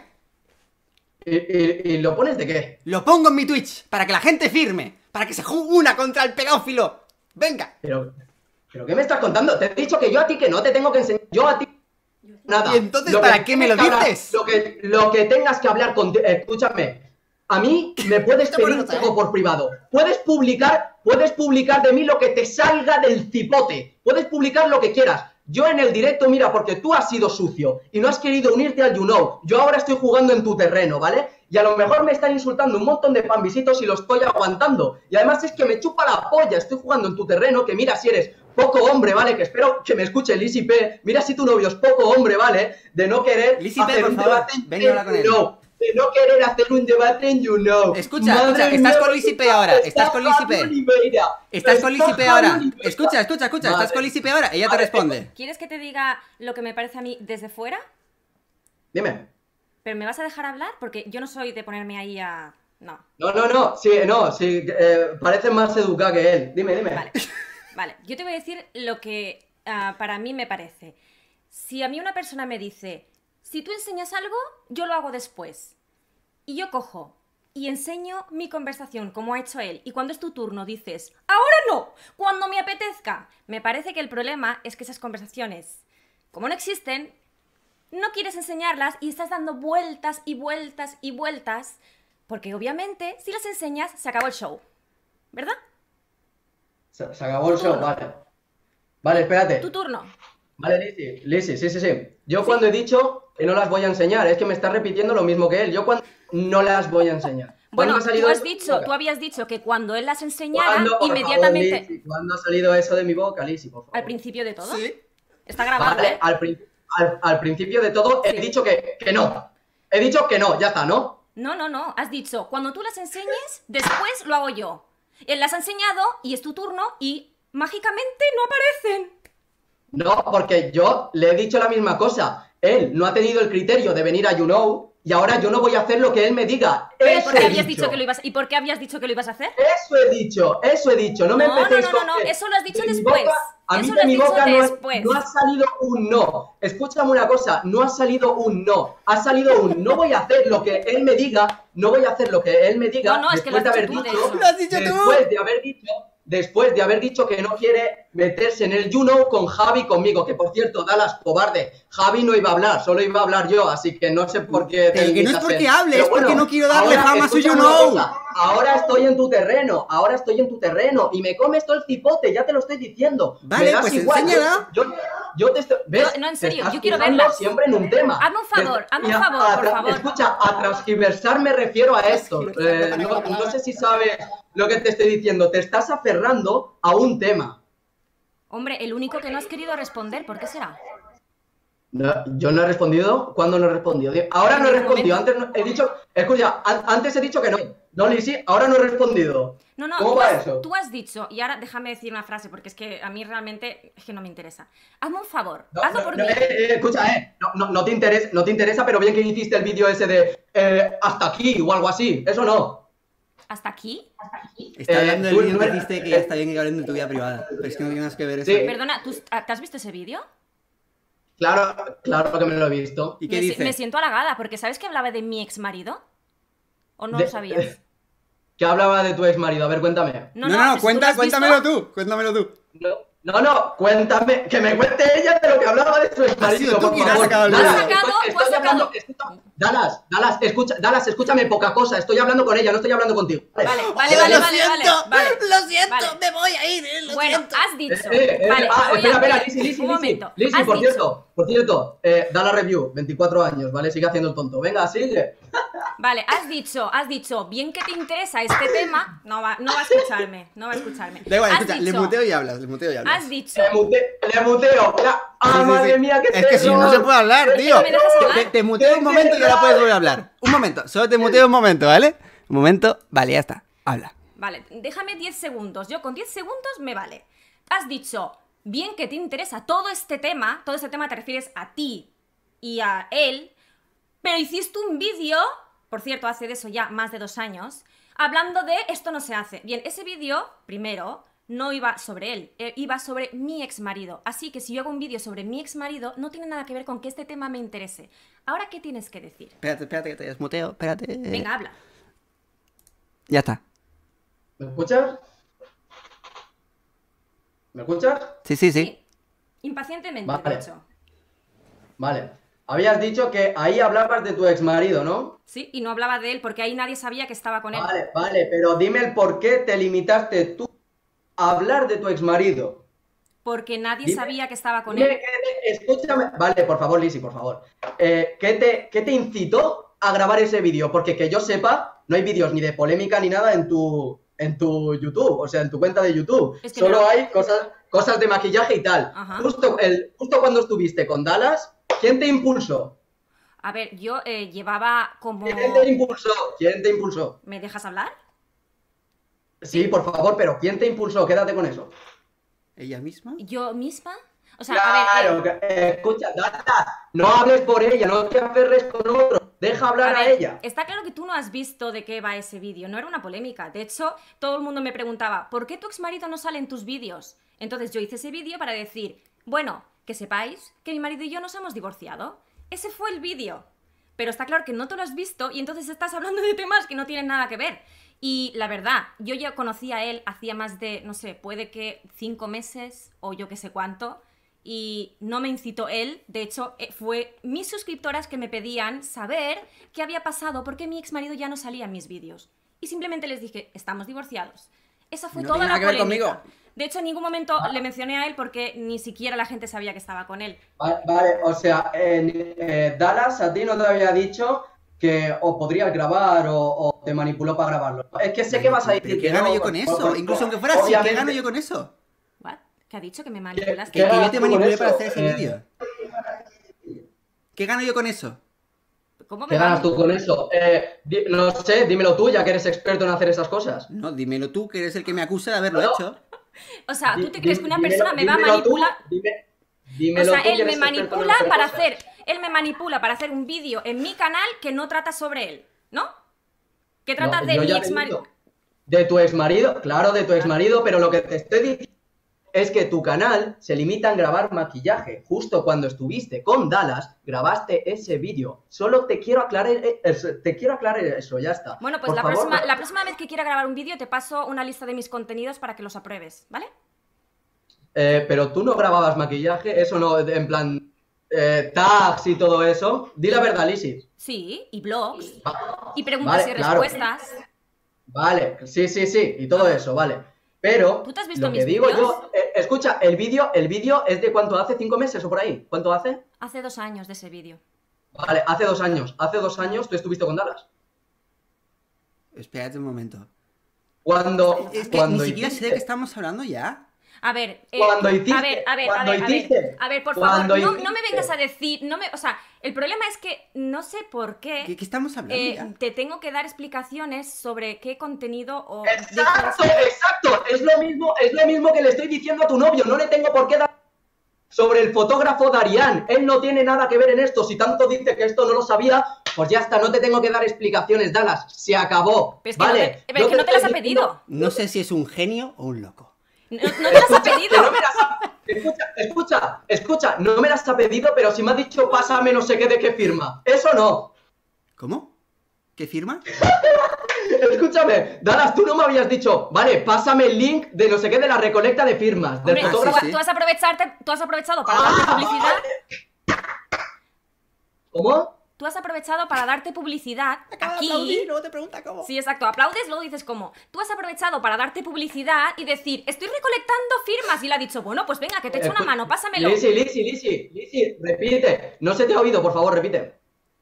¿Y, y- y lo pones de qué? Lo pongo en mi Twitch para que la gente firme. Para que se juegue una contra el pedófilo. Venga. Pero, ¿pero qué me estás contando? Te he dicho que yo a ti que no te tengo que enseñar. Yo a ti nada. ¿Y entonces Lo que para qué me lo tengas que hablar- dices? Lo que, lo que tengas que hablar con... Escúchame. A mí me puedes Te pedir pones otra algo vez. por privado. Puedes publicar, puedes publicar de mí lo que te salga del cipote. Puedes publicar lo que quieras. Yo en el directo, mira, porque tú has sido sucio y no has querido unirte al You Know. Yo ahora estoy jugando en tu terreno, ¿vale? Y a lo mejor me están insultando un montón de panvisitos y lo estoy aguantando. Y además es que me chupa la polla. Estoy jugando en tu terreno, que mira si eres poco hombre, ¿vale? Que espero que me escuche Lizzy P. Mira si tu novio es poco hombre, ¿vale? De no querer Lizzy P, hacer por un favor, debate en venga a hablar con You él. Know. De no querer hacer un debate en You Know. Escucha, Madre escucha, mía, estás con Lizzy P ahora, está estás con Lizzy P. Javi Oliveira, Estás con está Lizzy P Javi ahora. Oliveira. Escucha, escucha, escucha. Estás Vale. con Lizzy P ahora. Ella te Vale, responde. ¿Quieres que te diga lo que me parece a mí desde fuera? Dime. ¿Pero me vas a dejar hablar? Porque yo no soy de ponerme ahí a... No. No, no, no, sí, no, sí, eh, parece más educado que él. Dime, dime. Vale. Vale. Yo te voy a decir lo que ah, para mí me parece. Si a mí una persona me dice, si tú enseñas algo, yo lo hago después. Y yo cojo y enseño mi conversación como ha hecho él. Y cuando es tu turno dices, ahora no, cuando me apetezca. Me parece que el problema es que esas conversaciones, como no existen, no quieres enseñarlas y estás dando vueltas y vueltas y vueltas. Porque obviamente, si las enseñas, se acabó el show. ¿Verdad? Se, se acabó el Tu show, turno. vale. Vale, espérate. Tu turno. Vale, Lizzy, Lizzy, sí, sí, sí. Yo cuando he dicho que no las voy a enseñar, es que me está repitiendo lo mismo que él. Yo cuando no las voy a enseñar. Bueno, ¿Cuándo ha salido tú has eso? dicho, Venga. tú habías dicho que cuando él las enseñara, ¿Cuándo, por inmediatamente... favor, Lizzy? ¿Cuándo ha salido eso de mi boca, Lizzy, por favor? Al principio de todo. Sí. Está grabado, Vale, ¿eh? al, prin- al, al principio de todo he Sí. dicho que, que no. He dicho que no, ya está, ¿no? No, no, no. Has dicho, cuando tú las enseñes, después lo hago yo. Él las ha enseñado y es tu turno y mágicamente no aparecen. No, porque yo le he dicho la misma cosa. Él no ha tenido el criterio de venir a You Know y ahora yo no voy a hacer lo que él me diga. ¿Pero Eso ¿por qué he habías dicho. dicho que lo ibas, ¿Y por qué habías dicho que lo ibas a hacer? Eso he dicho, eso he dicho. No me No, no, empecéis no, no, con no, que eso lo has dicho de mi después. boca- a mí Eso de lo has mi dicho boca no, después. no ha salido un no. Escúchame una cosa, no ha salido un no. Ha salido un no voy a hacer lo que él me diga, no voy a hacer lo que él me diga. No, no, es que lo después has de dicho haber tú, de dicho, hecho. ¡Lo has dicho tú! después de haber dicho, después de haber dicho que no quiere meterse en el You Know con Javi conmigo, que por cierto, Dallas, cobarde, Javi no iba a hablar, solo iba a hablar yo, así que no sé por qué. te Eh, que no es limitas porque en- hable, Pero es porque no quiero darle ahora, fama a su You escúchame una Know. cosa, ahora estoy en tu terreno, ahora estoy en tu terreno y me comes todo el cipote, ya te lo estoy diciendo. Vale, Me das pues igual, enséñala. Yo, yo, yo te estoy, ¿ves? No, no, en Te serio, estás yo quiero fijando verlas. siempre en un tema. Hazme un favor, Te- hazme un y a- favor, a por tra- favor. Escucha, a transgiversar me refiero a esto. Transgiversar, Eh, para no, que la palabra- no sé si sabes lo que te estoy diciendo. Te estás aferrando a un tema. Hombre, el único que no has querido responder, ¿por qué será? No, yo no he respondido. ¿Cuándo no he respondido? Ahora no he En ningún respondido. momento. Antes no- he dicho. Escucha, an- antes he dicho que no. No, Lizzy, ahora no he respondido. No, no, ¿Cómo tú va has, eso? tú has dicho, y ahora déjame decir una frase, porque es que a mí realmente es que no me interesa. Hazme un favor, No, hazlo no, por no, mí. eh, eh, escucha, eh, no, no, no te interesa, no te interesa, pero bien que hiciste el vídeo ese de eh, hasta aquí o algo así. Eso no. ¿Hasta aquí? Está Eh, hablando del tú vídeo no que eres- hiciste que ya está bien que hablen de tu vida privada. Pero es que no tiene nada que ver eso. Sí. Perdona, ¿tú, ¿te has visto ese vídeo? Claro, claro que me lo he visto. ¿Y qué me, si- dice? me siento halagada, porque ¿sabes que hablaba de mi ex marido? ¿O no De- lo sabías? ¿Qué hablaba de tu ex marido? A ver, cuéntame. No, no, no, pero si tú cuenta, lo has cuéntamelo visto- tú, cuéntamelo tú. No, no, no, cuéntame, que me cuente ella de lo que hablaba de su ex Ha sido marido, tú por quien ha favor. sacado el Dallas, vídeo. Tú has sacado, estoy- tú has estoy hablando- sacado. escucha- Dallas, Dallas, escucha, Dallas, escúchame poca cosa, estoy hablando con ella, no estoy hablando contigo. Vale, vale, Lo vale, vale, vale, siento, vale. lo siento, Vale. me voy a ir, eh, lo Bueno, siento. has dicho. Eh, eh, Vale, ah, voy espera, a- espera, Lizzy, Lizzy, un Lizzy, momento. Lizzy, Has por dicho- cierto, por cierto, eh, da la review, veinticuatro años, ¿vale? Sigue haciendo el tonto. Venga, sigue. Vale, has dicho, has dicho, bien que te interesa este tema, no va, no va a escucharme, no va a escucharme. Da igual, Has escucha, le dicho- muteo y hablas, le muteo y hablas. Has dicho, Le, mute, le muteo. Mira, ¡ah, Sí, sí, madre sí. mía, qué Es que si no se puede hablar, tío. ¿Me dejas hablar? Te, te muteo un momento y ahora puedes volver a hablar. Un momento, solo te muteo un momento, ¿vale? Un momento, vale, ya está, habla. vale, déjame diez segundos, yo con diez segundos me vale. Has dicho, bien que te interesa todo este tema, todo este tema te refieres a ti y a él, pero hiciste un vídeo, por cierto, hace de eso ya más de dos años, hablando de esto no se hace. Bien, ese vídeo, primero, no iba sobre él, eh, iba sobre mi ex marido. Así que si yo hago un vídeo sobre mi ex marido, no tiene nada que ver con que este tema me interese. Ahora, ¿qué tienes que decir? Espérate, espérate que te desmuteo, espérate. Venga, habla. Ya está. ¿Me escuchas? ¿Me escuchas? Sí, sí, sí. Sí. Impacientemente, Vale. de hecho. Vale. Habías dicho que ahí hablabas de tu ex marido, ¿no? Sí, y no hablaba de él porque ahí nadie sabía que estaba con él. Vale, vale, pero dime el por qué te limitaste tú a hablar de tu ex marido. Porque nadie Dime- sabía que estaba con Dime él. qué te- escúchame. Vale, por favor, Lizzy, por favor. Eh, ¿qué, te, ¿Qué te incitó a grabar ese vídeo? Porque que yo sepa, no hay vídeos ni de polémica ni nada en tu, en tu YouTube, o sea, en tu cuenta de YouTube. Es que Solo no. hay cosas, cosas de maquillaje y tal. Ajá. Justo, el, justo cuando estuviste con Dallas, ¿quién te impulsó? A ver, yo eh, llevaba como... ¿Quién te impulsó? ¿Quién te impulsó? ¿Me dejas hablar? Sí, por favor, pero ¿quién te impulsó? Quédate con eso. ¿Ella misma? ¿Yo misma? O sea, a ver... Claro, eh, que- eh, escucha, Dallas, no hables por ella, no te aferres con otro, deja hablar a, a ver, ella. está claro que tú no has visto de qué va ese vídeo, no era una polémica. De hecho, todo el mundo me preguntaba, ¿por qué tu exmarido no sale en tus vídeos? Entonces yo hice ese vídeo para decir, bueno, que sepáis que mi marido y yo nos hemos divorciado. Ese fue el vídeo. Pero está claro que no te lo has visto y entonces estás hablando de temas que no tienen nada que ver. Y la verdad, yo ya conocí a él hacía más de, no sé, puede que cinco meses o yo que sé cuánto. Y no me incitó él, de hecho, eh, fue mis suscriptoras que me pedían saber qué había pasado, por qué mi ex marido ya no salía en mis vídeos. Y simplemente les dije, estamos divorciados. Esa fue No toda tiene la nada que ver polémica. conmigo. De hecho, en ningún momento le mencioné a él porque ni siquiera la gente sabía que estaba con él. Vale, vale, o sea, en, eh, Dallas a ti no te había dicho que o podrías grabar o, o te manipuló para grabarlo. Es que sé que vas a decir ¿Pero que qué gano no, yo con por- eso? por- Incluso aunque fuera así, ¿qué obviamente- gano yo con eso? ¿What? ¿Qué ha dicho? ¿Que me manipulaste? Que, que yo ganas te tú con manipulé eso? para hacer ese Eh, vídeo. ¿Qué gano yo con eso? ¿Cómo me ¿Qué ganas manip- tú con eso? Eh, di- no sé, dímelo tú, ya que eres experto en hacer esas cosas. No, dímelo tú, que eres el que me acusa de haberlo No. hecho. O sea, ¿tú Di- te crees di- que una dímelo- persona me va a dímelo tú, manipular? dime- O dímelo sea, tú, que él me eres experto en manipula hacer para cosas. hacer él me manipula para hacer un vídeo en mi canal que no trata sobre él, ¿no? Que trata No, de yo mi ya ex te marido. digo, de tu exmarido, claro, de tu exmarido, pero lo que te estoy diciendo es que tu canal se limita en grabar maquillaje. Justo cuando estuviste con Dallas, grabaste ese vídeo. Solo te quiero aclarar eso, te quiero aclarar eso, ya está. Bueno, pues Por la, favor, próxima, no- la próxima vez que quiera grabar un vídeo te paso una lista de mis contenidos para que los apruebes, ¿vale? Eh, pero tú no grababas maquillaje, eso no, en plan, eh, tags y todo eso. Di la verdad, Lizzy. Sí, y blogs, Va- y preguntas Vale, y claro. respuestas. Vale, sí, sí, sí, y todo eso, vale. Pero, ¿Tú te has visto lo que mis digo vídeos? yo, eh, escucha, el vídeo, el vídeo es de cuánto hace, cinco meses o por ahí. ¿Cuánto hace? Hace dos años de ese vídeo. Vale, hace dos años. Hace dos años tú estuviste con Dallas. Espérate un momento. Cuando, Es que cuando ni siquiera sé de hiciste- qué estamos hablando ya. A ver, eh, Cuando hiciste- a ver, a ver, a cuando ver, a hiciste- ver, a ver, por favor, cuando no, no me hiciste- vengas a decir, no me, o sea, el problema es que no sé por ¿Qué, qué qué estamos hablando eh, ya? te tengo que dar explicaciones sobre qué contenido o Exacto, exacto. Es lo mismo, es lo mismo que le estoy diciendo a tu novio. No le tengo por qué dar sobre el fotógrafo Darian. Él no tiene nada que ver en esto. Si tanto dice que esto no lo sabía, pues ya está. No te tengo que dar explicaciones, Dallas. Se acabó. Pero es que vale. no te, pero es Yo que no te las ha estoy pedido. diciendo- No sé si es un genio o un loco. No, no te las ha Escucha, pedido. que no me las ha- Escucha, escucha, escucha, no me las ha pedido, pero si me ha dicho pásame no sé qué de qué firma. Eso no. ¿Cómo? ¿Qué firma? Escúchame, Dallas, tú no me habías dicho, vale, pásame el link de no sé qué de la recolecta de firmas, del Hombre, Ah, fotógrafo. sí, sí. tú has aprovecharte, tú has aprovechado para Ah, darte publicidad. ¿Cómo? Tú has aprovechado para darte publicidad aquí. luego te pregunta cómo. Sí, exacto. Aplaudes, luego dices cómo. Tú has aprovechado para darte publicidad y decir, estoy recolectando firmas. Y le ha dicho, bueno, pues venga, que te echo una mano, pásamelo. Lizzy, Lizzy, Lizzy, Lizzy, repite. No se te ha oído, por favor, repite.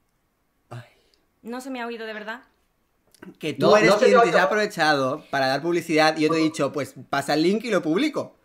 No se me ha oído de verdad. Que tú No, eres no se quien te te oye. ha aprovechado para dar publicidad y yo te he dicho, pues pasa el link y lo publico.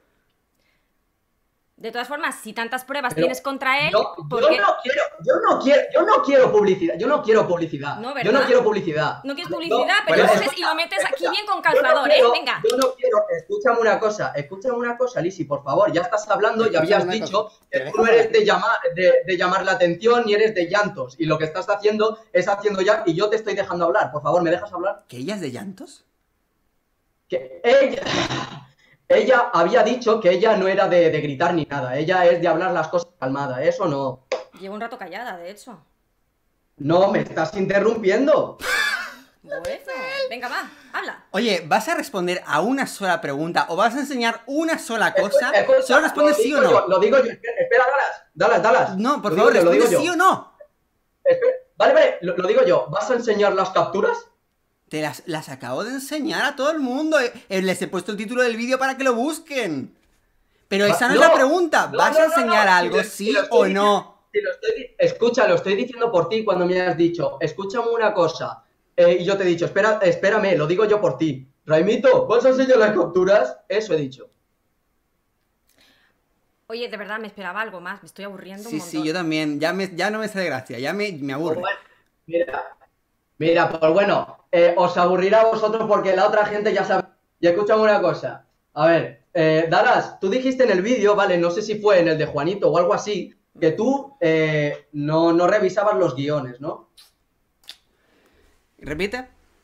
De todas formas, si tantas pruebas Pero tienes contra él, Yo, ¿por yo qué? no quiero, yo no quiero, yo no quiero publicidad, yo no quiero publicidad. No, yo ¿verdad? no quiero publicidad. No quieres publicidad, No, pero pues, coges y lo metes aquí escucha, bien con yo no calculador, quiero- ¿eh? Venga. Yo no quiero, escúchame una cosa, escúchame una cosa, Lizzy, por favor, ya estás hablando y Escúchame habías una dicho cosa. que ¿Te tú no dejo eres de llamar, de, de llamar la atención ni eres de llantos. Y lo que estás haciendo es haciendo ya, y yo te estoy dejando hablar. Por favor, ¿me dejas hablar? ¿Que ella es de llantos? Que ella, ella había dicho que ella no era de, de gritar ni nada, ella es de hablar las cosas calmada, eso no. Llevo un rato callada, de hecho. No, me estás interrumpiendo. Bueno, venga, va, habla. Oye, ¿vas a responder a una sola pregunta o vas a enseñar una sola cosa? Escucha, escucha, Solo respondes lo sí o digo no. yo, lo digo yo, espera, espera, Dallas, Dallas, Dallas. No, por Lo favor, digo yo, lo responde digo sí yo. o no. Espera, vale, vale, lo, lo digo yo, ¿vas a enseñar las capturas? Te las, las acabo de enseñar a todo el mundo. Eh, eh, les he puesto el título del vídeo para que lo busquen. Pero Va- esa no, es no, la pregunta. no, ¿Vas no, a no, enseñar no, algo, si lo- sí si lo estoy o diciendo- no? si lo estoy di- escucha, lo estoy diciendo por ti cuando me has dicho, escúchame una cosa. Eh, y yo te he dicho, espera, espérame, lo digo yo por ti. Raimito, ¿vas a enseñar las capturas? Eso he dicho. Oye, de verdad, me esperaba algo más. Me estoy aburriendo un Sí, montón. sí, yo también. Ya, me, ya no me sale gracia, ya me, me aburre. Pues bueno, mira, mira, pues bueno, eh, os aburrirá a vosotros porque la otra gente ya sabe. Y escúchame una cosa. A ver, eh, Dallas, tú dijiste en el vídeo, vale, no sé si fue en el de Juanito o algo así, que tú eh, no, no revisabas los guiones, ¿no? ¿Repite?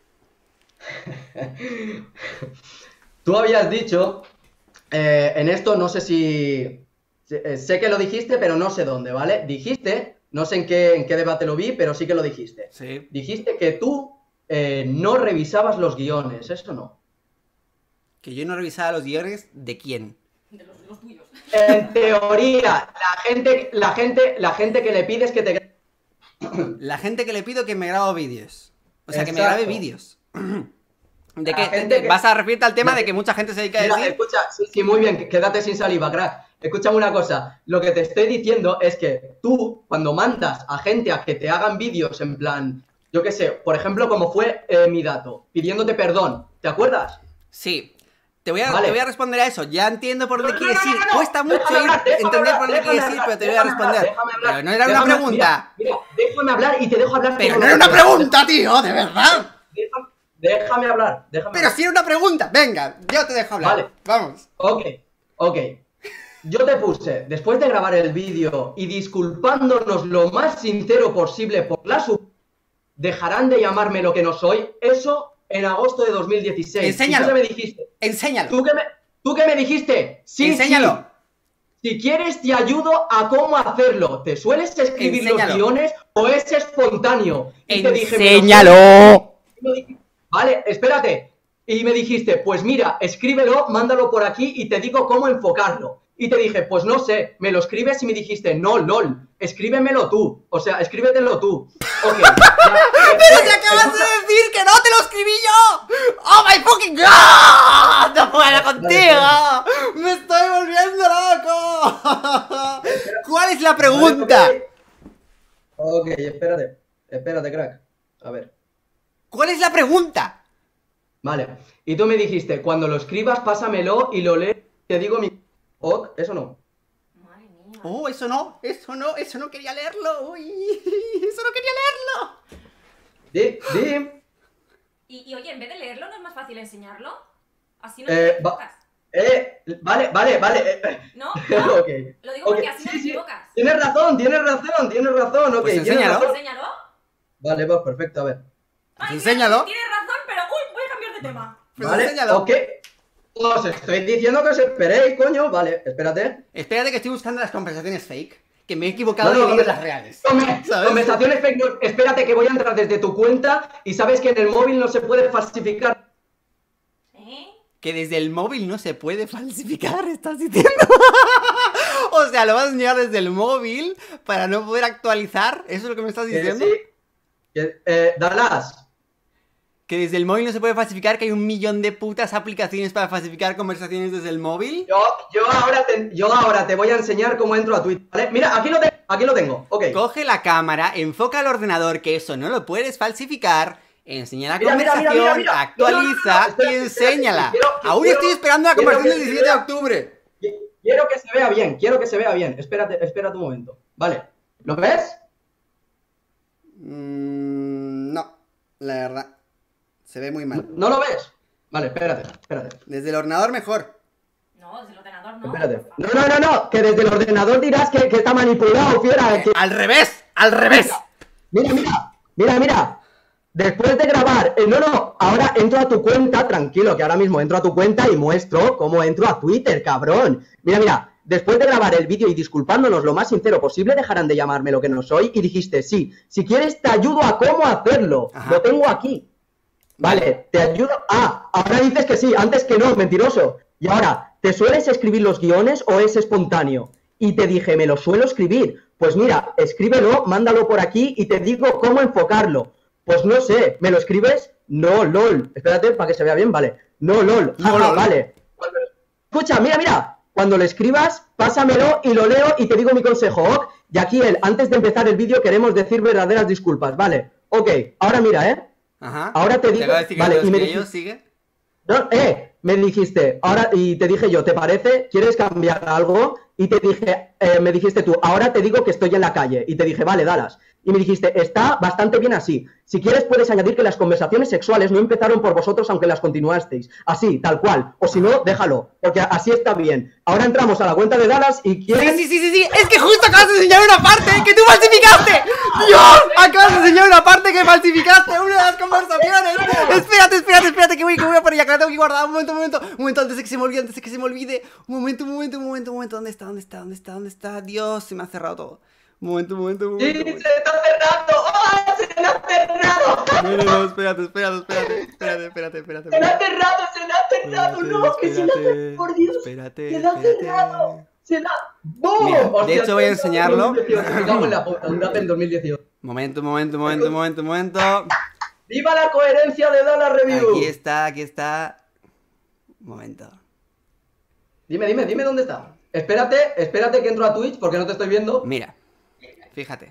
Tú habías dicho, eh, en esto no sé si, sé, sé que lo dijiste, pero no sé dónde, ¿vale? Dijiste, no sé en qué, en qué debate lo vi, pero sí que lo dijiste. Sí. Dijiste que tú eh, no revisabas los guiones, eso no. Que yo no revisaba los guiones de quién. En teoría, la gente, la gente, la gente que le pides que te... La gente que le pido que me grabo vídeos. O sea, que me Exacto. grabe vídeos. ¿De La qué? gente de- que- ¿Vas a referirte al tema de que mucha gente se dedica a Mira, decir? escucha, sí, sí, muy bien, quédate sin saliva, crack. Escúchame una cosa, lo que te estoy diciendo es que tú, cuando mandas a gente a que te hagan vídeos en plan, yo qué sé, por ejemplo, como fue eh, mi dato, pidiéndote perdón, ¿te acuerdas? Sí. Te voy, a, Vale. te voy a responder a eso. Ya entiendo por dónde No, quieres no, no, ir. no, no. Cuesta mucho Déjame ir- hablar, déjame entender hablar, por dónde déjame quieres ir, hablar, pero te voy a déjame hablar, responder. déjame hablar, Pero no era una déjame- pregunta. Mira, mira, déjame hablar y te dejo hablar. Pero todo no lo era que una quieras. pregunta, tío, de verdad. Déjame, déjame hablar, déjame Pero hablar. sí era una pregunta. Venga, yo te dejo hablar. Vale. Vamos. Ok, ok. yo te puse, después de grabar el vídeo y disculpándonos lo más sincero posible por la sub, dejarán de llamarme lo que no soy, eso en agosto de dos mil dieciséis. Enséñalo. ¿Y tú qué me dijiste? Enséñalo. ¿Tú qué me, tú qué me dijiste? Sí, Enséñalo. sí. Si quieres te ayudo a cómo hacerlo. ¿Te sueles escribir Enséñalo. los guiones o es espontáneo? Y te dije, me lo Enséñalo. suelo- Vale, espérate. Y me dijiste, pues mira, escríbelo, mándalo por aquí y te digo cómo enfocarlo. Y te dije, pues no sé, me lo escribes y me dijiste, no, lol, escríbemelo tú. O sea, escríbetelo tú. Ok. ya, ¡Pero eh, te acabas escucha- de decir que no te lo escribí yo! ¡Oh my fucking god! ¡No puedo contigo! ¡Me estoy volviendo loco! ¿Cuál es la pregunta? Ok, espérate. Espérate, crack. A ver. ¿Cuál es la pregunta? Vale. Y tú me dijiste, cuando lo escribas, pásamelo y lo leo. Te digo mi... Ok, eso no. Madre mía. Oh, eso no, eso no, eso no quería leerlo. Uy, eso no quería leerlo. Di, di. Y, y oye, en vez de leerlo, ¿no es más fácil enseñarlo? Así no Eh, te va- equivocas. Eh, vale, vale, vale. eh, ¿No? ¿No? ok. Lo digo Ok, porque así no sí, te sí. equivocas. Tienes razón, tienes razón, tienes razón. Ok, Pues tienes enséñalo. razón. Enséñalo. Vale, pues perfecto, a ver. Ay, enséñalo. mira, Tienes razón, pero uy, voy a cambiar de tema. Pues Vale, enséñalo. ok. Os estoy diciendo que os esperéis, coño. Vale, espérate. Espérate que estoy buscando las conversaciones fake. Que me he equivocado No, no, y he leído no, las reales. Come- ¿Sabes? Conversaciones fake news. Espérate que voy a entrar desde tu cuenta y sabes que en el móvil no se puede falsificar. ¿Eh? Que desde el móvil no se puede falsificar, estás diciendo. O sea, lo vas a enseñar desde el móvil para no poder actualizar. ¿Eso es lo que me estás Que diciendo? sí. Que, eh, Dallas. Que desde el móvil no se puede falsificar, que hay un millón de putas aplicaciones para falsificar conversaciones desde el móvil. Yo, yo, ahora te, yo ahora te voy a enseñar cómo entro a Twitter, ¿vale? Mira, aquí lo, te- aquí lo tengo, ok. Coge la cámara, enfoca al ordenador, que eso no lo puedes falsificar. Enseña la Mira, mira, conversación, mira, mira, mira. actualiza No, no, no, no, espérate, y espérate, enséñala. quiero- Aún quiero- estoy esperando la quiero conversación que del se diecisiete de vea- octubre. Quiero que se vea bien, quiero que se vea bien. Espérate, espérate un momento. Vale, ¿lo ves? Mm, no, la verdad. Se ve muy mal. ¿No lo ves? Vale, espérate, espérate. Desde el ordenador mejor. No, desde el ordenador no. Espérate. No, no, no, no, que desde el ordenador dirás que, que está manipulado, fiera. que- ¡Al revés! ¡Al revés! Mira, mira, mira, mira. Después de grabar, eh, no, no, ahora entro a tu cuenta, tranquilo, que ahora mismo entro a tu cuenta y muestro cómo entro a Twitter, cabrón. Mira, mira, después de grabar el vídeo y disculpándonos lo más sincero posible, dejarán de llamarme lo que no soy y dijiste, sí, si quieres te ayudo a cómo hacerlo. Ajá. Lo tengo aquí. Vale, te ayudo. Ah, ahora dices que sí, antes que no, mentiroso. Y ahora, ¿te sueles escribir los guiones o es espontáneo? Y te dije, me lo suelo escribir. Pues mira, escríbelo, mándalo por aquí y te digo cómo enfocarlo. Pues no sé, ¿me lo escribes? No, lol. Espérate para que se vea bien, vale. No, lol. No, Ah, lol. vale. Escucha, mira, mira. Cuando lo escribas, pásamelo y lo leo y te digo mi consejo, ¿ok? Y aquí, él, antes de empezar el vídeo, queremos decir verdaderas disculpas, ¿vale? Ok, ahora mira, ¿eh? Ajá. Ahora te digo- acabo de decir que vale, no y me es que yo, dijiste- sigue. No, eh, me dijiste, ahora, y te dije yo, ¿te parece? ¿Quieres cambiar algo? Y te dije, eh, me dijiste tú, ahora te digo que estoy en la calle. Y te dije, vale, Dallas. Y me dijiste, está bastante bien así. Si quieres puedes añadir que las conversaciones sexuales no empezaron por vosotros aunque las continuasteis. Así, tal cual. O si no, déjalo, porque así está bien. Ahora entramos a la cuenta de Dallas y Sí, quieres... sí, sí, sí, sí, es que justo acabas de enseñar una parte que tú falsificaste. ¡Dios! Acabas de enseñar una parte que falsificaste, una de las conversaciones. Espérate, espérate, espérate, que voy, que voy a por ella, que la tengo que guardar. Un momento, un momento, un momento, antes de que se me olvide, antes de que se me olvide. Un momento, un momento, un momento, un momento. ¿Dónde está? ¿Dónde está? ¿Dónde está? ¿Dónde está? Dios, se me ha cerrado todo. Un momento, un momento, un ¡Sí, momento. un se momento. está cerrando! ¡Oh, se me ha cerrado! No, no, no, espérate, espérate, espérate, espérate, espérate, espérate. ¡Se me ha cerrado, se me ha cerrado! ¡No, que se me ha cerrado! ¡Por Dios! Espérate, ¡Se la ha espérate. cerrado! ¡Se la... ¡Boom! Mira, de Hostia, hecho voy a tío, enseñarlo. dos mil dieciocho, me cago en la puta, un rap en dos mil dieciocho. Momento, momento, momento, momento, momento. ¡Viva la coherencia de Dallas Review! Aquí está, aquí está. Un momento. Dime, dime, dime dónde está. Espérate, espérate que entro a Twitch porque no te estoy viendo. Mira, fíjate.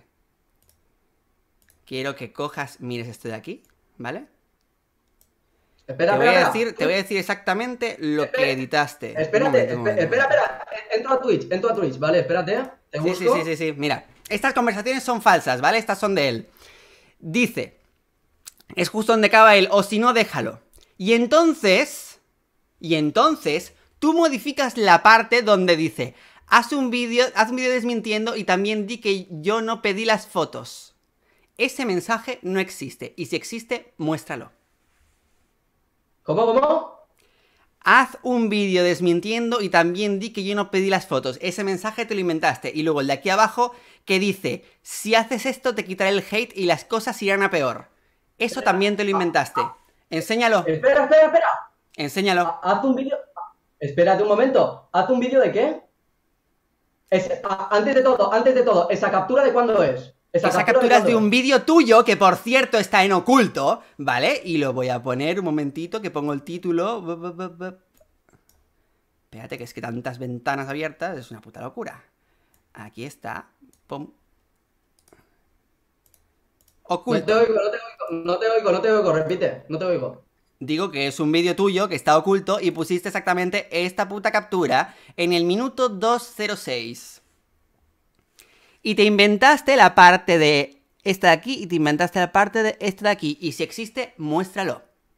Quiero que cojas, mires esto de aquí, ¿vale? Espera, Te voy espera, a decir, espera. te voy a decir exactamente lo que Espera, editaste. Un Espérate, momento, un espe- momento, espera, un momento. espera. Entro a Twitch, entro a Twitch, vale, espérate. Te Sí, sí, busco. sí, sí, sí. Mira, estas conversaciones son falsas, ¿vale? Estas son de él. Dice, es justo donde acaba él, o si no, déjalo. Y entonces, y entonces, tú modificas la parte donde dice, Haz un vídeo, haz un vídeo desmintiendo y también di que yo no pedí las fotos. Ese mensaje no existe. Y si existe, muéstralo. ¿Cómo, cómo? Haz un vídeo desmintiendo y también di que yo no pedí las fotos. Ese mensaje te lo inventaste. Y luego el de aquí abajo que dice, si haces esto te quitaré el hate y las cosas irán a peor. Eso también te lo inventaste. Enséñalo. Espera, espera, espera. Enséñalo. Haz un vídeo. Espérate un momento. ¿Haz un vídeo de qué? Es, a, antes de todo, antes de todo, ¿esa captura de cuándo es? Esa, Esa captura es de un vídeo tuyo que, por cierto, está en oculto, ¿vale? Y lo voy a poner un momentito, que pongo el título. Espérate, que es que tantas ventanas abiertas es una puta locura. Aquí está. Pum. Oculto. No te oigo, no te oigo, no te oigo, no te oigo, repite, no te oigo. Digo que es un vídeo tuyo que está oculto y pusiste exactamente esta puta captura en el minuto dos cero seis. Y te inventaste la parte de esta de aquí y te inventaste la parte de esta de aquí. Y si existe, muéstralo.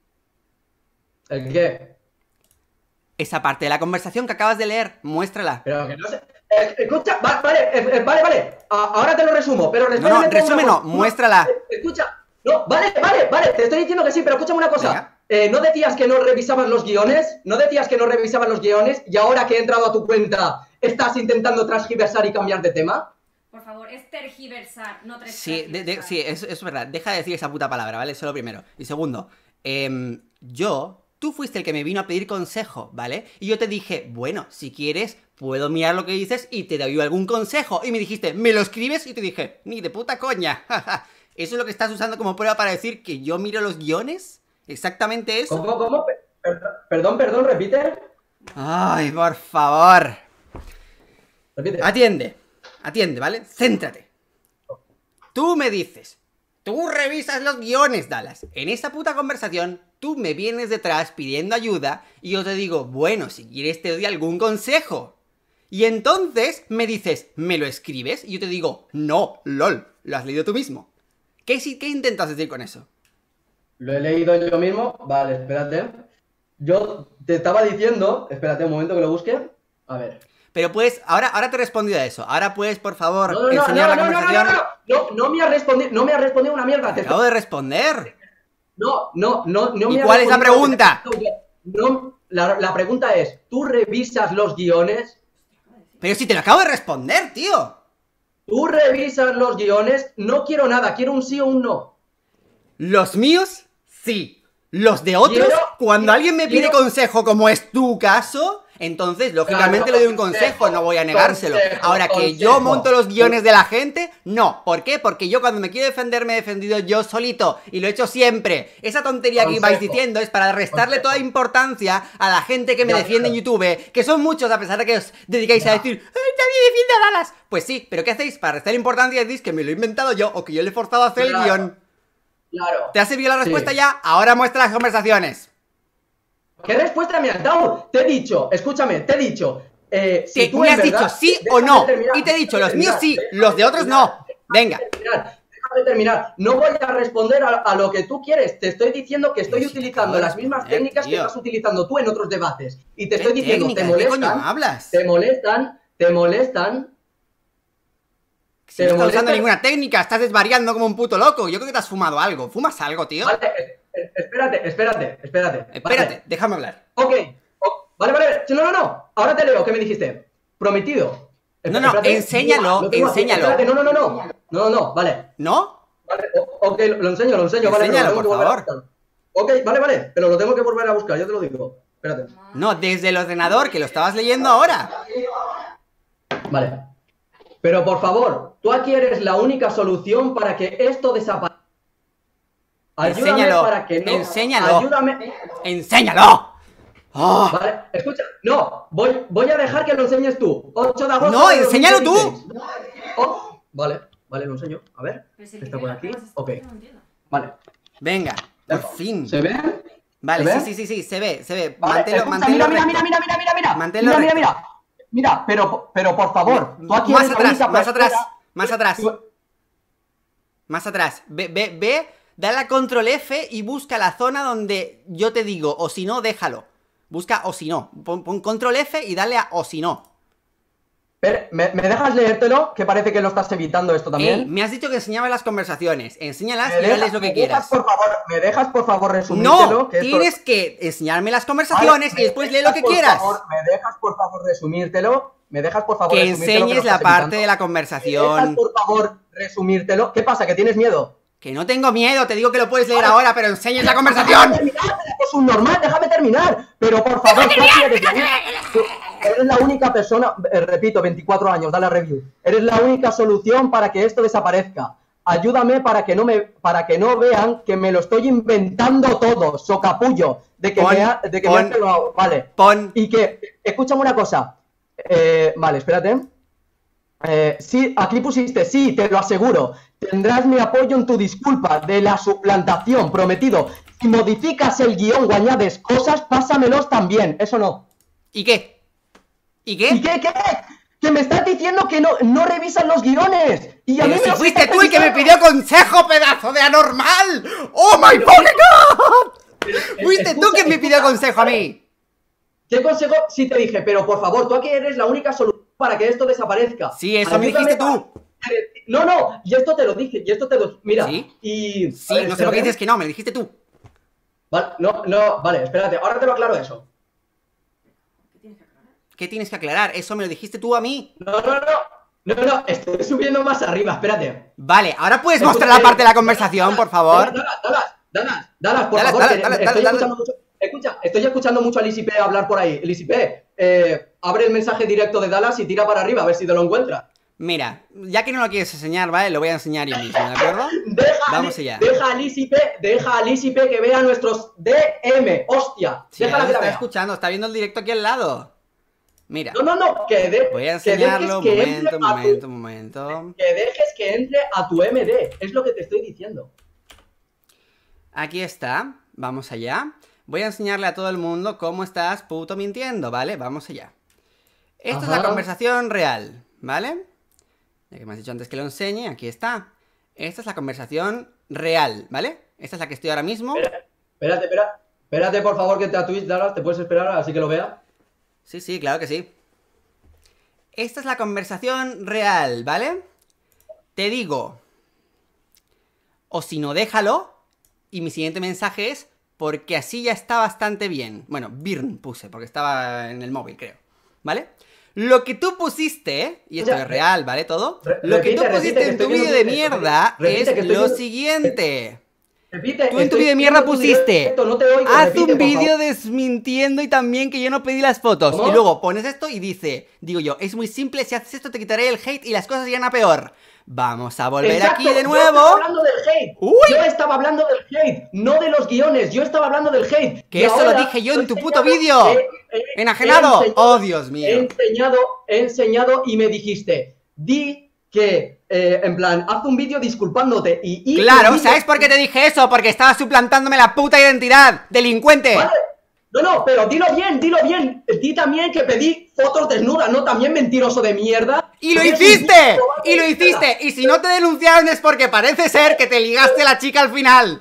¿El qué? Esa parte de la conversación que acabas de leer, muéstrala. Pero que no sé... Eh, escucha, va, vale, eh, vale, vale. A, ahora te lo resumo, pero... No, no, resume no, muéstrala. Eh, escucha, no, vale, vale, vale, te estoy diciendo que sí, pero escúchame una cosa. Eh, ¿No decías que no revisabas los guiones? ¿No decías que no revisabas los guiones? Y ahora que he entrado a tu cuenta, ¿estás intentando transgiversar y cambiar de tema? Por favor, es tergiversar, no transgiversar. Sí, de, de, sí es, es verdad. Deja de decir esa puta palabra, ¿vale? Eso es lo primero. Y segundo, eh, yo... Tú fuiste el que me vino a pedir consejo, ¿vale? Y yo te dije, bueno, si quieres, puedo mirar lo que dices y te doy algún consejo. Y me dijiste, ¿me lo escribes? Y te dije, ni de puta coña. ¿Eso es lo que estás usando como prueba para decir que yo miro los guiones? ¿Exactamente eso? ¿Cómo, cómo? Perdón, perdón, repite. Ay, por favor. Repite. Atiende, atiende, ¿vale? Céntrate. Tú me dices, tú revisas los guiones, Dallas. En esa puta conversación, tú me vienes detrás pidiendo ayuda y yo te digo, bueno, si quieres te doy algún consejo. Y entonces me dices, ¿me lo escribes? Y yo te digo, no, lol, lo has leído tú mismo. ¿Qué, qué intentas decir con eso? Lo he leído yo mismo. Vale, espérate. Yo te estaba diciendo, espérate un momento que lo busque. A ver. Pero puedes, ahora, ahora te he respondido a eso. Ahora puedes, por favor, no, no, enseñar no, la no, conversación. No, no, no, no, no, no me has respondido, no me has respondido una mierda. Te acabo de responder. No, no, no, no. ¿Y cuál es la pregunta? No, la, la pregunta es, ¿tú revisas los guiones? Pero si te lo acabo de responder, tío. ¿Tú revisas los guiones? No quiero nada, quiero un sí o un no. Los míos, sí. Los de otros, quiero, cuando quiero, alguien me pide quiero... consejo, como es tu caso, entonces, lógicamente, claro, le doy un consejo, consejo, no voy a negárselo. Consejo, Ahora, que consejo. yo monto los guiones de la gente, no. ¿Por qué? Porque yo cuando me quiero defender me he defendido yo solito, y lo he hecho siempre. Esa tontería consejo. que vais diciendo es para restarle consejo. toda importancia a la gente que me ya, defiende ya. en YouTube, que son muchos, a pesar de que os dedicáis ya. a decir, ¡ay, nadie defiende a Dallas! Pues sí, pero ¿qué hacéis? Para restar importancia decís que me lo he inventado yo, o que yo le he forzado a hacer claro. el guión. Claro. ¿Te ha servido la respuesta sí. ya? Ahora muestra las conversaciones. ¿Qué respuesta me has dado? Te he dicho, escúchame, te he dicho. Eh, si sí, tú me has verdad, dicho sí o no. Y te he dicho, los míos sí, los de otros no. Venga. Terminar, déjame terminar. No voy a responder a, a lo que tú quieres. Te estoy diciendo que estoy si utilizando las mismas responder, técnicas tío. que estás utilizando tú en otros debates. Y te estoy diciendo, técnica? te molestan. ¿Qué coño hablas? Te molestan, te molestan. Si no estás usando ninguna técnica, estás desvariando como un puto loco. Yo creo que te has fumado algo. ¿Fumas algo, tío? Vale, espérate, espérate, espérate. Espérate, vale. déjame hablar. Ok, oh, vale, vale. No, no, no. Ahora te leo. ¿Qué me dijiste? Prometido. No, no, espérate. enséñalo, no enséñalo. Espérate, no, no, no, no. No, no, vale. ¿No? Vale, ok, lo enseño, lo enseño. Enséñalo, vale, por favor. Ok, vale, vale. Pero lo tengo que volver a buscar, yo te lo digo. Espérate. No, desde el ordenador, que lo estabas leyendo ahora. Vale. Pero por favor, tú aquí eres la única solución para que esto desaparezca. Ayúdame enséñalo, para que no. Enséñalo. Ayúdame. ¡Enséñalo! Oh. Vale, escucha. No, voy, voy a dejar que lo enseñes tú. ocho de agosto. No, enséñalo tú. Oh, vale, vale, lo enseño. A ver. Si ¿Está por aquí? Ok. Vale. Venga, por fin. ¿Se ve? Vale, ¿Se ve? sí, sí, sí, sí, se ve, se ve. Vale, manténlo, escucha, manténlo mira, mira, recto. mira, mira, mira, mira. Manténlo mira, mira, recto. mira. Mira, pero, pero por favor, tú aquí más eres atrás, la más atrás, persona... más atrás. Más atrás. Ve, ve, ve, dale a control F y busca la zona donde yo te digo, o si no, déjalo. Busca o si no. Pon, pon control F y dale a o si no. Espera, ¿me, ¿me dejas leértelo? Que parece que lo estás evitando esto también. Ey, me has dicho que enseñaba las conversaciones. Enséñalas ¿Me y dejas, dales lo que me quieras. dejas, por favor, ¿Me dejas, por favor, resumírtelo? No, que esto... tienes que enseñarme las conversaciones Vale, y después lee dejas, lo que por quieras. Favor, ¿Me dejas, por favor, resumírtelo? ¿Me dejas, por favor, Que resumírtelo, enseñes que la estás parte evitando? de la ¿Me dejas, conversación. por favor, resumírtelo? ¿Qué pasa, que tienes miedo? Que no tengo miedo, te digo que lo puedes leer Vale. ahora, pero enseñes la Déjame conversación. terminar, es un normal, déjame terminar. Pero por favor, Katy, eres, la única, eres la única persona, eh, repito, veinticuatro años, dale a review. Eres la única solución para que esto desaparezca. Ayúdame para que no me, para que no vean que me lo estoy inventando todo, socapullo, de que Pon, me, ha, de que pon, me ha lo vale. Pon. Y que, escúchame una cosa. Eh, vale, espérate. Eh, sí, aquí pusiste, sí, te lo aseguro. Tendrás mi apoyo en tu disculpa de la suplantación, prometido. Si modificas el guión o añades cosas, pásamelos también. Eso no. ¿Y qué? ¿Y qué? ¿Y qué, qué? Que me estás diciendo que no, no revisan los guiones. Y a Pero mí si me los fuiste estás tú el que me revisando. pidió consejo, pedazo de anormal. ¡Oh my fucking god! Pero, Fuiste tú escucha, quien me pidió escucha, consejo a mí. ¿Qué consejo? Sí te dije, pero por favor, tú aquí eres la única solución para que esto desaparezca. Sí, eso me Ayúdame dijiste para- tú. No, no, y esto te lo dije, y esto te lo... Mira, ¿Sí? y... Sí, a ver, no sé por qué espérate. dices que no, me lo dijiste tú. Vale, no, no, vale, espérate, ahora te lo aclaro eso. ¿Qué tienes que aclarar? Eso me lo dijiste tú a mí. No, no, no, no, no, estoy subiendo más arriba, espérate. Vale, ahora puedes Escucha, mostrar la eh, parte de la Dalas, conversación, por Dalas, favor. Dalas, Dalas, Dalas, Dalas, por Dalas, favor, Dalas, que Dalas, estoy Dalas, escuchando mucho... Escucha, estoy escuchando mucho a Lisipe hablar por ahí. Lisipe, eh, abre el mensaje directo de Dallas y tira para arriba, a ver si te lo encuentras. Mira, ya que no lo quieres enseñar, ¿vale? Lo voy a enseñar yo mismo, ¿de acuerdo? Deja, Vamos allá. Deja a Lisipe, deja a Lisipe que vea nuestros D M, hostia. Sí, Déjala ahora que la está vea. escuchando, está viendo el directo aquí al lado. Mira, No, no, no, que, de, voy a que dejes enseñarlo, un que momento, entre un a tu- momento, un momento. que dejes que entre a tu M D, es lo que te estoy diciendo. Aquí está, vamos allá. Voy a enseñarle a todo el mundo cómo estás puto mintiendo, ¿vale? Vamos allá. Esta es la Ajá. conversación real, ¿vale? Ya que me has dicho antes que lo enseñe, aquí está. Esta es la conversación real, ¿vale? Esta es la que estoy ahora mismo. Espera, espérate, espera, espérate por favor que te a Twitch, Dallas, te puedes esperar así que lo vea. Sí, sí, claro que sí. Esta es la conversación real, ¿vale? Te digo, o si no, déjalo. Y mi siguiente mensaje es, porque así ya está bastante bien. Bueno, Birn puse, porque estaba en el móvil, creo. ¿Vale? Lo que tú pusiste, y esto Ya, es real, ¿vale? Todo. re- Lo que repite, tú repite, pusiste que en tu estoy vídeo viendo de tu directo, mierda repite, es que estoy lo viendo- siguiente. Repite, Tú en tu estoy vídeo de mierda viendo tu pusiste, directo, no te oigo, haz repite, un por vídeo favor. desmintiendo y también que yo no pedí las fotos. ¿Cómo? Y luego pones esto y dice, digo yo, es muy simple, si haces esto te quitaré el hate y las cosas irán a peor. Vamos a volver Exacto, aquí de Yo nuevo. estaba hablando del hate. Uy. Yo estaba hablando del hate, no de los guiones. Yo estaba hablando del hate. Que Y eso lo ahora dije yo he en tu puto enseñado- vídeo. he- he- Enajenado. he enseñado- Oh, Dios mío. He enseñado, he enseñado y me dijiste, di que, eh, en plan, haz un vídeo disculpándote. Y, y Claro, el vídeo- ¿sabes por qué te dije eso? Porque estabas suplantándome la puta identidad, delincuente. Vale. No, no, pero dilo bien, dilo bien. Di también que pedí fotos desnudas, ¿no? También mentiroso de mierda. ¡Y lo Eres hiciste! un puto ¡Y lo de mierda. hiciste! Y si no te denunciaron es porque parece ser que te ligaste a la chica al final.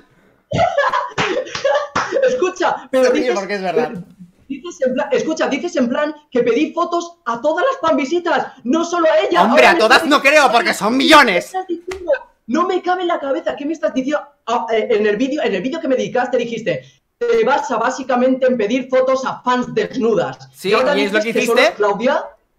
Escucha, pero Se ríe dices, porque es verdad. dices en plan, escucha, dices en plan que pedí fotos a todas las panvisitas, no solo a ella. Hombre, Ahora a me todas estás no diciendo- creo, porque son millones. ¿Qué me estás diciendo? No me cabe en la cabeza, ¿qué me estás diciendo? Ah, eh, en el vídeo, en el vídeo que me dedicaste dijiste, te basa básicamente en pedir fotos a fans desnudas. Sí, ahora ¿y es lo dices que solo hiciste? es Claudia.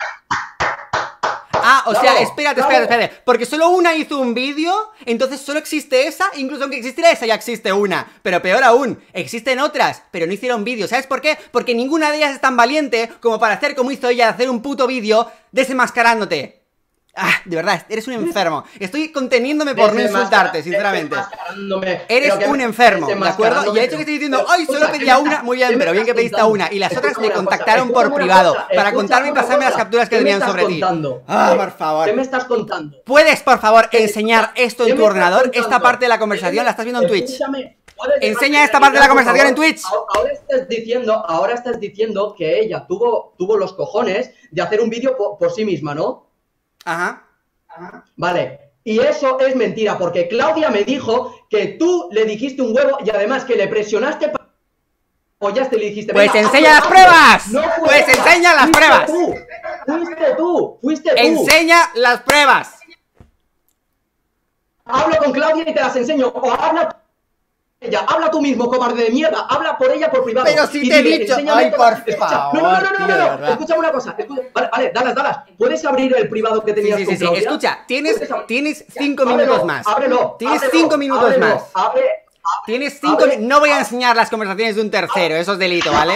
Ah, o sea, Bravo, espérate, bravo. espérate, espérate. Porque solo una hizo un vídeo, entonces solo existe esa. Incluso aunque existiera esa, ya existe una. Pero peor aún, existen otras, pero no hicieron vídeo. ¿Sabes por qué? Porque ninguna de ellas es tan valiente como para hacer como hizo ella, hacer un puto vídeo desenmascarándote. Ah, de verdad, eres un enfermo. Estoy conteniéndome por no insultarte, sinceramente. Desenmascarándome. Eres Pero que- un enfermo, ¿de acuerdo? desenmascarándome, Y el hecho que estoy diciendo, pero- ay, solo escucha, pedía ¿qué me una, estás- muy bien, qué me pero bien que estás pediste contando? una. Y las otras Escúchame me una cosa, contactaron por escúchame una privado cosa, para escúchame contarme y una pasarme las cosa. capturas que ¿Qué me tenían estás sobre ti. contando? Ah, ¿Qué- por favor. ¿Qué me estás contando? ¿Puedes, por favor, ¿Qué- enseñar esto en ¿Qué tu me estás ordenador? contando? Esta parte de la conversación la estás viendo en Twitch. Escúchame, ¿puedes dejarme Enseña esta parte de la terminar, por conversación en favor? Twitch. Ahora- Ahora estás diciendo, ahora estás diciendo que ella tuvo, tuvo los cojones de hacer un vídeo por, por sí misma, ¿no? Ajá. Vale. Y eso es mentira, porque Claudia me dijo que tú le dijiste un huevo y además que le presionaste para... apoyaste y le dijiste... Pues venga, enseña hazlo, las hazlo. pruebas. No fue Pues ella, enseña las fuiste pruebas. Tú, fuiste tú, fuiste tú. Enseña las pruebas. Hablo con Claudia y te las enseño. O habla ella, habla tú mismo, cobarde de mierda. Habla por ella por privado. Pero si Y te he dile, dicho- enséñame ay, todas- por Escucha, favor, no, no, no, no, tío, no, de no. verdad. Escúchame una cosa. escucha- Vale, vale, Dalas, Dalas. ¿Puedes abrir el privado que Sí, tenías sí, con sí, sí. Claudia? Escucha, tienes, ¿Puedes ab- tienes Ya, cinco ábrelo, minutos más. Ábrelo. Tienes ábrelo, cinco minutos ábrelo, más. Abre, Tienes cinco abre- minutos. No voy a enseñar las conversaciones de un tercero, eso es delito, ¿vale?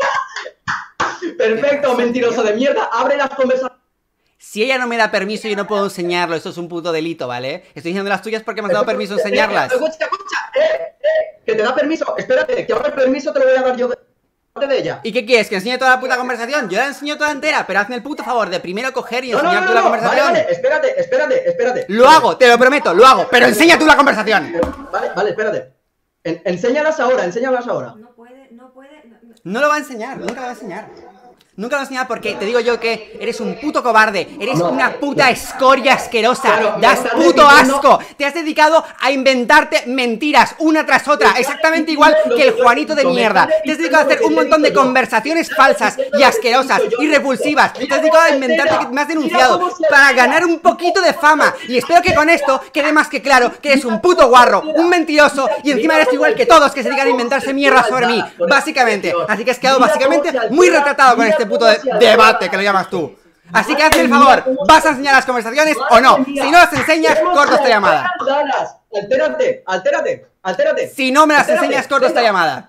Perfecto, mentiroso de mierda. Abre las conversaciones. Si ella no me da permiso, yo no puedo enseñarlo, eso es un puto delito, ¿vale? Estoy diciendo las tuyas porque me has dado permiso de enseñarlas. Escucha, escucha, eh, eh, que te da permiso. Espérate, que ahora el permiso te lo voy a dar yo de, de ella. ¿Y qué quieres? ¿Que enseñe toda la puta conversación? Yo la enseño toda entera, pero hazme el puto favor de primero coger y No, no, enseñar no, tú no, la no. conversación. Vale, vale, espérate, espérate, espérate. Lo hago, te lo prometo, lo hago, pero enseña tú la conversación. Vale, vale, espérate. En- enséñalas ahora, enséñalas ahora. No puede, no puede. no- no- No lo va a enseñar, nunca lo va a enseñar. Nunca lo va a enseñar porque te digo yo que eres un puto cobarde, eres No. una puta escoria asquerosa, Claro, me das estás puto repitiendo- asco, te has dedicado a inventarte mentiras una tras otra, Me estás exactamente igual repitiendo que el lo que Juanito de yo- me mierda. estás Te has dedicado a hacer repitiendo un lo que montón te he de dicho yo. conversaciones Me estás falsas repitiendo y lo que te he asquerosas dicho yo. y repulsivas. Te Mira has dedicado a cómo inventarte se que me has entera. denunciado Mira cómo se para entera. ganar un poquito de fama y espero que con esto quede más que claro que eres un puto guarro, un mentiroso y encima eres igual que todos que se dedican a inventarse mierda sobre mí, básicamente. Así que has quedado básicamente muy retratado con este puto de- debate que lo llamas tú. Así que hazme el favor, ¿vas a enseñar las conversaciones o no? Si no las enseñas, corto esta llamada. Dalas, altérate, altérate, altérate. Si no me las Altérate, enseñas, corto esta venga. llamada.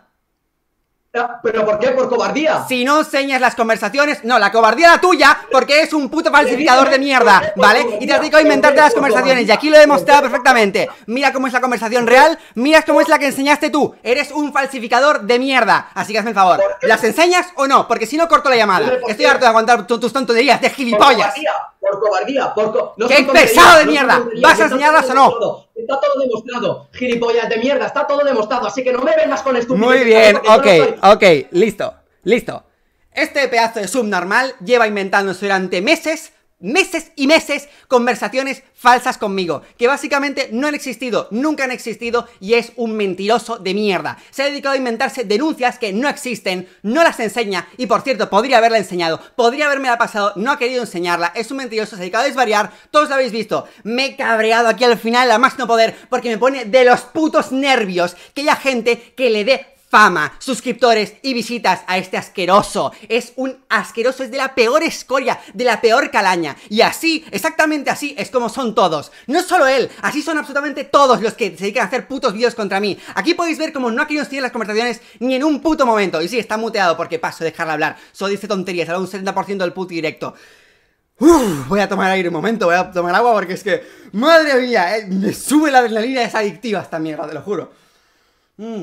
Ah, ¿Pero por qué? ¿Por cobardía? Si no enseñas las conversaciones, no, la cobardía la tuya, porque eres un puto falsificador de mierda, ¿vale? Y te has dedicado a inventarte las conversaciones, y aquí lo he demostrado perfectamente. Mira cómo es la conversación real, mira cómo es la que enseñaste tú. Eres un falsificador de mierda, así que hazme el favor. ¿Las enseñas o no? Porque si no, corto la llamada. Estoy harto de aguantar tu- tus tonterías de Por gilipollas. cobardía, por cobardía, por co- no ¡Qué son tonterías, pesado de no son mierda! tonterías, ¿Vas a está enseñarlas todo o no? demostrado, Está todo demostrado, gilipollas de mierda, está todo demostrado, así que no me vengas con estupideces. Muy bien, porque yo no ok, soy- ok, listo, listo. Este pedazo de subnormal lleva inventándose durante meses, meses y meses conversaciones falsas conmigo, que básicamente no han existido, nunca han existido y es un mentiroso de mierda. Se ha dedicado a inventarse denuncias que no existen, no las enseña y por cierto, podría haberla enseñado, podría haberme la pasado, no ha querido enseñarla, es un mentiroso, se ha dedicado a desvariar, todos lo habéis visto. Me he cabreado aquí al final a más no poder porque me pone de los putos nervios que haya gente que le dé fama, suscriptores y visitas a este asqueroso. Es un asqueroso, es de la peor escoria, de la peor calaña. Y así, exactamente así, es como son todos. No solo él, así son absolutamente todos los que se dedican a hacer putos vídeos contra mí. Aquí podéis ver cómo no ha querido enseñar las conversaciones ni en un puto momento. Y sí, está muteado porque paso de dejarla hablar. Solo dice tonterías, habla un setenta por ciento del puto directo. Uf, voy a tomar aire un momento, voy a tomar agua porque es que... ¡Madre mía! Eh, me sube la adrenalina, es adictiva esta mierda, te lo juro. Mmm.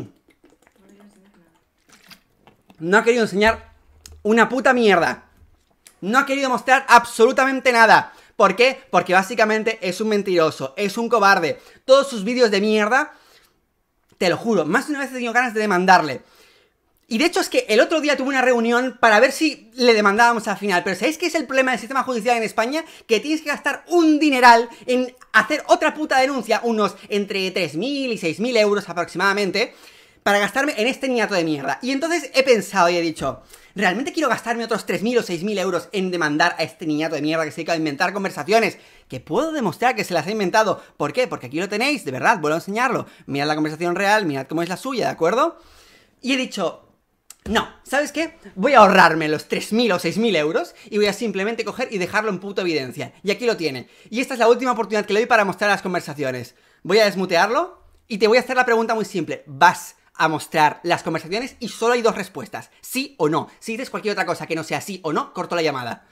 No ha querido enseñar una puta mierda. No ha querido mostrar absolutamente nada. ¿Por qué? Porque básicamente es un mentiroso, es un cobarde. Todos sus vídeos de mierda, te lo juro, más de una vez he tenido ganas de demandarle. Y de hecho es que el otro día tuve una reunión para ver si le demandábamos al final. Pero ¿sabéis qué es el problema del sistema judicial en España? Que tienes que gastar un dineral en hacer otra puta denuncia, unos entre tres mil y seis mil euros aproximadamente, para gastarme en este niñato de mierda. Y entonces he pensado y he dicho, ¿realmente quiero gastarme otros tres mil o seis mil euros en demandar a este niñato de mierda que se dedica a inventar conversaciones? Que puedo demostrar que se las ha inventado. ¿Por qué? Porque aquí lo tenéis, de verdad, vuelvo a enseñarlo. Mirad la conversación real, mirad cómo es la suya, ¿de acuerdo? Y he dicho, no, ¿sabes qué? Voy a ahorrarme los tres mil o seis mil euros y voy a simplemente coger y dejarlo en puta evidencia. Y aquí lo tiene. Y esta es la última oportunidad que le doy para mostrar las conversaciones. Voy a desmutearlo y te voy a hacer la pregunta muy simple. ¿Vas a mostrar las conversaciones? Y solo hay dos respuestas, sí o no. Si dices cualquier otra cosa que no sea sí o no, corto la llamada.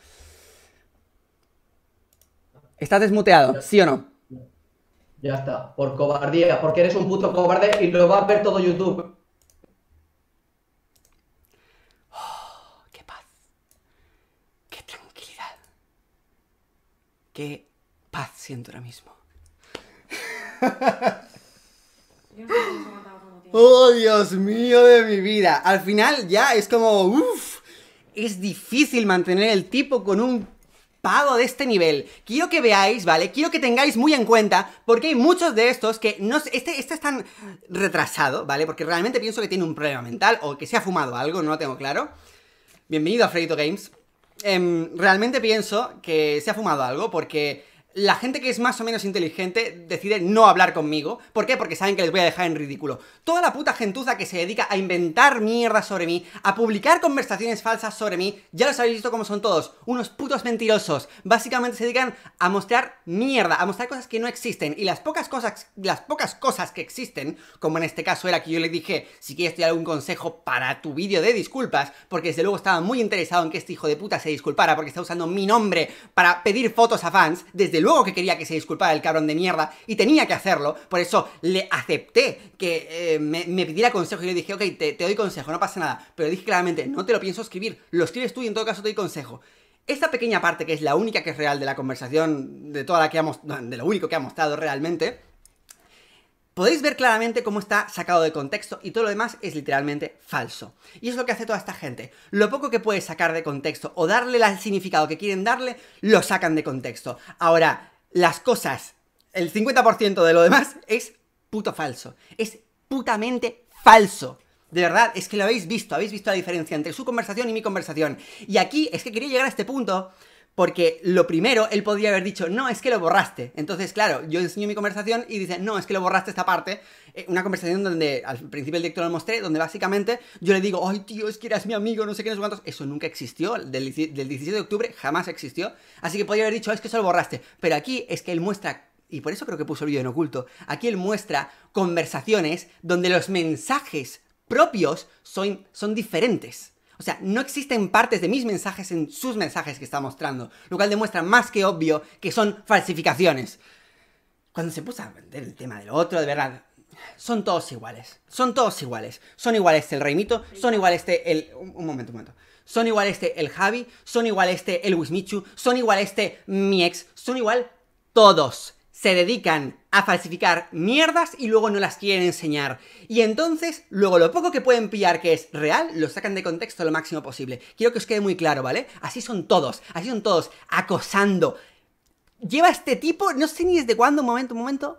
¿Estás desmuteado? ¿Sí o no? Ya está, por cobardía, porque eres un puto cobarde y lo va a ver todo YouTube. Oh, qué paz. Qué tranquilidad. Qué paz siento ahora mismo. Yo no sé cómo se ha aguantado tanto tiempo. ¡Oh, Dios mío de mi vida! Al final ya es como... Uff, es difícil mantener el tipo con un pago de este nivel. Quiero que veáis, ¿vale? Quiero que tengáis muy en cuenta, porque hay muchos de estos que no sé, este, este es tan retrasado, ¿vale? Porque realmente pienso que tiene un problema mental o que se ha fumado algo, no lo tengo claro. Bienvenido a Alfredito Games. Eh, realmente pienso que se ha fumado algo porque la gente que es más o menos inteligente decide no hablar conmigo. ¿Por qué? Porque saben que les voy a dejar en ridículo. Toda la puta gentuza que se dedica a inventar mierda sobre mí, a publicar conversaciones falsas sobre mí, ya los habéis visto cómo son todos, unos putos mentirosos. Básicamente se dedican a mostrar mierda, a mostrar cosas que no existen. Y las pocas cosas, las pocas cosas que existen, como en este caso era que yo le dije, si quieres te doy algún consejo para tu vídeo de disculpas, porque desde luego estaba muy interesado en que este hijo de puta se disculpara, porque está usando mi nombre para pedir fotos a fans, desde luego que quería que se disculpara el cabrón de mierda y tenía que hacerlo, por eso le acepté que eh, me, me pidiera consejo y le dije, ok, te, te doy consejo, no pasa nada, pero dije claramente, no te lo pienso escribir, lo escribes tú y en todo caso te doy consejo. Esta pequeña parte, que es la única que es real de la conversación, de toda la que ha mostrado, de lo único que ha mostrado realmente, podéis ver claramente cómo está sacado de contexto y todo lo demás es literalmente falso. Y es lo que hace toda esta gente. Lo poco que puedes sacar de contexto o darle el significado que quieren darle, lo sacan de contexto. Ahora, las cosas, el cincuenta por ciento de lo demás es puto falso. Es putamente falso. De verdad, es que lo habéis visto, habéis visto la diferencia entre su conversación y mi conversación. Y aquí es que quería llegar a este punto porque lo primero, él podría haber dicho, no, es que lo borraste. Entonces, claro, yo enseño mi conversación y dice, no, es que lo borraste esta parte. Eh, una conversación donde al principio del directo lo mostré, donde básicamente yo le digo, ay tío, es que eras mi amigo, no sé qué, no sé cuántos. Eso nunca existió, del, del diecisiete de octubre jamás existió. Así que podría haber dicho, es que eso lo borraste. Pero aquí es que él muestra, y por eso creo que puso el vídeo en oculto, aquí él muestra conversaciones donde los mensajes propios son, son diferentes. O sea, no existen partes de mis mensajes en sus mensajes que está mostrando, lo cual demuestra más que obvio que son falsificaciones. Cuando se puso a vender el tema del otro, de verdad, son todos iguales. Son todos iguales. Son igual este el Raimito, son igual este el... Un, un momento, un momento. Son igual este el Javi, son igual este el Wismichu, son igual este mi ex, son igual todos. Se dedican a falsificar mierdas y luego no las quieren enseñar. Y entonces, luego lo poco que pueden pillar que es real, lo sacan de contexto lo máximo posible. Quiero que os quede muy claro, ¿vale? Así son todos, así son todos, acosando. Lleva este tipo, no sé ni desde cuándo, un momento, un momento...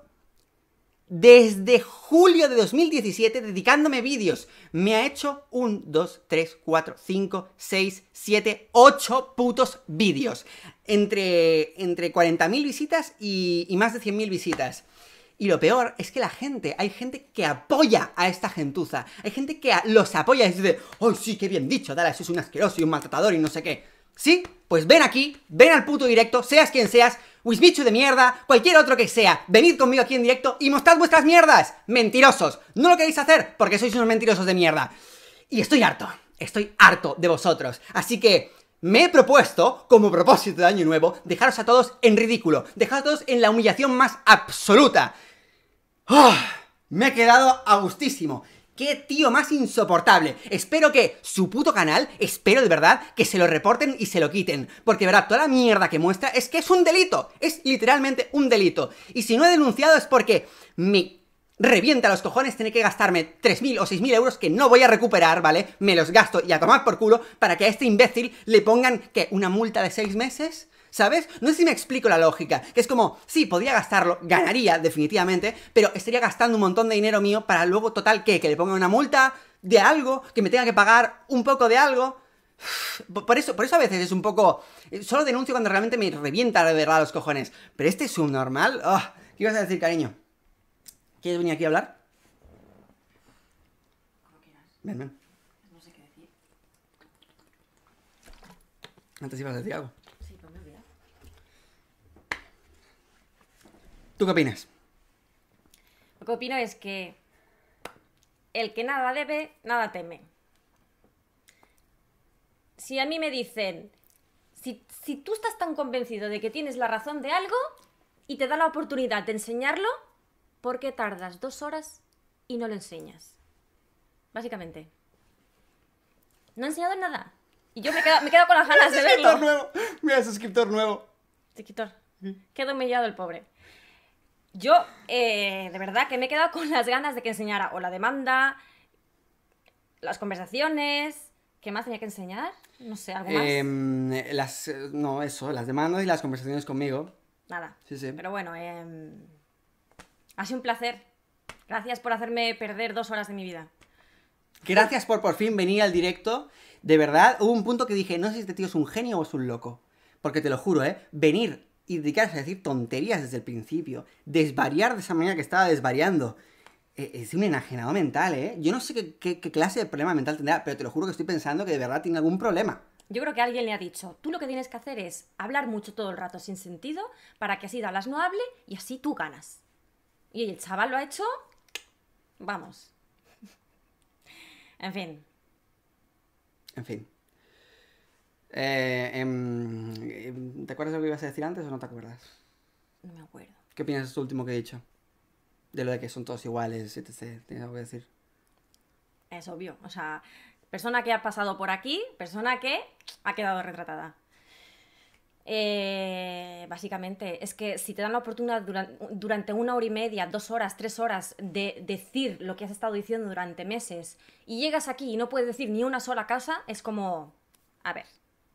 Desde julio de dos mil diecisiete dedicándome vídeos. Me ha hecho un, dos, tres, cuatro, cinco, seis, siete, ocho putos vídeos. Entre, entre cuarenta mil visitas y, y más de cien mil visitas. Y lo peor es que la gente, hay gente que apoya a esta gentuza. Hay gente que a, los apoya y dice, ¡oh sí, qué bien dicho! Dale, eso es un asqueroso y un maltratador y no sé qué. ¿Sí? Pues ven aquí, ven al puto directo, seas quien seas, Wismichu de mierda, cualquier otro que sea, venid conmigo aquí en directo y mostrad vuestras mierdas. Mentirosos, no lo queréis hacer porque sois unos mentirosos de mierda. Y estoy harto, estoy harto de vosotros. Así que me he propuesto, como propósito de año nuevo, dejaros a todos en ridículo, dejaros a todos en la humillación más absoluta. ¡Oh! Me he quedado a gustísimo. ¡Qué tío más insoportable! Espero que su puto canal, espero de verdad que se lo reporten y se lo quiten. Porque, verdad, toda la mierda que muestra es que es un delito. Es literalmente un delito. Y si no he denunciado es porque me revienta los cojones tener que gastarme tres mil o seis mil euros que no voy a recuperar, ¿vale? Me los gasto y a tomar por culo para que a este imbécil le pongan, ¿qué? ¿Una multa de seis meses? ¿Sabes? No sé si me explico la lógica, que es como, sí, podría gastarlo, ganaría definitivamente, pero estaría gastando un montón de dinero mío para luego, total, ¿qué? Que le pongan una multa de algo, que me tenga que pagar un poco de algo. Por eso, por eso a veces es un poco... Solo denuncio cuando realmente me revienta de verdad los cojones. Pero este subnormal... Oh, ¿qué ibas a decir, cariño? ¿Quieres venir aquí a hablar? Como quieras. Ven, ven. No sé qué decir. Antes ibas a decir algo. Sí, pues me he olvidado. ¿Tú qué opinas? Lo que opino es que el que nada debe, nada teme. Si a mí me dicen, si, si tú estás tan convencido de que tienes la razón de algo y te da la oportunidad de enseñarlo, ¿por qué tardas dos horas y no lo enseñas? Básicamente. No he enseñado nada. Y yo me he quedado, me he quedado con las ganas de verlo. Suscriptor nuevo. Mira, suscriptor nuevo. Suscriptor. Quedó humillado el pobre. Yo, eh, de verdad, que me he quedado con las ganas de que enseñara o la demanda, las conversaciones, ¿Qué más tenía que enseñar? No sé, ¿algo más? Eh, las, no, eso, las demandas y las conversaciones conmigo. Nada. Sí, sí. Pero bueno, eh, ha sido un placer. Gracias por hacerme perder dos horas de mi vida. Gracias por por fin venir al directo. De verdad, hubo un punto que dije, no sé si este tío es un genio o es un loco. Porque te lo juro, ¿eh? Venir y dedicarse a decir tonterías desde el principio. Desvariar de esa manera que estaba desvariando. Eh, es un enajenado mental, ¿eh? Yo no sé qué, qué, qué clase de problema mental tendrá, pero te lo juro que estoy pensando que de verdad tiene algún problema. Yo creo que alguien le ha dicho, tú lo que tienes que hacer es hablar mucho todo el rato sin sentido para que así Dallas no hable y así tú ganas. Y el chaval lo ha hecho... Vamos. En fin. En fin. Eh, em, ¿Te acuerdas de lo que ibas a decir antes o no te acuerdas? No me acuerdo. ¿Qué opinas de esto último que he dicho? De lo de que son todos iguales, etcétera. ¿Tienes algo que decir? Es obvio. O sea, persona que ha pasado por aquí, persona que ha quedado retratada. Eh, básicamente, es que si te dan la oportunidad durante, durante una hora y media, dos horas, tres horas de decir lo que has estado diciendo durante meses y llegas aquí y no puedes decir ni una sola cosa, es como... A ver.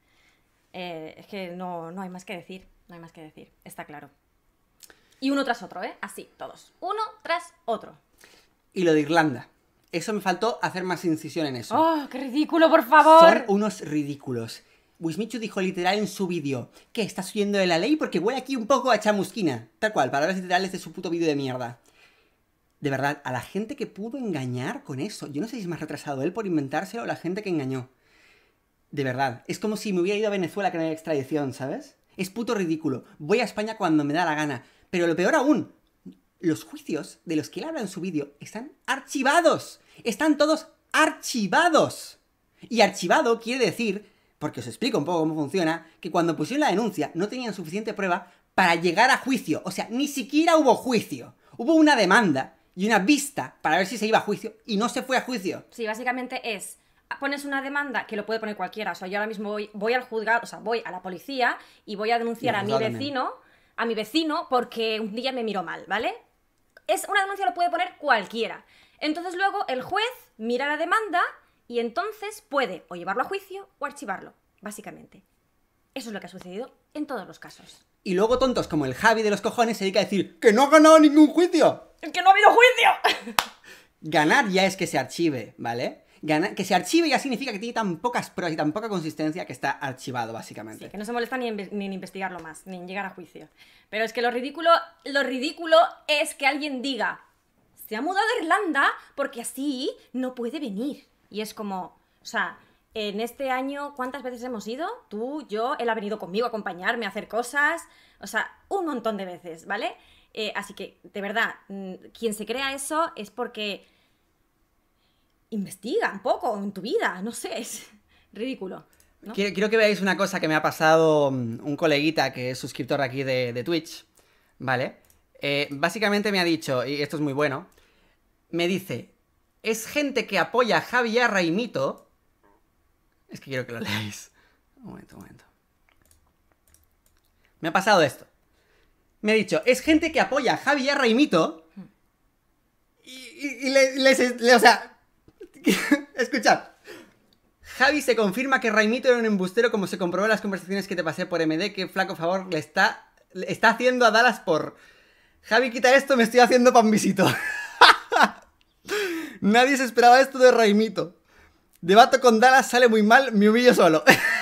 Eh, es que no, no hay más que decir. No hay más que decir. Está claro. Y uno tras otro, ¿eh? Así, todos. Uno tras otro. Y lo de Irlanda. Eso me faltó hacer más incisión en eso. ¡Oh, qué ridículo, por favor! Son unos ridículos. Wismichu dijo literal en su vídeo que estás huyendo de la ley porque huele aquí un poco a chamusquina. Tal cual, palabras literales de su puto vídeo de mierda. De verdad, a la gente que pudo engañar con eso. Yo no sé si es más retrasado él por inventárselo o la gente que engañó. De verdad, es como si me hubiera ido a Venezuela que no hay extradición, ¿sabes? Es puto ridículo. Voy a España cuando me da la gana. Pero lo peor aún, los juicios de los que él habla en su vídeo están archivados. Están todos archivados. Y archivado quiere decir, porque os explico un poco cómo funciona, que cuando pusieron la denuncia no tenían suficiente prueba para llegar a juicio. O sea, ni siquiera hubo juicio. Hubo una demanda y una vista para ver si se iba a juicio y no se fue a juicio. Sí, básicamente es... Pones una demanda, que lo puede poner cualquiera. O sea, yo ahora mismo voy, voy al juzgado, o sea, voy a la policía y voy a denunciar a mi vecino, a mi vecino porque un día me miró mal, ¿vale? Es una denuncia, lo puede poner cualquiera. Entonces luego el juez mira la demanda y entonces puede o llevarlo a juicio o archivarlo, básicamente. Eso es lo que ha sucedido en todos los casos. Y luego tontos como el Javi de los cojones se dedica a decir ¡que no ha ganado ningún juicio! ¡Que no ha habido juicio! Ganar ya es que se archive, ¿vale? Ganar, que se archive ya significa que tiene tan pocas pruebas y tan poca consistencia que está archivado, básicamente. Sí, que no se molesta ni en, ni en investigarlo más, ni en llegar a juicio. Pero es que lo ridículo, lo ridículo es que alguien diga, se ha mudado a Irlanda porque así no puede venir. Y es como, o sea, en este año, ¿cuántas veces hemos ido? Tú, yo, él ha venido conmigo a acompañarme, a hacer cosas, o sea, un montón de veces, ¿vale? Eh, así que, de verdad, quien se crea eso es porque... investiga un poco en tu vida, no sé, es ridículo, ¿no? Quiero, quiero que veáis una cosa que me ha pasado un coleguita que es suscriptor aquí de, de Twitch, ¿vale? Eh, básicamente me ha dicho, y esto es muy bueno, me dice, es gente que apoya a Javi y a Raimito, es que quiero que lo leáis, un momento, un momento. Me ha pasado esto, me ha dicho, es gente que apoya a Javi y a Raimito, y, y, y le, les, le, o sea... Escuchad. Javi se confirma que Raimito era un embustero como se comprobó en las conversaciones que te pasé por M D. Que flaco favor le está, le está haciendo a Dallas por... Javi, quita esto, me estoy haciendo panvisito. Nadie se esperaba esto de Raimito. Debato con Dallas, sale muy mal, me humillo solo.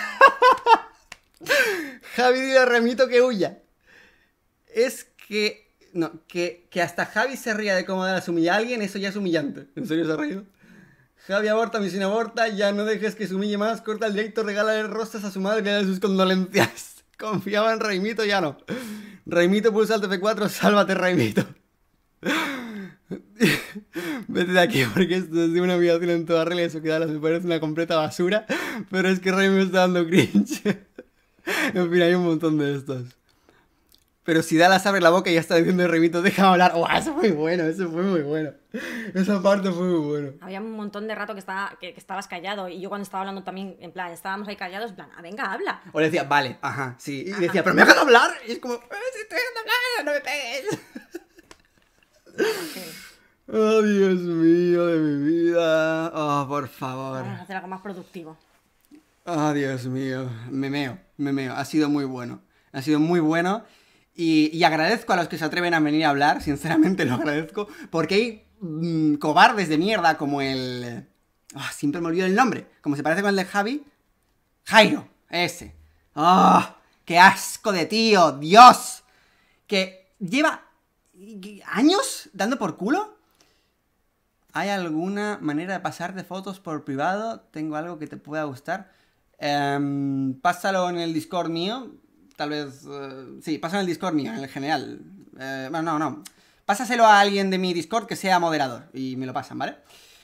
Javi, dile a Raimito que huya. Es que... No, que, que hasta Javi se ría de cómo Dallas humilla a alguien, eso ya es humillante. ¿En serio se ha reído? Javi aborta, mi sin aborta, ya no dejes que se humille más, corta el directo, regálale rosas a su madre y dale sus condolencias. Confiaba en Raimito, ya no. Raimito pulsa alt F cuatro, sálvate Raimito. Vete de aquí porque esto es de una humillación en toda regla y eso que Dallas me parece una completa basura, pero es que Raimito me está dando cringe. En fin, hay un montón de estos. Pero si Dallas abre la boca y ya está diciendo de Raimito, déjame hablar. ¡Oh, eso fue muy bueno! Eso fue muy bueno. Esa parte fue muy bueno. Había un montón de rato que, estaba, que, que estabas callado. Y yo cuando estaba hablando también, en plan, estábamos ahí callados, en plan, ah, venga, habla. O le decía, vale, ajá, sí. Y Ajá. decía, pero me dejas hablar. Y es como, eh, si estoy dejando hablar, no me pegues. Okay. Oh, Dios mío de mi vida. Oh, por favor. Vamos a hacer algo más productivo. Oh, Dios mío. Me meo, me meo. Ha sido muy bueno. Ha sido muy bueno. Y, y agradezco a los que se atreven a venir a hablar. Sinceramente lo agradezco. Porque hay mmm, cobardes de mierda como el... Oh, siempre me olvido el nombre. Como se parece con el de Javi. Jairo. Ese. ¡Oh! ¡Qué asco de tío! ¡Dios! Que lleva años dando por culo. ¿Hay alguna manera de pasarte fotos por privado? Tengo algo que te pueda gustar. Um, pásalo en el Discord mío. Tal vez... Uh, sí, pásalo en el Discord mío, en el general. Uh, bueno, no, no. Pásaselo a alguien de mi Discord que sea moderador. Y me lo pasan, ¿vale?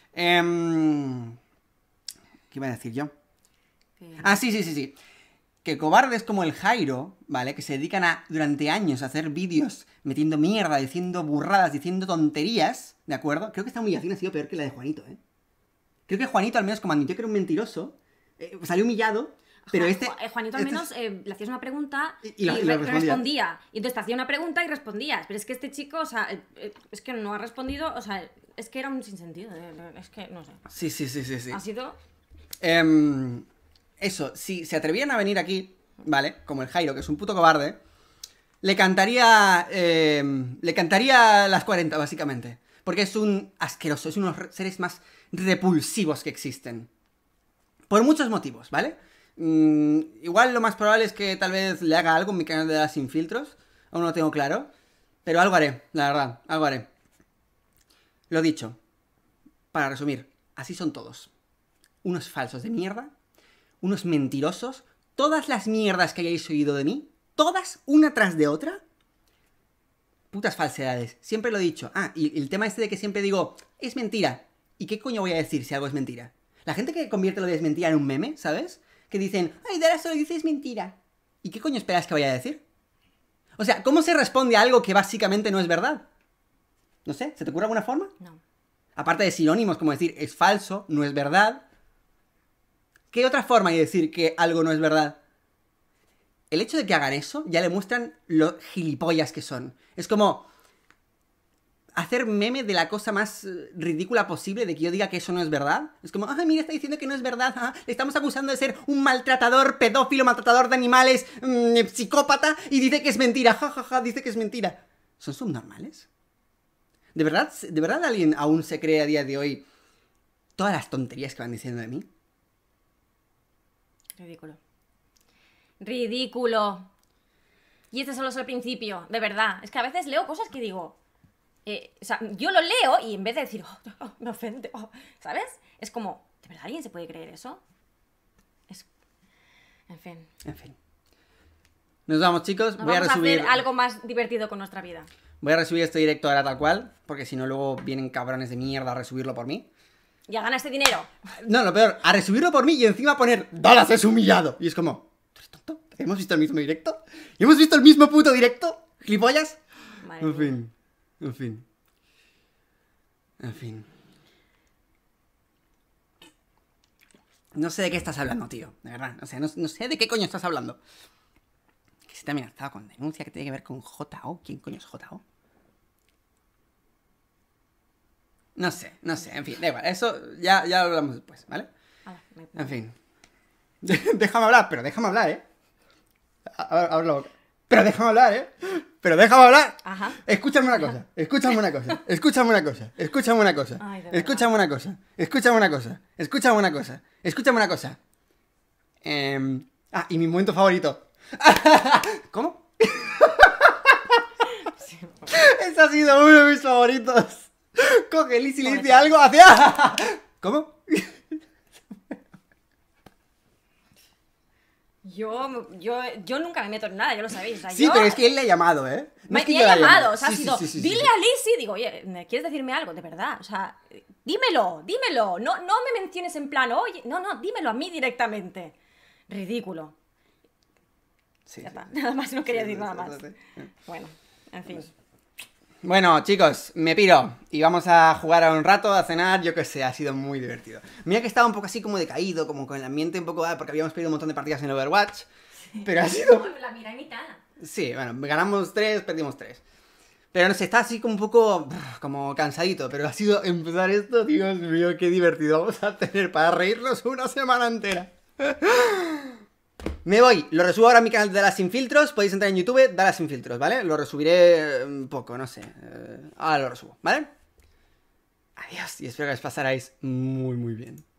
Um, ¿Qué iba a decir yo? Sí. Ah, sí, sí, sí, sí. Que cobardes como el Jairo, ¿vale? Que se dedican a, durante años a hacer vídeos metiendo mierda, diciendo burradas, diciendo tonterías, ¿de acuerdo? Creo que esta humillación ha sido peor que la de Juanito, ¿eh? Creo que Juanito, al menos, como admitió que era un mentiroso, eh, salió humillado, pero Juan, este... Juanito, al este... menos, eh, le hacías una pregunta y, y, la, y, y la re respondía. respondía. Y entonces te hacía una pregunta y respondías. Pero es que este chico, o sea, eh, es que no ha respondido, o sea, es que era un sinsentido. Eh, es que, no sé. Sí, sí, sí, sí, sí. Ha sido... Eh, eso, si se atrevían a venir aquí... ¿Vale? Como el Jairo, que es un puto cobarde. Le cantaría... Eh, le cantaría las cuarenta, básicamente. Porque es un asqueroso. Es uno de los seres más repulsivos que existen. Por muchos motivos, ¿vale? Mm, igual lo más probable es que tal vez le haga algo en mi canal de Sin Filtros. Aún no lo tengo claro. Pero algo haré, la verdad. Algo haré. Lo dicho. Para resumir. Así son todos. Unos falsos de mierda. Unos mentirosos. Todas las mierdas que hayáis oído de mí, todas, una tras de otra, putas falsedades. Siempre lo he dicho. Ah, y el tema este de que siempre digo, es mentira. ¿Y qué coño voy a decir si algo es mentira? La gente que convierte lo de es mentira en un meme, ¿sabes? Que dicen, ay, Dara solo dice es mentira. ¿Y qué coño esperas que vaya a decir? O sea, ¿cómo se responde a algo que básicamente no es verdad? No sé, ¿se te ocurre alguna forma? No. Aparte de sinónimos como decir, es falso, no es verdad... ¿Qué otra forma hay de decir que algo no es verdad? El hecho de que hagan eso ya le muestran lo gilipollas que son. Es como hacer meme de la cosa más ridícula posible de que yo diga que eso no es verdad. Es como, ah, mira, está diciendo que no es verdad. Ah, le estamos acusando de ser un maltratador, pedófilo, maltratador de animales, mmm, psicópata, y dice que es mentira. Ja, ja, ja, dice que es mentira. ¿Son subnormales? ¿De verdad, ¿De verdad alguien aún se cree a día de hoy todas las tonterías que van diciendo de mí? Ridículo. Ridículo. Y este solo es el principio, de verdad. Es que a veces leo cosas que digo... Eh, o sea, yo lo leo y en vez de decir... Oh, oh, me ofende, oh", ¿sabes? Es como... ¿De verdad alguien se puede creer eso? Es... En fin. En fin. Nos vamos, chicos. Nos Voy vamos a resubir... a hacer algo más divertido con nuestra vida. Voy a resubir este directo ahora tal cual, porque si no luego vienen cabrones de mierda a resubirlo por mí. Ya ganaste dinero. No, lo peor, a resubirlo por mí y encima poner Dallas es humillado. Y es como, ¿tú eres tonto? ¿Hemos visto el mismo directo? ¿Hemos visto el mismo puto directo? ¿Gilipollas? Madre En mía. fin, en fin. En fin. No sé de qué estás hablando, tío. De verdad. O sea, no, no sé de qué coño estás hablando. Que se te ha amenazado con denuncia, que tiene que ver con J O. ¿Quién coño es J O? No sé, no sé, en fin, da igual, eso ya, ya lo hablamos después, ¿vale? Ah, me- En fin. Déjame hablar, pero déjame hablar, ¿eh? Abre la boca. Pero déjame hablar, ¿eh? Pero déjame hablar. Ajá. Escúchame una cosa, escúchame una cosa, escúchame una cosa, escúchame una cosa, Ay, de verdad. escúchame una cosa, escúchame una cosa, escúchame una cosa, escúchame una cosa. Em, ah, y mi momento favorito. ¿Cómo? Ese ha sido uno de mis favoritos. Coge Liz y le dice algo hacia... ¿Cómo? Yo, yo, yo nunca me meto en nada, ya lo sabéis. O sea, Sí, yo... pero es que él le ha llamado, ¿eh? No Me, es que me yo ha la haya llamado, o sea, Sí, ha sí, sido, sí, sí, sí, dile sí. a Lizzie, digo, oye, ¿me ¿quieres decirme algo? De verdad, o sea, dímelo, dímelo, no, no me menciones en plan, oye, no, no, dímelo a mí directamente. Ridículo. Sí, Ya sí. está, nada más, no quería Sí, decir sí, nada sí, más. sí, sí. Bueno, en fin. Bueno, chicos, me piro. Y vamos a jugar a un rato, a cenar, yo qué sé, ha sido muy divertido. Mira que estaba un poco así como decaído, como con el ambiente un poco... ah, porque habíamos perdido un montón de partidas en Overwatch. Pero ha sido... La mira y mitad. Sí, bueno, ganamos tres, perdimos tres. Pero no sé, está así como un poco... brr, como cansadito, pero ha sido empezar esto, Dios mío, qué divertido vamos a tener para reírnos una semana entera. Me voy, lo resubo ahora a mi canal de Dallas Sin Filtros. Podéis entrar en YouTube, Dallas Sin Filtros, ¿vale? Lo resubiré un poco, no sé. eh, Ahora lo resubo, ¿vale? Adiós y espero que os pasarais muy muy bien.